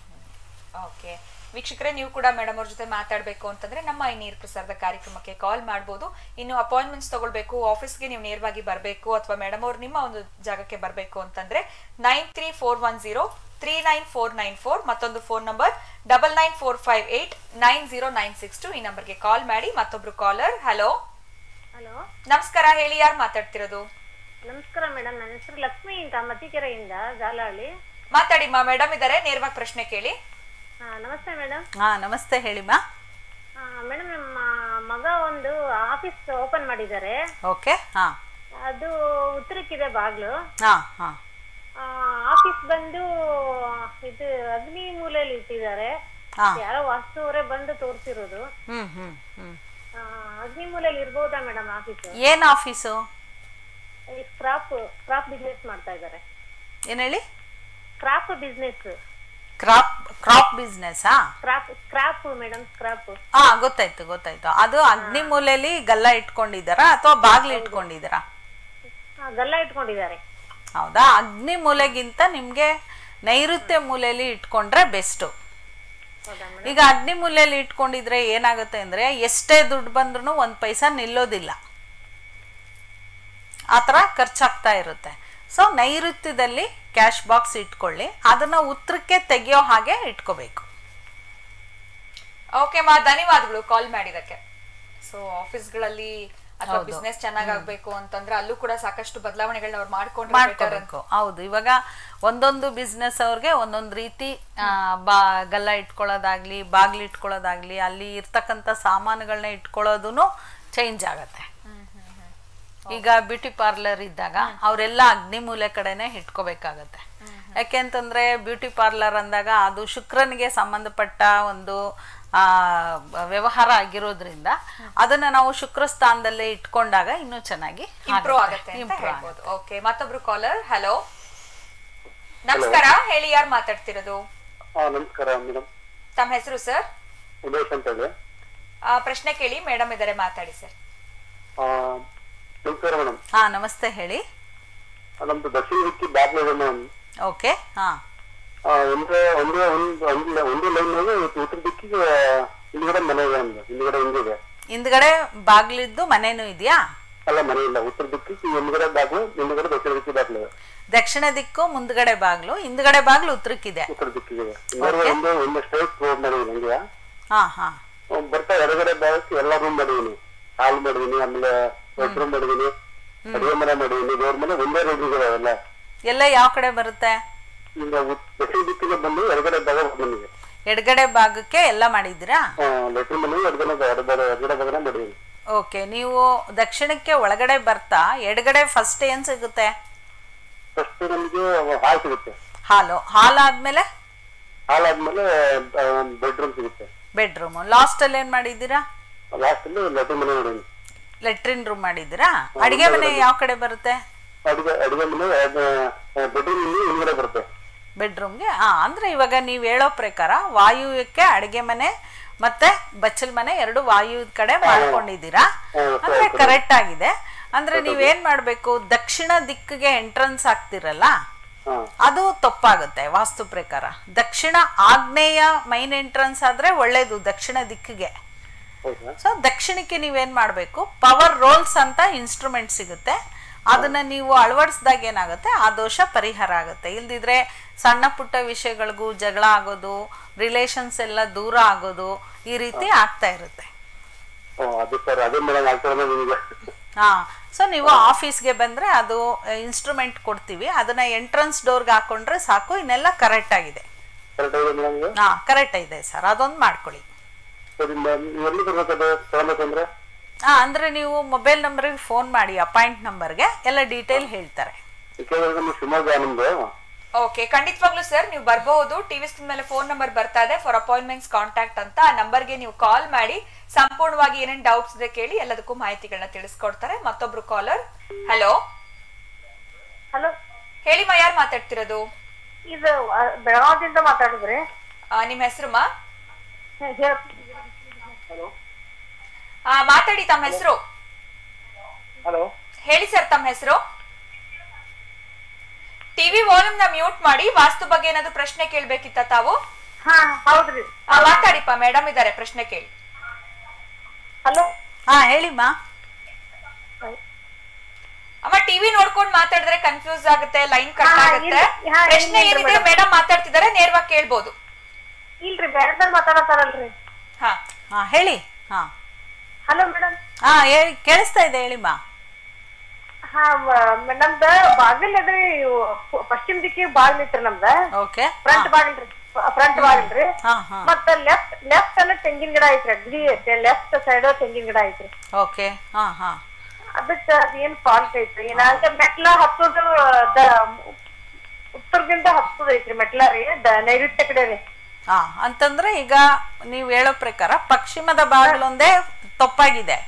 ಓಕೆ ವೀಕ್ಷಕರೇ, ನೀವು ಕೂಡ ಮೇಡಮ್ ಅವ್ರ ಜೊತೆ ಮಾತಾಡಬೇಕು ಅಂತಂದ್ರೆ ನಮ್ಮ ಈ ನೇರ ಪ್ರಸಾರದ ಕಾರ್ಯಕ್ರಮಕ್ಕೆ ಕಾಲ್ ಮಾಡಬಹುದು. ಇನ್ನು ಅಪಾಯಿಂಟ್ಮೆಂಟ್ಸ್ ತಗೊಳ್ಬೇಕು, ಆಫೀಸ್ಗೆ ನೀವು ನೇರವಾಗಿ ಬರಬೇಕು ಅಥವಾ ಮೇಡಮ್ ಅವ್ರು ನಿಮ್ಮ ಒಂದು ಜಾಗಕ್ಕೆ ಬರಬೇಕು ಅಂತಂದ್ರೆ nine three four one zero three nine four nine four ಮತ್ತೊಂದು phone number double nine four five eight nine zero nine six two ಈ ನಂಬರ್ಗೆ ಕಾಲ್ ಮಾಡಿ. ಮತ್ತೊಬ್ರು ಕಾಲರ್. ಹಲೋ ಹಲೋ ನಮಸ್ಕಾರ, ಹೇಳಿ ಯಾರು ಮಾತಾಡ್ತಿರೋದು? ನಮಸ್ಕಾರ ಮೇಡಮ್, ನನ್ನ ಹೆಸರು ಲಕ್ಷ್ಮಿ ಅಂತ ಮತ್ತಿಕೆರೆಯಿಂದ ಜಾಲಹಳ್ಳಿ. ಮಾತಾಡಿ ಮಾ, ಮೇಡಮ್ ಇದಾರೆ, ನೇರವಾಗಿ ಪ್ರಶ್ನೆ ಕೇಳಿ. ಹಾ ನಮಸ್ತೆ ಮೇಡಮ್. ಹಾ ನಮಸ್ತೆ, ಹೇಳಿಮಾ. ಮೇಡಮ್ ನಮ್ಮ ಮಗ ಒಂದು ಆಫೀಸ್ ಓಪನ್ ಮಾಡಿದ್ದಾರೆ. ಓಕೆ. ಹಾ ಅದು ಉತ್ತರಕ್ಕಿದೆ ಬಾಗ್ಲು. ಹಾ ಹಾ ಆಫೀಸ್ ಬಂದು ಇದು ಅಗ್ನಿ ಮೂಲೆಯಲ್ಲಿ ಇಟ್ಟಿದ್ದಾರೆ. ಯಾರೋ ವಾಸ್ತುವರೇ ಬಂದು ತೋರಿಸಿರೋದು. ಹ್ಮ್ ಹ್ಮ್ ಹ್ಮ್ ಅಗ್ನಿ ಮೂಲೆಯಲ್ಲಿ ಇರ್ಬೋದಾ ಮೇಡಮ್ ಆಫೀಸ್? ಏನ್ ಆಫೀಸು? ಕ್ರಾಪ್ ಕ್ರಾಪ್ ಬಿಸ್ನೆಸ್ ಮಾಡ್ತಾ ಇದ್ದಾರೆ. ಏನ್ ಹೇಳಿ? Crop business. Crop crop business? Crop crop madam, crop. ಹಾ ಗೊತ್ತಾಯ್ತು ಗೊತ್ತಾಯ್ತು. ಅದು ಅಗ್ನಿ ಮೂಲೆಯಲ್ಲಿ ಗಲ್ಲ ಇಟ್ಕೊಂಡಿದಾರಾ ಅಥವಾ ಬಾಗ್ಲು ಇಟ್ಕೊಂಡಿದಾರಾ? ಗಲ್ಲ ಇಟ್ಕೊಂಡಿದ್ದಾರೆ. ಹೌದಾ? ಅಗ್ನಿ ಮೂಲೆಗಿಂತ ನಿಮ್ಗೆ ನೈಋತ್ಯ ಮೂಲೆಯಲ್ಲಿ ಇಟ್ಕೊಂಡ್ರೆ ಬೆಸ್ಟ್. ಈಗ ಅಗ್ನಿ ಮೂಲೆಯಲ್ಲಿ ಇಟ್ಕೊಂಡಿದ್ರೆ ಏನಾಗುತ್ತೆ ಅಂದ್ರೆ ಎಷ್ಟೇ ದುಡ್ಡು ಬಂದ್ರು ಒಂದ್ ಪೈಸಾ ನಿಲ್ಲೋದಿಲ್ಲ, ಆತರ ಖರ್ಚಾಗ್ತಾ ಇರುತ್ತೆ. ಸೊ ನೈಋತ್ಯದಲ್ಲಿ ಕ್ಯಾಶ್ ಬಾಕ್ಸ್ ಇಟ್ಕೊಳ್ಳಿ, ಅದನ್ನ ಉತ್ತರಕ್ಕೆ ತೆಗೆಯೋ ಹಾಗೆ ಇಟ್ಕೋಬೇಕು. ಓಕೆ ಮಾ, ಧನ್ಯವಾದಗಳು ಕಾಲ್ ಮಾಡಿದಕ್ಕೆ. ಸೊ ಆಫೀಸ್ಗಳಲ್ಲಿ ಅಥವಾ ಬಿಸ್ನೆಸ್ ಚೆನ್ನಾಗಾಗಬೇಕು ಅಂತಂದ್ರೆ ಅಲ್ಲೂ ಕೂಡ ಸಾಕಷ್ಟು ಬದಲಾವಣೆಗಳನ್ನ ಅವ್ರು ಮಾಡ್ಕೊಂಡು ಮಾಡ್ಕೋಬೇಕು. ಹೌದು, ಇವಾಗ ಒಂದೊಂದು ಬಿಸ್ನೆಸ್ ಅವ್ರಿಗೆ ಒಂದೊಂದು ರೀತಿ ಬಾ ಗಲ್ಲ ಇಟ್ಕೊಳ್ಳೋದಾಗ್ಲಿ, ಬಾಗ್ಲು ಇಟ್ಕೊಳ್ಳೋದಾಗ್ಲಿ, ಅಲ್ಲಿ ಇರ್ತಕ್ಕಂಥ ಸಾಮಾನುಗಳನ್ನ ಇಟ್ಕೊಳ್ಳೋದು ಚೇಂಜ್ ಆಗತ್ತೆ. ಈಗ ಬ್ಯೂಟಿ ಪಾರ್ಲರ್ ಇದ್ದಾಗ ಅವರೆಲ್ಲ ಅಗ್ನಿ ಮೂಲೆ ಕಡೆನೆ ಇಟ್ಕೋಬೇಕಾಗತ್ತೆ. ಯಾಕೆಂತಂದ್ರೆ ಬ್ಯೂಟಿ ಪಾರ್ಲರ್ ಅಂದಾಗ ಅದು ಶುಕ್ರನಿಗೆ ಸಂಬಂಧಪಟ್ಟ ಒಂದು ಆ ವ್ಯವಹಾರ ಆಗಿರೋದ್ರಿಂದ ಅದನ್ನ ನಾವು ಶುಕ್ರ ಸ್ಥಾನದಲ್ಲೇ ಇಟ್ಕೊಂಡಾಗ ಇನ್ನೂ ಚೆನ್ನಾಗಿ ಇಂಪ್ರೂವ್ ಆಗುತ್ತೆ ಅಂತ ಹೇಳ್ಬೋದು. ಓಕೆ, ಮತ್ತೊಬ್ರು ಕಾಲರ್. ಹಲೋ ನಮಸ್ಕಾರ, ಹೇಳಿ ಯಾರು ಮಾತಾಡ್ತಿರೋದು? ನಮಸ್ಕಾರ ಮೇಡಮ್. ತಮ್ಮ ಹೆಸರು ಸರ್? ಉಮೇಶ್ ಅಂತ ಹೇಳಿ. ಪ್ರಶ್ನೆ ಕೇಳಿ, ಮೇಡಮ್ ಇದಾರೆ, ಮಾತಾಡಿ ಸರ್. ನಮಸ್ಕಾರ ಮೇಡಮ್. ಹಾ ನಮಸ್ತೆ, ಹೇಳಿ. ನಮ್ದು ದಕ್ಷಿಣ ದಿಕ್ಕಿ ಬಾಗ್ಲು ಇದೆ ಮೇಡಮ್. ಓಕೆ. ಹಾ ಒಂದೇ ಒಂದೇ ಒಂದು ಒಂದೇ ಲೈನ್ ಉತ್ತರ ದಿಕ್ಕಿಗೆ ಹಿಂದ್ಗಡೆ ಮನೆ ಇದೆ, ನಮ್ದು ಹಿಂದ್ಗಡೆ ಹಿಂದಿದೆ. ಹಿಂದ್ಗಡೆ ಬಾಗ್ಲಿದ್ದು ಮನೇನು ಇದೆಯಾ? ಅಲ್ಲ, ಮನೆ ಇಲ್ಲ. ಉತ್ತರ ದಿಕ್ಕಿಗೆ ಹಿಂದ್ಗಡೆ ಬಾಗ್ಲು, ಹಿಂದ್ಗಡೆ ದಕ್ಷಿಣ ದಿಕ್ಕಿ ಬಾಗ್ಲು. ದಕ್ಷಿಣ ದಿಕ್ಕು ಮುಂದ್ಗಡೆ ಬಾಗ್ಲು, ಹಿಂದ್ಗಡೆ ಬಾಗ್ಲು ಉತ್ತರಕ್ಕಿದೆ. ಉತ್ತರ ದಿಕ್ಕಿಗೆ ಒಂದು ಒಂದು ಸ್ಟ್ರೈಟ್ ರೋಡ್ ಮಾಡಿದೀನಿ ಹಂಗೆ. ಹಾ ಹಾ ಬರ್ತಾ ಎಡಗಡೆ ಭಾಗಕ್ಕೆ ಎಲ್ಲ ರೂಮ್ ಮಾಡಿದೀನಿ. ಹಾಲ್ ಮಾಡಿದೀನಿ, ಆಮೇಲೆ ರೂಮ್ ಮಾಡಿದೀನಿ, ಅಡುಗೆ ಮನೆ ಮಾಡಿದೀನಿ, ದೇವ್ರ ಮನೆ ಒಂದೇ ರೋಡ್ ಇದೆ. ಅವೆಲ್ಲ ಎಲ್ಲ ಯಾವ ಕಡೆ ಬರುತ್ತೆ? ಈಗ ದಕ್ಷಿಣ ದಿಕ್ಕಿಗೆ ಬಂದು ಎಡಗಡೆ ಭಾಗ ಬಂದಿದೆ. ಎಡಗಡೆ ಭಾಗಕ್ಕೆ ಎಲ್ಲ ಮಾಡಿದ್ದೀರಾ? ಲೆಟ್ರಿನ್ ಮನೆ ಎಡಗಡೆ ಎಡಗಡೆ ಭಾಗನ ಮಾಡಿದೀನಿ. ಓಕೆ, ನೀವು ದಕ್ಷಿಣಕ್ಕೆ ಒಳಗಡೆ ಬರ್ತಾ ಎಡಗಡೆ ಫಸ್ಟ್ ಏನ್ ಸಿಗುತ್ತೆ? ಫಸ್ಟ್ ನಮ್ಗೆ ಹಾಲ್ ಸಿಗುತ್ತೆ. ಹಾಲು. ಹಾಲ್ ಆದ್ಮೇಲೆ? ಹಾಲ್ ಆದ್ಮೇಲೆ ಬೆಡ್ರೂಮ್ ಸಿಗುತ್ತೆ. ಬೆಡ್ರೂಮ್. ಲಾಸ್ಟ್ ಅಲ್ಲಿ ಏನ್ ಮಾಡಿದ್ದೀರಾ? ಲಾಸ್ಟ್ ಅಲ್ಲಿ ಲೆಟ್ರಿನ್ ಮನೆ ಮಾಡಿದೀನಿ. ಲೆಟ್ರಿನ್ ರೂಮ್ ಮಾಡಿದ್ದೀರಾ? ಅಡಿಗೆ ಮನೆ ಯಾವ ಕಡೆ ಬರುತ್ತೆ? ಅಡಿಗೆ ಅಡಿಗೆ ಮನೆ ಬೆಡ್ರೂಮ್ ಹಿಂದ್ಗಡೆ ಬರುತ್ತೆ. ಬೆಡ್ರೂಮ್ಗೆ. ಹಾ, ಅಂದ್ರೆ ಇವಾಗ ನೀವ್ ಹೇಳೋ ಪ್ರಕಾರ ವಾಯುವ್ಯಕ್ಕೆ ಅಡಿಗೆ ಮನೆ ಮತ್ತೆ ಬಚ್ಚಲ್ ಮನೆ ಎರಡು ವಾಯು ಕಡೆ ಮಾಡ್ಕೊಂಡಿದ್ದೀರಾ, ಅಂದ್ರೆ ಕರೆಕ್ಟ್ ಆಗಿದೆ. ಅಂದ್ರೆ ನೀವೇನ್ ಮಾಡ್ಬೇಕು, ದಕ್ಷಿಣ ದಿಕ್ಕಿಗೆ ಎಂಟ್ರೆನ್ಸ್ ಆಗ್ತಿರಲ್ಲ, ಅದು ತಪ್ಪಾಗುತ್ತೆ ವಾಸ್ತು ಪ್ರಕಾರ. ದಕ್ಷಿಣ ಆಗ್ನೇಯ ಮೈನ್ ಎಂಟ್ರೆನ್ಸ್ ಆದ್ರೆ ಒಳ್ಳೇದು ದಕ್ಷಿಣ ದಿಕ್ಕಿಗೆ. ಸೊ ದಕ್ಷಿಣಕ್ಕೆ ನೀವೇನ್ ಮಾಡ್ಬೇಕು, ಪವರ್ ರೋಲ್ಸ್ ಅಂತ ಇನ್ಸ್ಟ್ರೂಮೆಂಟ್ ಸಿಗುತ್ತೆ, ಅದನ್ನ ನೀವು ಅಳವಡಿಸಿದಾಗ ಏನಾಗುತ್ತೆ, ಆ ದೋಷ ಪರಿಹಾರ ಆಗುತ್ತೆ. ಇಲ್ದಿದ್ರೆ ಸಣ್ಣ ಪುಟ್ಟ ವಿಷಯಗಳಿಗೂ ಜಗಳ ಆಗೋದು, ರಿಲೇಷನ್ಸ್ ಎಲ್ಲ ದೂರ ಆಗೋದು, ಈ ರೀತಿ ಆಗ್ತಾ ಇರುತ್ತೆ. ಹಾ, ಸೊ ನೀವು ಆಫೀಸ್ಗೆ ಬಂದ್ರೆ ಅದು ಇನ್ಸ್ಟ್ರೂಮೆಂಟ್ ಕೊಡ್ತೀವಿ, ಅದನ್ನ ಎಂಟ್ರೆನ್ಸ್ ಡೋರ್ಗೆ ಹಾಕೊಂಡ್ರೆ ಸಾಕು, ಇನ್ನೆಲ್ಲ ಕರೆಕ್ಟ್ ಆಗಿದೆ. ಹಾ ಕರೆಕ್ಟ್ ಇದೆ ಸರ್, ಅದೊಂದು ಮಾಡ್ಕೊಳ್ಳಿ. ಎಲ್ಲಿ ಬರ್ಬೇಕದು ತಗೊಳ್ಬೇಕಂದ್ರೆ? ಹಾ, ಅಂದ್ರೆ ನೀವು ಮೊಬೈಲ್ ನಂಬರ್ಗೆ ಫೋನ್ ಮಾಡಿ, ಅಪಾಯಿಂಟ್ ನಂಬರ್ಗೆ ಎಲ್ಲ ಡೀಟೇಲ್ ಹೇಳ್ತಾರೆ. ಶಿವಮೊಗ್ಗ ನಮ್ದು. ಓಕೆ, ಖಂಡಿತವಾಗ್ಲೂ ಸರ್ ನೀವು ಬರಬಹುದು. ಟಿವಿ ಸ್ಕ್ರೀನ್ ಮೇಲೆ ಫೋನ್ ನಂಬರ್ ಬರ್ತಾ ಇದೆ, ಫಾರ್ ಅಪಾಯಿಂಟ್ಮೆಂಟ್ಸ್ ಕಾಂಟ್ಯಾಕ್ಟ್ ಅಂತ. ಆ ನಂಬರ್ಗೆ ನೀವು ಕಾಲ್ ಮಾಡಿ ಸಂಪೂರ್ಣವಾಗಿ ಏನೇನ್ ಡೌಟ್ಸ್ ಇದೆ ಕೇಳಿ ಎಲ್ಲದಕ್ಕೂ ಮಾಹಿತಿಗಳನ್ನ ತಿಳಿಸ್ಕೊಡ್ತಾರೆ. ಮತ್ತೊಬ್ರು ಕಾಲರ್. ಹಲೋ ಹಲೋ, ಹೇಳಿಮ್ಮ, ಯಾರು ಮಾತಾಡ್ತಿರೋದು? ಇದು ಬೆಳಗಾವಿಯಿಂದ ಮಾತಾಡಿದ್ರಿ. ನಿಮ್ಮ ಹೆಸರುಮ್ಮ? ಮಾತಾಡಿ, ತಮ್ಮ ಹೆಸರು ಹಲೋ ಹೇಳಿ ಸರ್. ತಮ್ಮ ಹೆಸರು? ಟಿವಿ ವಾಲ್ಯೂಮ್ ನ ಮ್ಯೂಟ್ ಮಾಡಿ. ವಾಸ್ತು ಬಗ್ಗೆ ಏನಾದ್ರು ಪ್ರಶ್ನೆ ಕೇಳ್ಬೇಕಿತ್ತ ತಾವು? ಹಾ ಹೌದ್ರಿ. ಮಾತಾಡಿಪ್ಪ, ಮೇಡಮ್ ಇದಾರೆ, ಪ್ರಶ್ನೆ ಕೇಳಿ. ಹಲೋ. ಹಾ ಹೇಳಿಮ್ಮ. ಅಮ್ಮ ಟಿವಿ ನೋಡ್ಕೊಂಡು ಮಾತಾಡಿದ್ರೆ ಕನ್ಫ್ಯೂಸ್ ಆಗುತ್ತೆ, ಲೈನ್ ಕಟ್ ಆಗುತ್ತೆ. ಪ್ರಶ್ನೆ ಏನಿದೆ ಮೇಡಮ್ ಮಾತಾಡ್ತಿದ್ದಾರೆ, ನೇರವಾಗಿ ಕೇಳ್ಬೋದು. ಇಲ್ರಿ, ಬೇರೆ ಮಾತಾಡತಾರಲ್ರಿ. ಹಾ ಹಾ ಹೇಳಿ. ಹಾ ಹಲೋ ಮೇಡಮ್. ಹಾ ಹೇಳಿ, ಕೇಳಿಸ್ತಾ ಇದೆ, ಹೇಳಿಮ್ಮ. ಹಾ, ನಮ್ದ ಬಾಗಿಲ್ ಅದ್ರಿ, ಪಶ್ಚಿಮ ದಿಕ್ಕಿಗೆ ಬಾಗಿಲ್ ಐತ್ರಿ ನಮ್ದ. ಓಕೆ, ಫ್ರಂಟ್ ಬಾಗಿಲ್ರಿ, ಫ್ರಂಟ್ ಬಾಗಿಲ್ರಿ. ಮತ್ತ ಲೆಫ್ಟ್ ಲೆಫ್ಟ್ ಅನ್ನ ತೆಂಗಿನ ಗಿಡ ಐತ್ರಿ, ಅಗ್ದಿ ಲೆಫ್ಟ್ ಸೈಡ್ ತೆಂಗಿನ ಗಿಡ ಐತ್ರಿ. ಓಕೆ. ಹಾ ಹಾ ಅದಕ್ಕ ಏನ್ ಫಾಲ್ಟ್ ಐತ್ರಿ? ಏನಾಗ ಮೆಟ್ಲ ಹತ್ತುದು ಉತ್ತರದಿಂದ ಹತ್ತುದ ಐತ್ರಿ ಮೆಟ್ಲ ರೀ, ನೈಋತ್ಯ ಕಡೆ ರೀ. ಹಾ, ಅಂತಂದ್ರೆ ಈಗ ನೀವು ಹೇಳೋ ಪ್ರಕಾರ ಪಶ್ಚಿಮದ ಬಾಗಿಲೊಂದೇ ತಪ್ಪಾಗಿದೆ.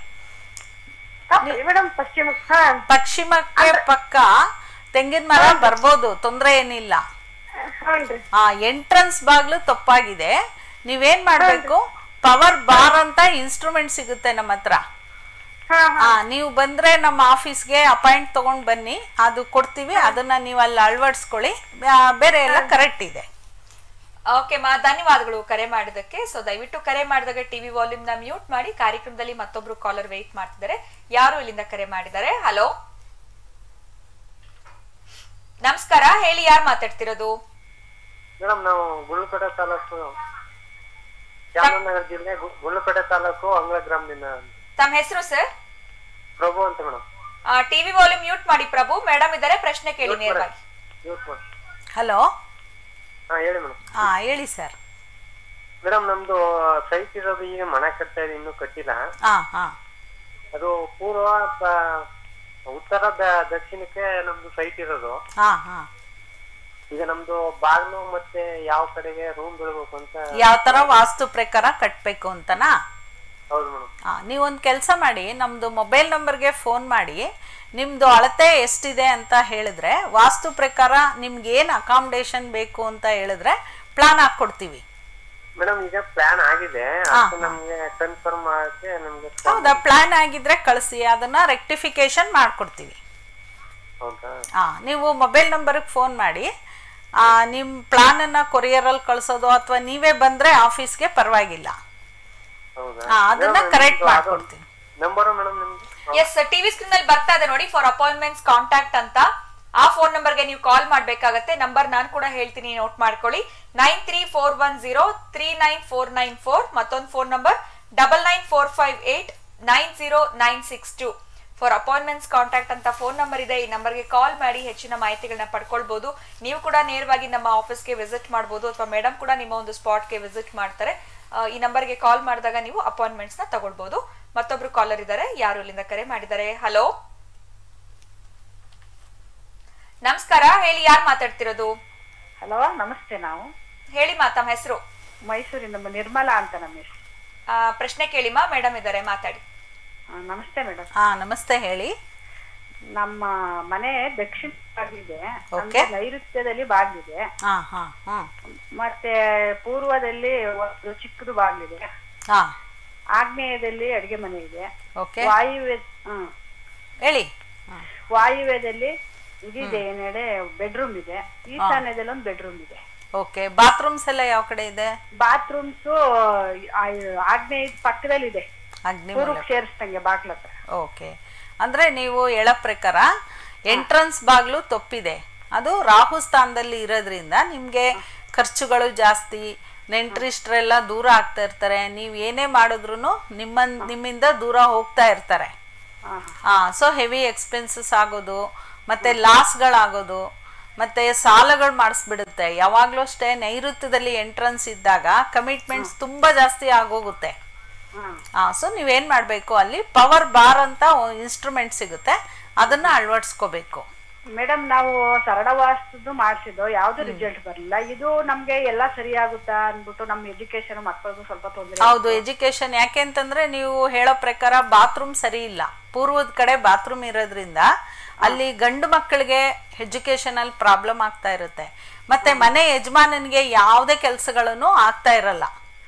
ಪಶ್ಚಿಮ ಪಶ್ಚಿಮಕ್ಕೆ ಪಕ್ಕ ತೆಂಗಿನ ಮರ ಬರ್ಬೋದು, ತೊಂದ್ರೆ ಏನಿಲ್ಲ. ಆ ಎಂಟ್ರನ್ಸ್ ಬಾಗ್ಲು ತಪ್ಪಾಗಿದೆ. ನೀವೇನ್ ಮಾಡ್ಬೇಕು, ಪವರ್ ಬಾರ್ ಅಂತ ಇನ್ಸ್ಟ್ರೂಮೆಂಟ್ ಸಿಗುತ್ತೆ ನಮ್ಮ ಹತ್ರ. ಆ ನೀವು ಬಂದ್ರೆ ನಮ್ಮ ಆಫೀಸ್ಗೆ ಅಪಾಯಿಂಟ್ ತಗೊಂಡ್ ಬನ್ನಿ, ಅದು ಕೊಡ್ತೀವಿ. ಅದನ್ನ ನೀವು ಅಲ್ಲಿ ಅಳವಡಿಸ್ಕೊಳ್ಳಿ, ಬೇರೆ ಎಲ್ಲ ಕರೆಕ್ಟ್ ಇದೆ. ಓಕೆ ಮಾ, ಧನ್ಯವಾದಗಳು ಕರೆ ಮಾಡಿದಕ್ಕೆ. ಸೊ ದಯವಿಟ್ಟು ಕರೆ ಮಾಡಿದಾಗ ಟಿವಿ ವಾಲ್ಯೂಮ್ ನ ಮ್ಯೂಟ್ ಮಾಡಿ. ಕಾರ್ಯಕ್ರಮದಲ್ಲಿ ಮತ್ತೊಬ್ರು ಕಾಲರ್ ವೇಟ್ ಮಾಡ್ತಿದ್ದಾರೆ. ಯಾರು ಇಲ್ಲಿಂದ ಕರೆ ಮಾಡಿದ್ದಾರೆ? ಹಲೋ ನಮಸ್ಕಾರ, ಹೇಳಿ, ಯಾರು ಮಾತಾಡ್ತಿರೋದು? ಮೇಡಮ್, ನಾವು ಗುಳ್ಳಕಡೆ ತಾಲೂಕು, ಚಾಮರಾಜನಗರ ಜಿಲ್ಲೆ ಗುಳ್ಳಕಡೆ ತಾಲೂಕು ಅಂಗಳ ಗ್ರಾಮದಿಂದ. ತಮ್ಮ ಹೆಸರು ಸರ್? ಪ್ರಭು ಅಂತ ಮೇಡಮ್. ಟಿವಿ ವಾಲ್ಯೂಮ್ ಮ್ಯೂಟ್ ಮಾಡಿ ಪ್ರಭು. ಮೇಡಮ್ ಇದಾರೆ, ಪ್ರಶ್ನೆ ಕೇಳಿ ನೇರವಾಗಿ. ಹಲೋ. ಹಾ ಹೇಳಿ ಮೇಡಮ್. ಹಾ ಹೇಳಿ ಸರ್. ಮೇಡಮ್, ನಮ್ದು ಸೈಟ್ ಇರೋದು ಈಗ ಮನೆ ಕಟ್ತಾ ಇದೆ, ಇನ್ನೂ ಕಟ್ಟಿಲ್ಲ. ಹಾ ಹಾ ಅದು ಪೂರ್ವ ಉತ್ತರ ದಕ್ಷಿಣಕ್ಕೆ ನಮ್ದು ಸೈಟ್ ಇರೋದು. ಹಾ ಹಾ ಈಗ ನಮ್ದು ಬಾಗ್ಲು ಮತ್ತೆ ಯಾವ ಕಡೆಗೆ ರೂಮ್ ಬಿಡ್ಬೇಕು ಅಂತ, ಯಾವ ತರ ವಾಸ್ತು ಪ್ರಕಾರ ಕಟ್ಬೇಕು ಅಂತನಾ? ಹೌದು ಮೇಡಮ್. ಹಾ, ನೀವೊಂದು ಕೆಲಸ ಮಾಡಿ, ನಮ್ದು ಮೊಬೈಲ್ ನಂಬರ್ಗೆ ಫೋನ್ ಮಾಡಿ, ನಿಮ್ದು ಅಳತೆ ಎಷ್ಟಿದೆ ಅಂತ ಹೇಳಿದ್ರೆ, ವಾಸ್ತು ಪ್ರಕಾರ ನಿಮ್ಗೆ ಏನ್ ಅಕಾಮಿಡೇಷನ್ ಬೇಕು ಅಂತ ಹೇಳಿದ್ರೆ ಪ್ಲಾನ್ ಹಾಕೊಡ್ತೀವಿ. ಮೇಡಮ್, ಈಗ ಪ್ಲಾನ್ ಆಗಿದೆ, ನಮ್ಗೆ ಕನ್ಫರ್ಮ್ ಆಗಕ್ಕೆ ನಮ್ಗೆ. ಹೌದಾ? ಪ್ಲಾನ್ ಆಗಿದ್ರೆ ಕಳಿಸಿ, ಅದನ್ನ ರೆಕ್ಟಿಫಿಕೇಶನ್ ಮಾಡ್ಕೊಡ್ತೀವಿ. ಹೌದಾ? ಹಾ, ನೀವು ಮೊಬೈಲ್ ನಂಬರ್ಗೆ ಫೋನ್ ಮಾಡಿ, ಆ ನಿಮ್ ಪ್ಲಾನ್ ಅನ್ನ ಕೊರಿಯರಲ್ಲಿ ಕಳ್ಸೋದು ಅಥವಾ ನೀವೇ ಬಂದ್ರೆ ಆಫೀಸ್ಗೆ ಪರವಾಗಿಲ್ಲ. ಹಾ, ಅದನ್ನ ಕರೆಕ್ಟ್ ಮಾಡ್ಕೊಡ್ತೀವಿ. ನಂಬರ್ ಮೇಡಮ್ ನಿಮ್ದು? ಎಸ್, ಟಿವಿ ಸ್ಕ್ರೀನ್ ಅಲ್ಲಿ ಬರ್ತಾ ಇದೆ ನೋಡಿ, ಫಾರ್ ಅಪಾಯಿಂಟ್ಮೆಂಟ್ಸ್ ಕಾಂಟ್ಯಾಕ್ಟ್ ಅಂತ. ಆ ಫೋನ್ ನಂಬರ್ಗೆ ನೀವು ಕಾಲ್ ಮಾಡ್ಬೇಕಾಗತ್ತೆ. ನಂಬರ್ ನಾನು ಕೂಡ ಹೇಳ್ತೀನಿ, ನೋಟ್ ಮಾಡ್ಕೊಳ್ಳಿ. Nine three four one zero three nine four nine four. ಮತ್ತೊಂದು phone number double nine four five eight nine zero nine six two. For appointments contact ಅಂತ ಫೋನ್ ನಂಬರ್ ಇದೆ. ಈ ನಂಬರ್ಗೆ ಕಾಲ್ ಮಾಡಿ ಹೆಚ್ಚಿನ ಮಾಹಿತಿಗಳನ್ನ ಪಡ್ಕೊಳ್ಬಹುದು. ನೀವು ಕೂಡ ನೇರವಾಗಿ ನಮ್ಮ ಆಫೀಸ್ಗೆ ವಿಸಿಟ್ ಮಾಡಬಹುದು, ಅಥವಾ ಮೇಡಮ್ ಕೂಡ ನಿಮ್ಮ ಒಂದು ಸ್ಪಾಟ್ಗೆ ವಿಸಿಟ್ ಮಾಡ್ತಾರೆ. ಈ ನಂಬರ್ಗೆ ಕಾಲ್ ಮಾಡಿದಾಗ ನೀವು ಅಪಾಯಿಂಟ್ಮೆಂಟ್ಸ್ ನ ತಗೊಳ್ಬಹುದು. ಮತ್ತೊಬ್ರು ಕಾಲರ್ ಇದ್ದಾರೆ, ಯಾರು ಇಲ್ಲಿಂದ ಕರೆ ಮಾಡಿದ್ದಾರೆ? ಹಲೋ ನಮಸ್ಕಾರ, ಹೇಳಿ, ಯಾರು ಮಾತಾಡ್ತಿರೋದು? ಹಲೋ ನಮಸ್ತೆ. ನಾವು ಹೇಳಿ ಮಾ, ತಮ್ಮ ಹೆಸರು? ಮೈಸೂರಿಂದ ನಿರ್ಮಲಾ ಅಂತ ನಮ್ಮ ಹೆಸರು. ಪ್ರಶ್ನೆ ಕೇಳಿಮಾ, ಮೇಡಮ್ ಇದ್ದಾರೆ, ಮಾತಾಡಿ. ನಮಸ್ತೆ ಮೇಡಮ್. ಹಾ ನಮಸ್ತೆ, ಹೇಳಿ. ನಮ್ಮ ಮನೆ ದಕ್ಷಿಣ ಬಾಗಿಲಿದೆ, ನೈಋತ್ಯದಲ್ಲಿ ಬಾಗಿಲಿದೆ, ಮತ್ತೆ ಪೂರ್ವದಲ್ಲಿ ಒಂದು ಚಿಕ್ಕದು ಬಾಗಿಲಿದೆ, ಆಗ್ನೇಯದಲ್ಲಿ ಅಡಿಗೆ ಮನೆ ಇದೆ, ವಾಯುವ್ಯ ಹೇಳಿ ವಾಯುವ್ಯದಲ್ಲಿ ಇದಿದೆ, ಏನೇಳೆ ಬೆಡ್ರೂಮ್ ಇದೆ, ಈಶಾನ್ಯದಲ್ಲಿ ಒಂದು ಬೆಡ್ರೂಮ್ ಇದೆ. ಓಕೆ, ಬಾತ್ರೂಮ್ಸ್ ಎಲ್ಲ ಯಾವ ಕಡೆ ಇದೆ? ಬಾತ್ರೂಮ್ಸ್ ಆಗ್ನೇಯ ಪಕ್ಕದಲ್ಲಿ ಇದೆ, ಪೂರ್ವಕ್ಕೆ ಸೇರಿಸ್ದಂಗೆ ಬಾಗ್ಲ ಹತ್ರ. ಓಕೆ, ಅಂದ್ರೆ ನೀವು ಹೇಳೋ ಪ್ರಕಾರ ಎಂಟ್ರನ್ಸ್ ಬಾಗ್ಲು ತಪ್ಪಿದೆ. ಅದು ರಾಹು ಸ್ಥಾನದಲ್ಲಿ ಇರೋದ್ರಿಂದ ನಿಮ್ಗೆ ಖರ್ಚುಗಳು ಜಾಸ್ತಿ, ನೆಂಟ್ರಿಷ್ಟ್ರೆಲ್ಲ ದೂರ ಆಗ್ತಾ ಇರ್ತಾರೆ. ನೀವು ಏನೇ ಮಾಡಿದ್ರು ನಿಮ್ಮ ನಿಮ್ಮಿಂದ ದೂರ ಹೋಗ್ತಾ ಇರ್ತಾರೆ. ಹಾ, ಸೊ ಹೆವಿ ಎಕ್ಸ್ಪೆನ್ಸಸ್ ಆಗೋದು, ಮತ್ತೆ ಲಾಸ್ಗಳಾಗೋದು, ಮತ್ತೆ ಸಾಲಗಳು ಮಾಡಿಸ್ಬಿಡುತ್ತೆ. ಯಾವಾಗ್ಲೂ ಅಷ್ಟೇ ನೈಋತ್ಯದಲ್ಲಿ ಎಂಟ್ರನ್ಸ್ ಇದ್ದಾಗ ಕಮಿಟ್ಮೆಂಟ್ಸ್ ತುಂಬಾ ಜಾಸ್ತಿ ಆಗೋಗುತ್ತೆ. ಸೊ ನೀವೇನ್ ಮಾಡ್ಬೇಕು, ಅಲ್ಲಿ ಪವರ್ ಬಾರ್ ಅಂತ ಇನ್ಸ್ಟ್ರೂಮೆಂಟ್ ಸಿಗುತ್ತೆ, ಅದನ್ನ ಅಳವಡಿಸ್ಕೋಬೇಕು. ಮೇಡಮ್ ನಾವು ಸರಳವಾಸ್ತದ್ದು ಮಾಡಿಸಿದ್ದು ಯಾವ್ದು ರಿಸಲ್ಟ್ ಬರಲಿಲ್ಲ. ಇದು ನಮ್ಗೆ ಎಲ್ಲಾ ಸರಿ ಆಗುತ್ತಾ ಅನ್ಬಿಟ್ಟು ನಮ್ಮ ಎಜುಕೇಶನ್ ಮಕ್ಕಳಿಗೂ ಸ್ವಲ್ಪ ತೊಂದರೆ. ಹೌದು, ಎಜುಕೇಶನ್ ಯಾಕೆ ಅಂತಂದ್ರೆ ನೀವು ಹೇಳೋ ಪ್ರಕಾರ ಬಾತ್ರೂಮ್ ಸರಿ ಇಲ್ಲ, ಪೂರ್ವದ ಕಡೆ ಬಾತ್ರೂಮ್ ಇರೋದ್ರಿಂದ ಅಲ್ಲಿ ಗಂಡು ಮಕ್ಕಳಿಗೆ ಎಜುಕೇಶನ್ ಅಲ್ಲಿ ಪ್ರಾಬ್ಲಮ್ ಆಗ್ತಾ ಇರುತ್ತೆ. ಮತ್ತೆ ಮನೆ ಯಜಮಾನನಿಗೆ ಯಾವುದೇ ಕೆಲಸಗಳನ್ನು ಆಗ್ತಾ ಇರಲ್ಲ.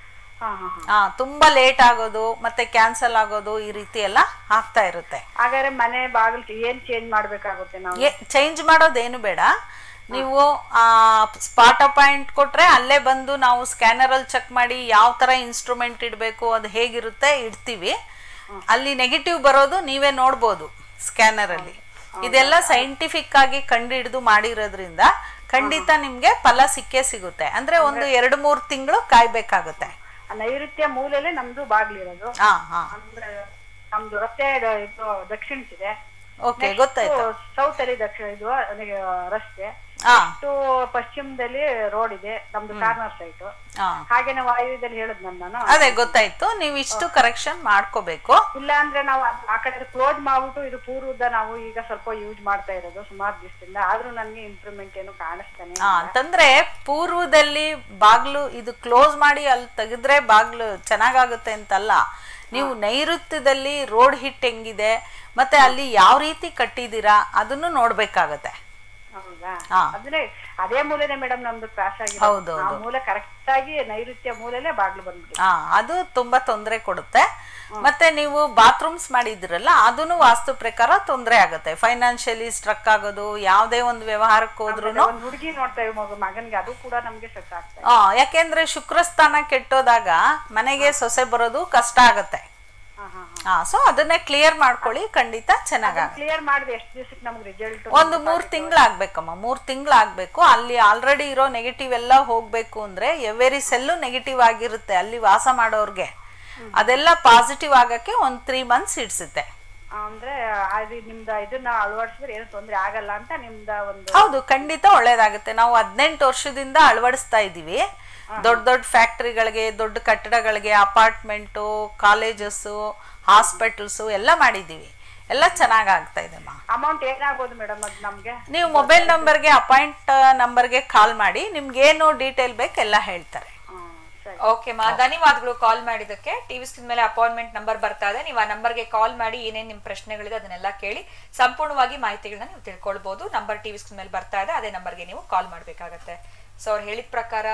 ಹಾ, ತುಂಬಾ ಲೇಟ್ ಆಗೋದು ಮತ್ತೆ ಕ್ಯಾನ್ಸಲ್ ಆಗೋದು ಈ ರೀತಿ ಎಲ್ಲ ಆಗ್ತಾ ಇರುತ್ತೆ. ಹಾಗಾದ್ರೆ ಮನೆ ಬಾಗಿಲು ಏನ್ ಚೇಂಜ್ ಮಾಡ್ಬೇಕಾಗುತ್ತೆ ನಾವು? ಚೇಂಜ್ ಮಾಡೋದೇನು ಬೇಡ, ನೀವು ಆ ಸ್ಪಾಟ್ ಅಪಾಯಿಂಟ್ ಕೊಟ್ರೆ ಅಲ್ಲೇ ಬಂದು ನಾವು ಸ್ಕ್ಯಾನರ್ ಅಲ್ಲಿ ಚೆಕ್ ಮಾಡಿ ಯಾವ ತರ ಇನ್ಸ್ಟ್ರೂಮೆಂಟ್ ಇಡಬೇಕು, ಅದು ಹೇಗಿರುತ್ತೆ ಇಡ್ತೀವಿ. ಅಲ್ಲಿ ನೆಗೆಟಿವ್ ಬರೋದು ನೀವೇ ನೋಡ್ಬೋದು ಸ್ಕ್ಯಾನರ್ ಅಲ್ಲಿ. ಇದೆಲ್ಲ ಸೈಂಟಿಫಿಕ್ ಆಗಿ ಕಂಡು ಹಿಡಿದು ಮಾಡಿರೋದ್ರಿಂದ ಖಂಡಿತ ನಿಮ್ಗೆ ಫಲ ಸಿಕ್ಕೇ ಸಿಗುತ್ತೆ. ಅಂದ್ರೆ ಒಂದು ಎರಡು ಮೂರು ತಿಂಗಳು ಕಾಯ್ಬೇಕಾಗುತ್ತೆ. ನೈಋತ್ಯ ಮೂಲೆಯಲ್ಲೇ ನಮ್ದು ಬಾಗ್ಲಿರೋದು. ಅಂದ್ರೆ ನಮ್ದು ರಸ್ತೆ ಇದು ದಕ್ಷಿಣಕ್ಕಿದೆ. ಓಕೆ, ಗೊತ್ತಾಯ್ತು. ಸೌತ್ ಅಲ್ಲಿ ದಕ್ಷಿಣ ಇದು ರಸ್ತೆ, ಪಶ್ಚಿಮದಲ್ಲಿ ರೋಡ್ ಇದೆ, ನಮ್ದು ಕಾರ್ನರ್ ಸೈಟ್. ಹಾಗೇನೆ ವಾಯುವ್ಯದಲ್ಲಿ ಹೇಳುದು ನಾನು. ಅದೇ ಗೊತ್ತಾಯ್ತು, ನೀವು ಇಷ್ಟು ಕರೆಕ್ಷನ್ ಮಾಡ್ಕೋಬೇಕು. ಇಲ್ಲ ಅಂದ್ರೆ ನಾವು ಆ ಕಡೆ ಕ್ಲೋಸ್ ಮಾಡ್ಬಿಟ್ಟು ಇದು ಪೂರ್ವದ ನಾವು ಈಗ ಸ್ವಲ್ಪ ಯೂಸ್ ಮಾಡ್ತಾ ಇರೋದು ಸುಮಾರು ದಿವಸದಿಂದ. ಆದ್ರೂ ನನ್ಗೆ ಇಂಪ್ರೂವ್ಮೆಂಟ್ ಏನು ಕಾಣಿಸ್ತಾನೆ ಅಂತಂದ್ರೆ ಪೂರ್ವದಲ್ಲಿ ಬಾಗ್ಲು ಇದು ಕ್ಲೋಸ್ ಮಾಡಿ ಅಲ್ಲಿ ತೆಗೆದ್ರೆ ಬಾಗ್ಲು ಚೆನ್ನಾಗಾಗುತ್ತೆ ಅಂತಲ್ಲ, ನೀವು ನೈಋತ್ಯದಲ್ಲಿ ರೋಡ್ ಹಿಟ್ ಹೆಂಗಿದೆ ಮತ್ತೆ ಅಲ್ಲಿ ಯಾವ ರೀತಿ ಕಟ್ಟಿದೀರಾ ಅದನ್ನು ನೋಡ್ಬೇಕಾಗತ್ತೆ. ಹೌದಾ? ಅಂದ್ರೆ ಅದೇ ಮೂಲೆನೇ ಮೇಡಮ್ ನಮ್ದು ಕ್ರಾಶ್ ಆಗಿದೆ. ಮೂಲೆ ಕರೆಕ್ಟ್ ಆಗಿ ನೈಋತ್ಯ ಮೂಲೆನೇ ಬಾಗ್ಲು ಬಂದ್ಬಿಟ್ಟು ಹಾ, ಅದು ತುಂಬಾ ತೊಂದರೆ ಕೊಡುತ್ತೆ. ಮತ್ತೆ ನೀವು ಬಾತ್ರೂಮ್ಸ್ ಮಾಡಿದಿರಲ್ಲ, ಅದನ್ನು ವಾಸ್ತು ಪ್ರಕಾರ ತೊಂದರೆ ಆಗುತ್ತೆ. ಫೈನಾನ್ಷಿಯಲಿ ಸ್ಟ್ರಕ್ ಆಗೋದು, ಯಾವ್ದೇ ಒಂದು ವ್ಯವಹಾರಕ್ಕೆ ಹೋದ್ರು ಹುಡುಗಿ ನೋಡ್ತಾ ಇವ್ ಮಗನ್ಗೆ ಅದು ಕೂಡ ನಮ್ಗೆ ಸ್ಟ್ರಕ್ ಆಗ್ತದೆ. ಹಾ, ಯಾಕೆಂದ್ರೆ ಶುಕ್ರಸ್ಥಾನ ಕೆಟ್ಟೋದಾಗ ಮನೆಗೆ ಸೊಸೆ ಬರೋದು ಕಷ್ಟ ಆಗತ್ತೆ. ಹಾ, ಸೊ ಅದನ್ನೇ ಕ್ಲಿಯರ್ ಮಾಡ್ಕೊಳ್ಳಿ, ಖಂಡಿತ ಚೆನ್ನಾಗುತ್ತೆ. ಕ್ಲಿಯರ್ ಮಾಡಿದ್ರೆ ಎಷ್ಟು ದಿವಸಕ್ಕೆ ನಮ್ಗೆ ರಿಸಲ್ಟ್? ಒಂದು ಮೂರ್ ತಿಂಗಳು ಆಗ್ಬೇಕಮ್ಮ, ಮೂರ್ ತಿಂಗಳು ಆಗ್ಬೇಕು. ಅಲ್ಲಿ ಆಲ್ರೆಡಿ ಇರೋ ನೆಗೆಟಿವ್ ಎಲ್ಲ ಹೋಗ್ಬೇಕು ಅಂದ್ರೆ ಎವ್ರಿ ಸೆಲ್ಲು ನೆಗೆಟಿವ್ ಆಗಿರುತ್ತೆ ಅಲ್ಲಿ ವಾಸ ಮಾಡೋರ್ಗೆ. ಅದೆಲ್ಲ ಪಾಸಿಟಿವ್ ಆಗಕ್ಕೆ ಒಂದ್ ತ್ರೀ ಮಂತ್ಸ್ ಇಡ್ಸುತ್ತೆ. ಅಂದ್ರೆ ನಿಮ್ದ ಇದನ್ನ ಅಳವಡಿಸಿದ್ರೆ ಏನು ತೊಂದ್ರೆ ಆಗಲ್ಲ ಅಂತ ನಿಮ್ದ ಒಂದು? ಹೌದು, ಖಂಡಿತ ಒಳ್ಳೇದಾಗುತ್ತೆ. ನಾವು ಹದಿನೆಂಟು ವರ್ಷದಿಂದ ಅಳವಡಿಸ್ತಾ ಇದೀವಿ. ದೊಡ್ಡ ದೊಡ್ಡ ಫ್ಯಾಕ್ಟ್ರಿಗಳಿಗೆ, ದೊಡ್ಡ ಕಟ್ಟಡಗಳಿಗೆ, ಅಪಾರ್ಟ್ಮೆಂಟು, ಕಾಲೇಜಸ್ಸು, ಹಾಸ್ಪಿಟಲ್ಸು ಎಲ್ಲ ಮಾಡಿದೀವಿ. ಎಲ್ಲ ಚೆನ್ನಾಗಿ ಆಗ್ತಾ ಇದೆ. ಅಮೌಂಟ್ ಏನಾಗೋದು ಮೇಡಮ್ ಅದು ನಮ್ಗೆ? ನೀವು ಮೊಬೈಲ್ ನಂಬರ್ಗೆ ಅಪಾಯಿಂಟ್ ನಂಬರ್ಗೆ ಕಾಲ್ ಮಾಡಿ, ನಿಮ್ಗೆ ಏನು ಡೀಟೇಲ್ ಬೇಕು ಎಲ್ಲ ಹೇಳ್ತಾರೆ. ಓಕೆ ಮಾ, ಧನ್ಯವಾದಗಳು ಕಾಲ್ ಮಾಡಿದಕ್ಕೆ. ಟಿವಿ ಸ್ಕ್ರೀನ್ ಮೇಲೆ ಅಪಾಯಿಂಟ್ಮೆಂಟ್ ನಂಬರ್ ಬರ್ತಾ ಇದೆ, ನೀವು ಆ ನಂಬರ್ಗೆ ಕಾಲ್ ಮಾಡಿ ಏನೇನು ನಿಮ್ಮ ಪ್ರಶ್ನೆಗಳಿದೆ ಅದನ್ನೆಲ್ಲ ಕೇಳಿ ಸಂಪೂರ್ಣವಾಗಿ ಮಾಹಿತಿಗಳನ್ನ ನೀವು ತಿಳ್ಕೊಳ್ಬಹುದು. ನಂಬರ್ ಟಿವಿ ಸ್ಕ್ರೀನ್ ಮೇಲೆ ಬರ್ತಾ ಇದೆ, ಅದೇ ನಂಬರ್ಗೆ ನೀವು ಕಾಲ್ ಮಾಡ್ಬೇಕಾಗತ್ತೆ. ಸೊ ಅವ್ರು ಹೇಳಿದ ಪ್ರಕಾರ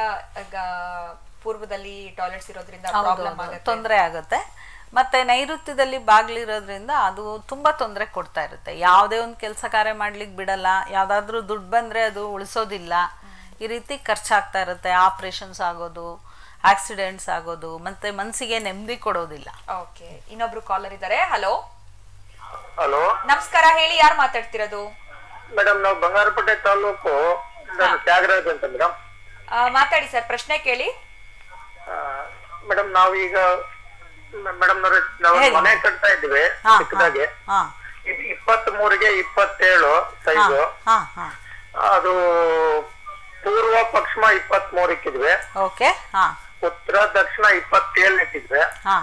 ಪೂರ್ವದಲ್ಲಿ ಟಾಯ್ಲೆಟ್ಸ್ ಇರೋದ್ರಿಂದ ಪ್ರಾಬ್ಲಮ್ ಆಗುತ್ತೆ, ತೊಂದರೆ ಆಗುತ್ತೆ. ಮತ್ತೆ ನೈಋತ್ಯದಲ್ಲಿ ಬಾಗ್ಲಿರೋದ್ರಿಂದ ಅದು ತುಂಬಾ ತೊಂದರೆ ಕೊಡ್ತಾ ಇರುತ್ತೆ. ಯಾವುದೇ ಒಂದು ಕೆಲಸ ಕಾರ್ಯ ಮಾಡ್ಲಿಕ್ಕೆ ಬಿಡಲ್ಲ, ಯಾವ್ದಾದ್ರು ದುಡ್ಡು ಬಂದ್ರೆ ಅದು ಉಳಿಸೋದಿಲ್ಲ. ಈ ರೀತಿ ಖರ್ಚಾಗ್ತಾ ಇರುತ್ತೆ. ಆಪರೇಷನ್ಸ್ ಆಗೋದು, ಆಕ್ಸಿಡೆಂಟ್ಸ್ ಆಗೋದು, ಮತ್ತೆ ಮನಸ್ಸಿಗೆ ನೆಮ್ಮದಿ ಕೊಡೋದಿಲ್ಲ. ಓಕೆ, ಇನ್ನೊಬ್ರು ಕಾಲರ್ ಇದ್ದಾರೆ. ಹಲೋ ಹಲೋ, ನಮಸ್ಕಾರ, ಹೇಳಿ, ಯಾರು ಮಾತಾಡ್ತಿರೋದು? ಮೇಡಮ್ ನಾವು ಬಂಗಾರಪೇಟೆ ತಾಲೂಕು ತ್ಯಾಗರಾಜ್ ಅಂತ ಮೇಡಮ್. ಮಾತಾಡಿ ಸರ್, ಪ್ರಶ್ನೆ ಕೇಳಿ. ಮೇಡಮ್ ನಾವೀಗ ಮೇಡಮ್ ನಾವು ಮನೆ ಕಟ್ತಾ ಇದ್ವಿ ಚಿಕ್ಕದಾಗಿ. ಇಪ್ಪತ್ತ್ ಮೂರಿಗೆ ಇಪ್ಪತ್ತೇಳು ಸೈಜು, ಅದು ಪೂರ್ವ ಪಶ್ಚಿಮ ಇಪ್ಪತ್ತ್ ಮೂರ್ ಇಕ್ಕಿದ್ವಿ, ಉತ್ತರ ದಕ್ಷಿಣ ಇಪ್ಪತ್ತೇಳು ಇಟ್ಟಿದ್ವಿ.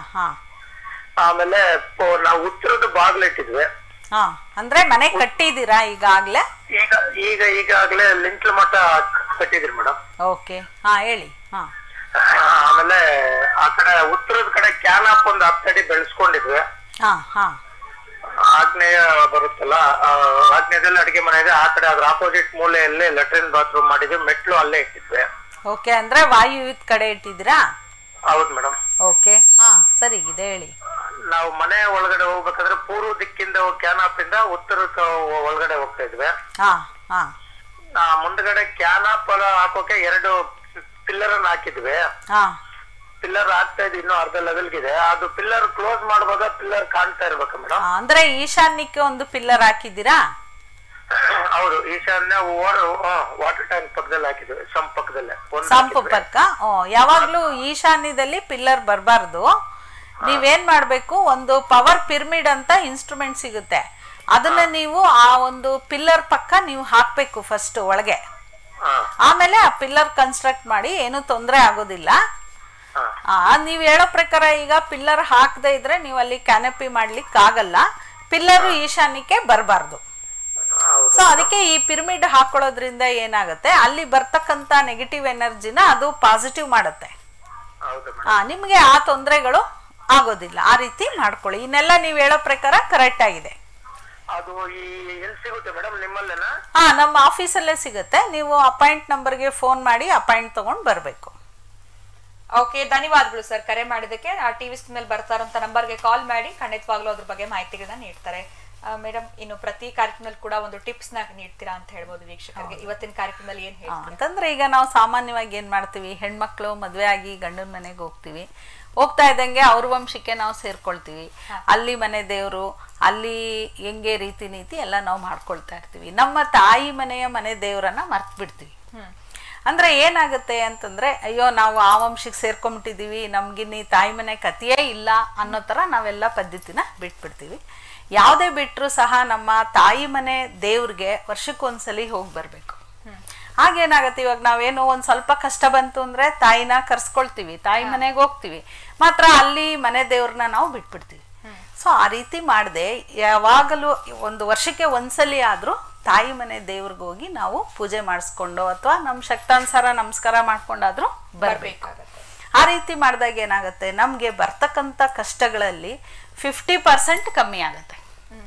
ಆಮೇಲೆ ನಾವು ಉತ್ತರದ ಬಾಗ್ಲು ಇಟ್ಟಿದ್ವಿ. ಅಂದ್ರೆ ಮನೆ ಕಟ್ಟಿದೀರಾ ಈಗಾಗ್ಲೇ? ಈಗ ಈಗ ಈಗಾಗ್ಲೇ ಲಿಂಟ್ಲ್ ಮಠ ಕಟ್ಟಿದ್ರಿ ಮೇಡಮ್. ಓಕೆ, ಹಾ ಹೇಳಿ. ಆಮೇಲೆ ಆ ಕಡೆ ಉತ್ತರದ ಕಡೆ ಕ್ಯಾನಪ್ ಒಂದು ಹತ್ತಡಿ ಬೆಳೆಸ್ಕೊಂಡಿದ್ವಿ. ಆಗ್ನೇಯ ಬರುತ್ತಲ್ಲ, ಆಗ್ನೇಯದಲ್ಲಿ ಅಡಿಗೆ ಮನೆ ಇದೆ, ಆ ಕಡೆ ಅದ್ರ ಆಪೋಸಿಟ್ ಮೂಲೆಯಲ್ಲಿ ಲೆಟ್ರಿನ್ ಬಾತ್ರೂಮ್ ಮಾಡಿದ್ವಿ, ಮೆಟ್ಲು ಅಲ್ಲೇ ಇಟ್ಟಿದ್ವಿ. ಓಕೆ, ಅಂದ್ರೆ ವಾಯುವ್ಯದ ಕಡೆ ಇಟ್ಟಿದ್ದೀರಾ? ಹೌದು ಮೇಡಮ್. ಓಕೆ, ಹಾ ಸರಿ ಇದೆ, ಹೇಳಿ. ನಾವು ಮನೆ ಒಳಗಡೆ ಹೋಗ್ಬೇಕಾದ್ರೆ ಪೂರ್ವ ದಿಕ್ಕಿಂದ ಕ್ಯಾನಪ್ ಇಂದ ಉತ್ತರಕ್ಕೆ ಒಳಗಡೆ ಹೋಗ್ತಾ ಇದ್ವಿ. ಮುಂದ್ಗಡೆ ಕ್ಯಾನಪ್ ಹಾಕೋಕೆ ಎರಡು ಪಿಲ್ಲರ್ ಅನ್ನ ಹಾಕಿದ್ವಿ. ಪಿಲ್ಲರ್ ಹಾಕ್ತಾ ಇದ್ವಿ, ಇನ್ನೂ ಅರ್ಧ ಲೆವೆಲ್ಗಿದೆ. ಅದು ಪಿಲ್ಲರ್ ಕ್ಲೋಸ್ ಮಾಡುವಾಗ ಪಿಲ್ಲರ್ ಕಾಣ್ತಾ ಇರ್ಬೇಕು ಮೇಡಮ್. ಅಂದ್ರೆ ಈಶಾನ್ಯಕ್ಕೆ ಒಂದು ಪಿಲ್ಲರ್ ಹಾಕಿದ್ದೀರಾ? ಹೌದು, ಈಶಾನ್ಯ ವಾಟರ್ ಟ್ಯಾಂಕ್ ಪಕ್ಕದಲ್ಲಿ ಹಾಕಿದ್ವಿ, ಸಂಪ್ ಪಕ್ಕದಲ್ಲೇ. ಸಂಪ್ ಪಕ್ಕ. ಯಾವಾಗ್ಲೂ ಈಶಾನ್ಯದಲ್ಲಿ ಪಿಲ್ಲರ್ ಬರಬಾರ್ದು. ನೀವೇನ್ ಮಾಡ್ಬೇಕು, ಒಂದು ಪವರ್ ಪಿರಮಿಡ್ ಅಂತ ಇನ್ಸ್ಟ್ರೂಮೆಂಟ್ ಸಿಗುತ್ತೆ, ಅದನ್ನ ನೀವು ಆ ಒಂದು ಪಿಲ್ಲರ್ ಪಕ್ಕ ನೀವು ಹಾಕ್ಬೇಕು ಫಸ್ಟ್ ಒಳಗೆ. ಆಮೇಲೆ ಆ ಪಿಲ್ಲರ್ ಕನ್ಸ್ಟ್ರಕ್ಟ್ ಮಾಡಿ, ಏನು ತೊಂದರೆ ಆಗೋದಿಲ್ಲ. ನೀವ್ ಹೇಳೋ ಪ್ರಕಾರ ಈಗ ಪಿಲ್ಲರ್ ಹಾಕದೇ ಇದ್ರೆ ನೀವು ಅಲ್ಲಿ ಕ್ಯಾನಪಿ ಮಾಡ್ಲಿಕ್ಕೆ ಆಗಲ್ಲ, ಪಿಲ್ಲರ್ ಈಶಾನ್ಯಕ್ಕೆ ಬರಬಾರ್ದು. ಸೊ ಅದಕ್ಕೆ ಈ ಪಿರಮಿಡ್ ಹಾಕೊಳ್ಳೋದ್ರಿಂದ ಏನಾಗುತ್ತೆ, ಅಲ್ಲಿ ಬರ್ತಕ್ಕಂತ ನೆಗೆಟಿವ್ ಎನರ್ಜಿನ ಅದು ಪಾಸಿಟಿವ್ ಮಾಡುತ್ತೆ. ಹಾ, ನಿಮ್ಗೆ ಆ ತೊಂದರೆಗಳು ಆಗೋದಿಲ್ಲ. ಆ ರೀತಿ ಮಾಡ್ಕೊಳ್ಳಿ. ಇನ್ನೆಲ್ಲ ನೀವ್ ಹೇಳೋ ಪ್ರಕಾರ ಕರೆಕ್ಟ್ ಆಗಿದೆ. ಅದು ಎಲ್ಲಿ ಸಿಗುತ್ತೆ ಮೇಡಮ್? ನಿಮ್ಮಲ್ಲೇನಾ? ಹಾ, ನಮ್ಮ ಆಫೀಸಲ್ಲೇ ಸಿಗುತ್ತೆ. ನೀವು ಅಪಾಯಿಂಟ್ ನಂಬರ್ಗೆ ಫೋನ್ ಮಾಡಿ ಅಪಾಯಿಂಟ್ ತಗೊಂಡ್ ಬರ್ಬೇಕು. ಓಕೆ, ಧನ್ಯವಾದಗಳು ಸರ್ ಕರೆ ಮಾಡಿದಕ್ಕೆ. ಆ ಟಿವಿ ಮೇಲೆ ಬರ್ತಾ ಇರೋಂಥ ನಂಬರ್ಗೆ ಕಾಲ್ ಮಾಡಿ ಖಂಡಿತವಾಗ್ಲೂ ಅದ್ರ ಬಗ್ಗೆ ಮಾಹಿತಿಗಳನ್ನ ನೀಡ್ತಾರೆ. ಮೇಡಮ್, ಇನ್ನು ಪ್ರತಿ ಕಾರ್ಯಕ್ರಮದಲ್ಲಿ ಕೂಡ ಒಂದು ಟಿಪ್ಸ್ ನ ನೀಡ್ತೀರಾ ಅಂತ ಹೇಳ್ಬೋದು ವೀಕ್ಷಕರಿಗೆ. ಇವತ್ತಿನ ಕಾರ್ಯಕ್ರಮದಲ್ಲಿ ಏನ್ ಹೇಳ್ತೀರಾ ಅಂತಂದ್ರೆ, ಈಗ ನಾವು ಸಾಮಾನ್ಯವಾಗಿ ಏನ್ ಮಾಡ್ತೀವಿ, ಹೆಣ್ಮಕ್ಳು ಮದ್ವೆ ಆಗಿ ಗಂಡನ ಮನೆಗೆ ಹೋಗ್ತೀವಿ. ಹೋಗ್ತಾ ಇದ್ದಂಗೆ ಅವ್ರ ವಂಶಕ್ಕೆ ನಾವು ಸೇರ್ಕೊಳ್ತೀವಿ. ಅಲ್ಲಿ ಮನೆ ದೇವರು, ಅಲ್ಲಿ ಹೆಂಗೆ ರೀತಿ ನೀತಿ ಎಲ್ಲ ನಾವು ಮಾಡ್ಕೊಳ್ತಾ ಇರ್ತೀವಿ. ನಮ್ಮ ತಾಯಿ ಮನೆಯ ಮನೆ ದೇವರನ್ನ ಮರ್ತ್ ಬಿಡ್ತೀವಿ. ಅಂದ್ರೆ ಏನಾಗುತ್ತೆ ಅಂತಂದ್ರೆ, ಅಯ್ಯೋ ನಾವು ಆ ವಂಶಕ್ಕೆ ಸೇರ್ಕೊಂಡ್ಬಿಟ್ಟಿದೀವಿ, ನಮ್ಗಿನ್ನಿ ತಾಯಿ ಮನೆ ಕಥೆಯೇ ಇಲ್ಲ ಅನ್ನೋ ತರ ನಾವೆಲ್ಲ ಪದ್ಧತಿನ ಬಿಟ್ಬಿಡ್ತೀವಿ. ಯಾವುದೇ ಬಿಟ್ಟರು ಸಹ ನಮ್ಮ ತಾಯಿ ಮನೆ ದೇವ್ರಿಗೆ ವರ್ಷಕ್ಕೊಂದ್ಸಲಿ ಹೋಗಿ ಬರ್ಬೇಕು. ಹಾಗೇನಾಗತ್ತೆ, ಇವಾಗ ನಾವೇನೋ ಒಂದ್ ಸ್ವಲ್ಪ ಕಷ್ಟ ಬಂತು ಅಂದ್ರೆ ತಾಯಿನ ಕರ್ಸ್ಕೊಳ್ತೀವಿ, ತಾಯಿ ಮನೆಗೆ ಹೋಗ್ತೀವಿ, ಮಾತ್ರ ಅಲ್ಲಿ ಮನೆ ದೇವ್ರನ್ನ ನಾವು ಬಿಟ್ಬಿಡ್ತೀವಿ. ಸೊ ಆ ರೀತಿ ಮಾಡದೆ ಯಾವಾಗಲೂ ಒಂದು ವರ್ಷಕ್ಕೆ ಒಂದ್ಸಲಿ ಆದ್ರೂ ತಾಯಿ ಮನೆ ದೇವ್ರಿಗೆ ಹೋಗಿ ನಾವು ಪೂಜೆ ಮಾಡಿಸ್ಕೊಂಡು ಅಥವಾ ನಮ್ಮ ಶಕ್ತಾನುಸಾರ ನಮಸ್ಕಾರ ಮಾಡ್ಕೊಂಡಾದ್ರೂ ಬರ್ಬೇಕಾಗತ್ತೆ. ಆ ರೀತಿ ಮಾಡಿದಾಗ ಏನಾಗುತ್ತೆ, ನಮ್ಗೆ ಬರ್ತಕ್ಕಂಥ ಕಷ್ಟಗಳಲ್ಲಿ ಫಿಫ್ಟಿ ಪರ್ಸೆಂಟ್ ಕಮ್ಮಿ ಆಗುತ್ತೆ.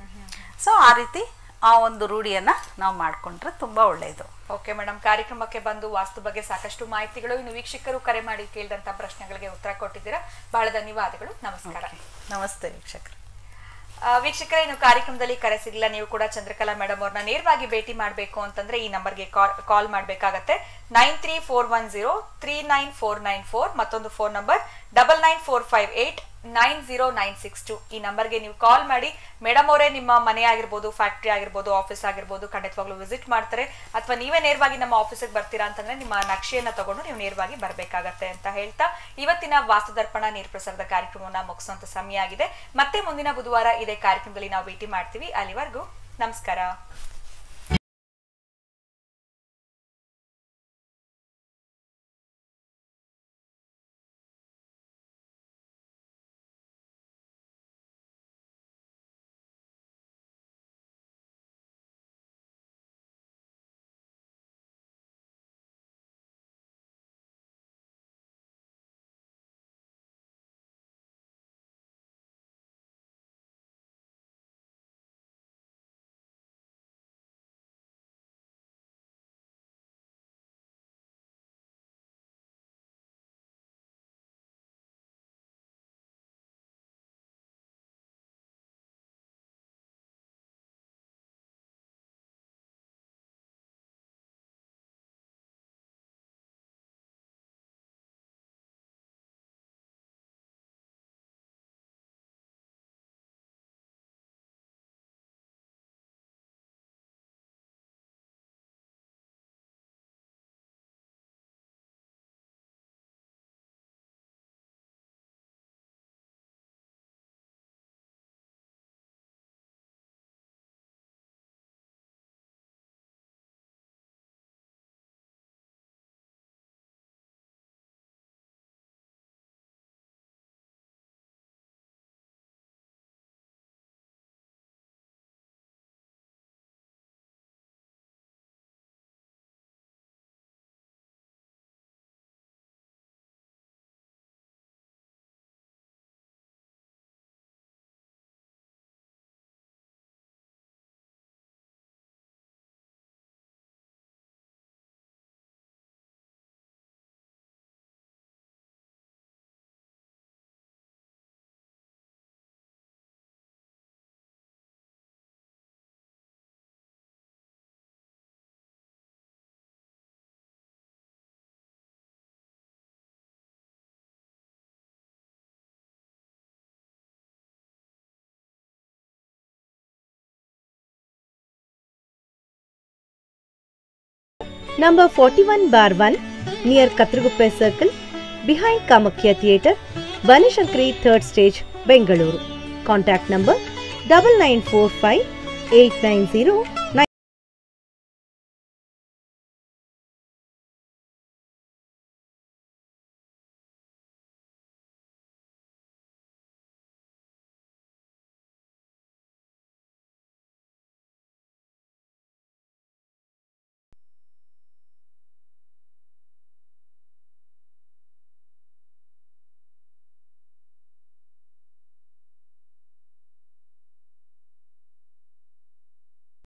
ಸೊ ಆ ರೀತಿ ಆ ಒಂದು ರೂಢಿಯನ್ನ ನಾವು ಮಾಡ್ಕೊಂಡ್ರೆ ತುಂಬಾ ಒಳ್ಳೆಯದು. ಓಕೆ ಮೇಡಮ್, ಕಾರ್ಯಕ್ರಮಕ್ಕೆ ಬಂದು ವಾಸ್ತು ಬಗ್ಗೆ ಸಾಕಷ್ಟು ಮಾಹಿತಿಗಳು, ಇನ್ನು ವೀಕ್ಷಕರು ಕರೆ ಮಾಡಿ ಕೇಳಿದಂತ ಪ್ರಶ್ನೆಗಳಿಗೆ ಉತ್ತರ ಕೊಟ್ಟಿದ್ದೀರಾ. ಬಹಳ ಧನ್ಯವಾದಗಳು. ನಮಸ್ಕಾರ. ನಮಸ್ತೆ ವೀಕ್ಷಕರು. ವೀಕ್ಷಕರೇ, ಇನ್ನು ಕಾರ್ಯಕ್ರಮದಲ್ಲಿ ಕರೆ ಸಿಗಲ್ಲ, ನೀವು ಕೂಡ ಚಂದ್ರಕಲಾ ಮೇಡಮ್ ಅವ್ರನ್ನ ನೇರವಾಗಿ ಭೇಟಿ ಮಾಡಬೇಕು ಅಂತಂದ್ರೆ ಈ ನಂಬರ್ಗೆ ಕಾಲ್ ಮಾಡಬೇಕಾಗತ್ತೆ. Nine three four one zero three nine four nine four ಮತ್ತೊಂದು phone number double nine four five eight nine zero nine six two. ಈ ನಂಬರ್ಗೆ ನೀವು ಕಾಲ್ ಮಾಡಿ ಮೇಡಮ್ ಅವರೇ ನಿಮ್ಮ ಮನೆ ಆಗಿರ್ಬೋದು, ಫ್ಯಾಕ್ಟ್ರಿ ಆಗಿರ್ಬೋದು, ಆಫೀಸ್ ಆಗಿರ್ಬೋದು ಖಂಡಿತವಾಗ್ಲೂ ವಿಸಿಟ್ ಮಾಡ್ತಾರೆ. ಅಥವಾ ನೀವೇ ನೇರವಾಗಿ ನಮ್ಮ ಆಫೀಸಿಗೆ ಬರ್ತೀರಾ ಅಂತಂದ್ರೆ ನಿಮ್ಮ ನಕ್ಷೆಯನ್ನ ತಗೊಂಡು ನೀವು ನೇರವಾಗಿ ಬರ್ಬೇಕಾಗತ್ತೆ ಅಂತ ಹೇಳ್ತಾ ಇವತ್ತಿನ ವಾಸ್ತು ದರ್ಪಣ ನೇರ ಪ್ರಸಾರದ ಕಾರ್ಯಕ್ರಮವನ್ನ ಮುಗಿಸುವಂತ ಸಮಯ ಆಗಿದೆ. ಮತ್ತೆ ಮುಂದಿನ ಬುಧವಾರ ಇದೇ ಕಾರ್ಯಕ್ರಮದಲ್ಲಿ ನಾವು ಭೇಟಿ ಮಾಡ್ತೀವಿ. ಅಲ್ಲಿವರೆಗೂ ನಮಸ್ಕಾರ. Number forty-one bar one near Katriguppe Circle, behind Kamakhya Theatre, Banashankari third stage, Bengaluru. Contact number double nine four five eight nine zero nine.